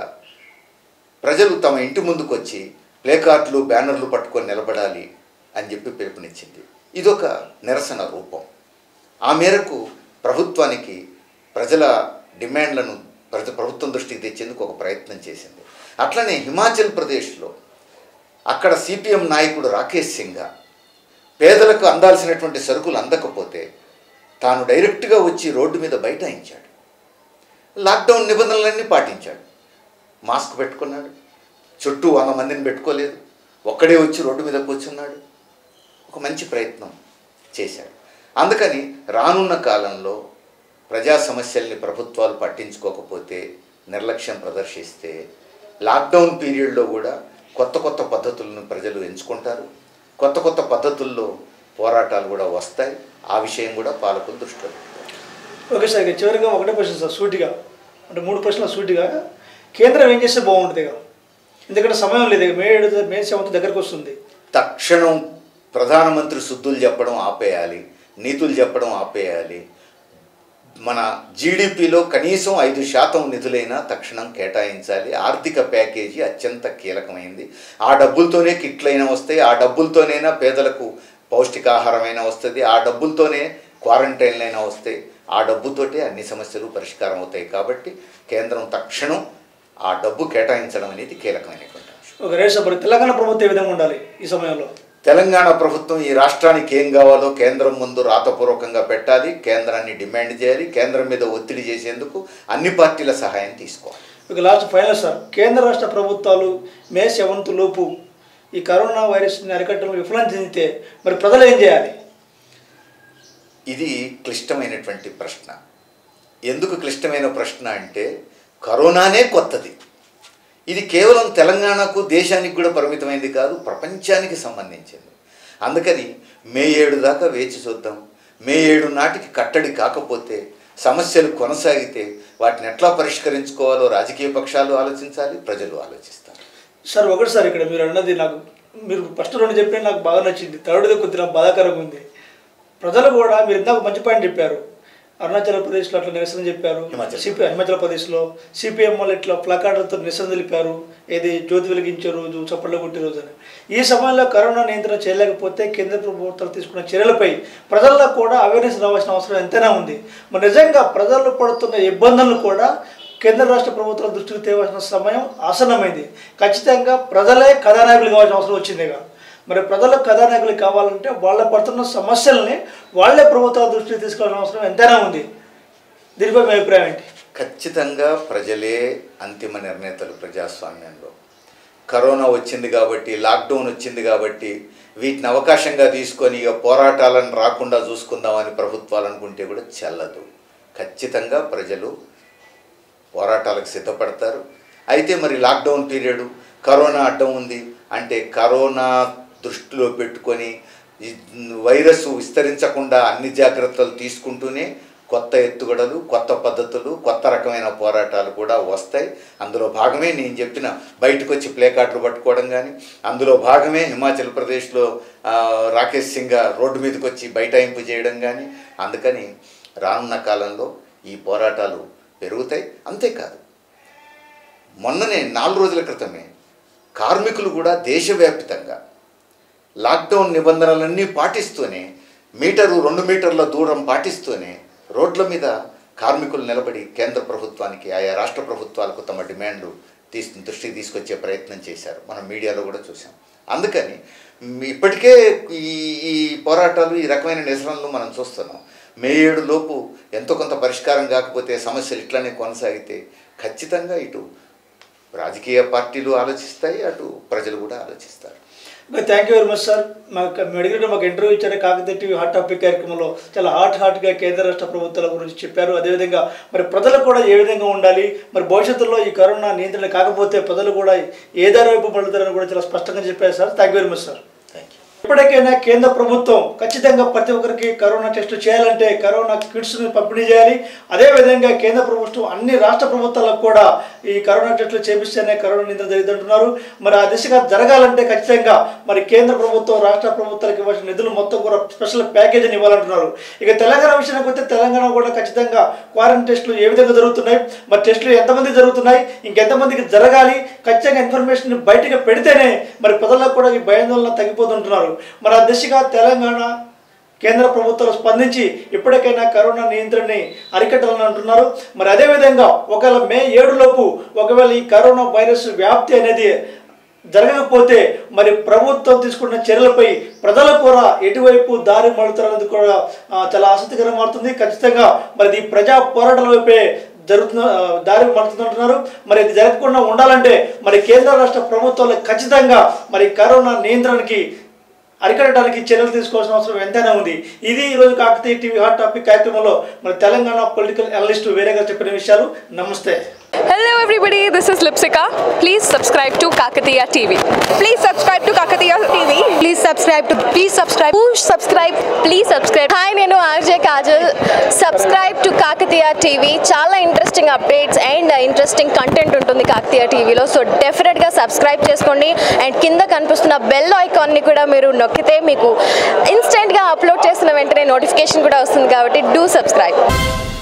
ప్రజలు తమ ఇంటి ముందుకు వచ్చి ప్లేకార్డులు బ్యానర్లు పట్టుకొని నిలబడాలి అని చెప్పి పిలుపునిచ్చింది. ఇదొక నిరసన రూపం. ఆ మేరకు ప్రభుత్వానికి ప్రజల డిమాండ్లను ప్రభుత్వం దృష్టికి తెచ్చేందుకు ఒక ప్రయత్నం చేసింది. అట్లనే హిమాచల్ ప్రదేశ్లో అక్కడ సిపిఎం నాయకుడు రాకేష్ సింఘా పేదలకు అందాల్సినటువంటి సరుకులు అందకపోతే తాను డైరెక్ట్గా వచ్చి రోడ్డు మీద బైఠాయించాడు. లాక్డౌన్ నిబంధనలన్నీ పాటించాడు. మాస్క్ పెట్టుకున్నాడు, చుట్టూ 100 మందిని పెట్టుకోలేదు, ఒక్కడే వచ్చి రోడ్డు మీద కూర్చున్నాడు. ఒక మంచి ప్రయత్నం చేశాడు. అందుకని రానున్న కాలంలో ప్రజా సమస్యల్ని ప్రభుత్వాలు పట్టించుకోకపోతే, నిర్లక్ష్యం ప్రదర్శిస్తే లాక్డౌన్ పీరియడ్లో కూడా కొత్త కొత్త పద్ధతులను ప్రజలు ఎంచుకుంటారు. కొత్త కొత్త పద్ధతుల్లో పోరాటాలు కూడా వస్తాయి. ఆ విషయం కూడా పాలకులు దృష్టిలో పెడతారు. ఓకే సార్, చివరిగా ఒకటే ప్రశ్న సార్, సూటిగా అంటే 3 ప్రశ్నలు సూటిగా. కేంద్రం ఏం చేస్తే బాగుంటుంది? ఎందుకంటే సమయం లేదు. మే 7 దగ్గరకు వస్తుంది. తక్షణం ప్రధానమంత్రి శుద్ధులు చెప్పడం ఆపేయాలి, నీతులు చెప్పడం ఆపేయాలి. మన జీడిపిలో కనీసం 5% నిధులైనా తక్షణం కేటాయించాలి. ఆర్థిక ప్యాకేజీ అత్యంత కీలకమైంది. ఆ డబ్బులతోనే కిట్లైనా వస్తాయి, ఆ డబ్బులతోనైనా పేదలకు పౌష్టికాహారమైనా వస్తుంది, ఆ డబ్బులతోనే క్వారంటైన్లైనా వస్తాయి, ఆ డబ్బుతోటే అన్ని సమస్యలు పరిష్కారం అవుతాయి. కాబట్టి కేంద్రం తక్షణం ఆ డబ్బు కేటాయించడం అనేది కీలకమైనటువంటి అంశం. ఒక రేషన్ మరి తెలంగాణ ప్రభుత్వం ఏ విధంగా ఉండాలి ఈ సమయంలో? తెలంగాణ ప్రభుత్వం ఈ రాష్ట్రానికి ఏం కావాలో కేంద్రం ముందు రాతపూర్వకంగా పెట్టాలి, కేంద్రాన్ని డిమాండ్ చేయాలి, కేంద్రం మీద ఒత్తిడి చేసేందుకు అన్ని పార్టీల సహాయం తీసుకోవాలి. ఇక లాస్ట్ ఫైనల్ సార్, కేంద్ర రాష్ట్ర ప్రభుత్వాలు మే 7 లోపు ఈ కరోనా వైరస్ని అరికట్టడంలో విఫలం చెందితే మరి ప్రజలు ఏం చేయాలి? ఇది క్లిష్టమైనటువంటి ప్రశ్న. ఎందుకు క్లిష్టమైన ప్రశ్న అంటే కరోనానే కొత్తది. ఇది కేవలం తెలంగాణకు దేశానికి కూడా పరిమితమైంది కాదు, ప్రపంచానికి సంబంధించింది. అందుకని మే 7 దాకా వేచి చూద్దాం. మే 7 నాటికి కట్టడి కాకపోతే, సమస్యలు కొనసాగితే వాటిని ఎట్లా పరిష్కరించుకోవాలో రాజకీయ పక్షాలు ఆలోచించాలి, ప్రజలు ఆలోచిస్తారు. సార్ ఒకటి సార్, ఇక్కడ మీరు అన్నది మీరు ఫస్ట్ 2 చెప్పిన నాకు బాగా నచ్చింది, థర్డ్ది కొద్దిగా బాధాకరంగా ఉంది. ప్రజలు కూడా మీరు ఇందాక మంచి పాయింట్ చెప్పారు. అరుణాచల్ ప్రదేశ్లో అట్లా నిరసన చెప్పారు, హిమాచల్ ప్రదేశ్లో సిపిఎం వాళ్ళు ఇట్లా ప్లకార్డులతో నిరసన తెలిపారు, ఏది జ్యోతి వెలిగించే రోజు, చప్పట్లు కొట్టే రోజు అని. ఈ సమయంలో కరోనా నియంత్రణ చేయలేకపోతే కేంద్ర ప్రభుత్వాలు తీసుకున్న చర్యలపై ప్రజల్లో కూడా అవేర్నెస్ రావాల్సిన అవసరం ఎంతైనా ఉంది. మరి నిజంగా ప్రజలు పడుతున్న ఇబ్బందులను కూడా కేంద్ర రాష్ట్ర ప్రభుత్వాల దృష్టికి తేవాల్సిన సమయం ఆసన్నమైంది. ఖచ్చితంగా ప్రజలే కథానాయకులు కావాల్సిన అవసరం వచ్చిందిగా. మరి ప్రజలకు కథానాయకులు కావాలంటే వాళ్ళ పడుతున్న సమస్యల్ని వాళ్ళే ప్రభుత్వాల దృష్టికి తీసుకోవాల్సిన అవసరం ఎంతైనా ఉంది. దీనిపై మీ అభిప్రాయం ఏంటి? ఖచ్చితంగా ప్రజలే అంతిమ నిర్ణేతలు ప్రజాస్వామ్యంలో. కరోనా వచ్చింది కాబట్టి, లాక్డౌన్ వచ్చింది కాబట్టి వీటిని అవకాశంగా తీసుకొని ఇక పోరాటాలను రాకుండా చూసుకుందామని ప్రభుత్వాలు అనుకుంటే కూడా చెల్లదు. ఖచ్చితంగా ప్రజలు పోరాటాలకు సిద్ధపడతారు. అయితే మరి లాక్డౌన్ పీరియడ్, కరోనా అడ్డం ఉంది అంటే కరోనా దృష్టిలో పెట్టుకొని వైరస్ విస్తరించకుండా అన్ని జాగ్రత్తలు తీసుకుంటూనే కొత్త ఎత్తుగడలు, కొత్త పద్ధతులు, కొత్త రకమైన పోరాటాలు కూడా వస్తాయి. అందులో భాగమే నేను చెప్పిన బయటకు వచ్చి ప్లేకార్డులు పట్టుకోవడం కానీ, అందులో భాగమే హిమాచల్ ప్రదేశ్లో రాకేష్ సింఘా రోడ్డు మీదకి వచ్చి బైఠాయింపు చేయడం కానీ. అందుకని రానున్న కాలంలో ఈ పోరాటాలు పెరుగుతాయి. అంతేకాదు, మొన్ననే 4 రోజుల క్రితమే కార్మికులు కూడా దేశవ్యాప్తంగా లాక్డౌన్ నిబంధనలన్నీ పాటిస్తూనే, 1-2 మీటర్ల దూరం పాటిస్తూనే రోడ్ల మీద కార్మికులు నిలబడి కేంద్ర ప్రభుత్వానికి, ఆయా రాష్ట్ర ప్రభుత్వాలకు తమ డిమాండ్లు దృష్టికి తీసుకొచ్చే ప్రయత్నం చేశారు. మనం మీడియాలో కూడా చూసాం. అందుకని ఇప్పటికే ఈ పోరాటాలు, ఈ రకమైన నిరసనలు మనం చూస్తున్నాం. మే 7 లోపు ఎంతో కొంత పరిష్కారం కాకపోతే, సమస్యలు ఇట్లానే కొనసాగితే ఖచ్చితంగా ఇటు రాజకీయ పార్టీలు ఆలోచిస్తాయి, అటు ప్రజలు కూడా ఆలోచిస్తారు. Thank you very much sir. మాకు అడిగినట్టు మాకు ఇంటర్వ్యూ ఇచ్చారు. కాకతీయ టీవీ హాట్ టాపిక్ కార్యక్రమంలో చాలా హాట్గా కేంద్ర రాష్ట్ర ప్రభుత్వాల గురించి చెప్పారు. అదేవిధంగా మరి ప్రజలకు కూడా ఏ విధంగా ఉండాలి, మరి భవిష్యత్తులో ఈ కరోనా నియంత్రణ కాకపోతే ప్రజలు కూడా ఏ దారి వైపు పడుతారని కూడా చాలా స్పష్టంగా చెప్పారు sir. Thank you very much sir. Thank you. ఇప్పటికైనా కేంద్ర ప్రభుత్వం ఖచ్చితంగా ప్రతి ఒక్కరికి కరోనా టెస్ట్ చేయాలంటే కరోనా కిట్స్ని పంపిణీ చేయాలి. అదేవిధంగా కేంద్ర ప్రభుత్వం అన్ని రాష్ట్ర ప్రభుత్వాలకు కూడా ఈ కరోనా టెస్టులు చేపిస్తేనే కరోనా నియంత్రణ జరుగుతుంటున్నారు. మరి ఆ దిశగా జరగాలంటే ఖచ్చితంగా మరి కేంద్ర ప్రభుత్వం రాష్ట్ర ప్రభుత్వాలకు ఇవ్వాల్సిన నిధులు మొత్తం కూడా స్పెషల్ ప్యాకేజీని ఇవ్వాలంటున్నారు. ఇక తెలంగాణ విషయానికి వస్తే తెలంగాణ కూడా ఖచ్చితంగా క్వారంటైన్ టెస్టులు ఏ విధంగా జరుగుతున్నాయి, మరి టెస్టులు ఎంతమంది జరుగుతున్నాయి, ఇంకెంతమందికి జరగాలి, ఖచ్చితంగా ఇన్ఫర్మేషన్ బయటకు పెడితేనే మరి ప్రజలకు కూడా ఈ భయాందోళన తగ్గిపోతుంటున్నారు. మరి ఆ దిశగా తెలంగాణ కేంద్ర ప్రభుత్వాలు స్పందించి ఇప్పటికైనా కరోనా నియంత్రణని అరికట్టాలని అంటున్నారు. మరి అదేవిధంగా ఒకవేళ మే 7 లోపు ఒకవేళ ఈ కరోనా వైరస్ వ్యాప్తి అనేది జరగకపోతే మరి ప్రభుత్వం తీసుకున్న చర్యలపై ప్రజలు కూడా ఎటువైపు దారి మలుతారనేది కూడా చాలా ఆసక్తికరంగా మారుతుంది. ఖచ్చితంగా మరి ఈ ప్రజా పోరాటాల వైపే దారి మలుతుందంటున్నారు. మరి ఇది జరగకుండా ఉండాలంటే మరి కేంద్ర రాష్ట్ర ప్రభుత్వాలు ఖచ్చితంగా మరి కరోనా నియంత్రణకి అరికట్టడానికి చర్యలు తీసుకోవాల్సిన అవసరం ఎంతైనా ఉంది. ఇది ఈరోజు కాకతీయ టీవీ హాట్ టాపిక్ కార్యక్రమంలో మన తెలంగాణ పొలిటికల్ అనలిస్ట్ వేరేగా చెప్పిన విషయాలు. నమస్తే. Hello everybody, this is Lipsika. Please subscribe to Kakatiya TV. Please subscribe to Kakatiya TV. Please subscribe. Push subscribe. Please subscribe. Hi, nenu RJ Kajal. Subscribe to Kakatiya TV. Chala interesting updates and interesting content untundi Kakatiya TV lo. So definitely ga subscribe cheskondi and kinda kanipustunna bell icon ni kuda meeru nokkite meeku instant ga upload chesina ventane notification kuda vastundi kabatti do subscribe.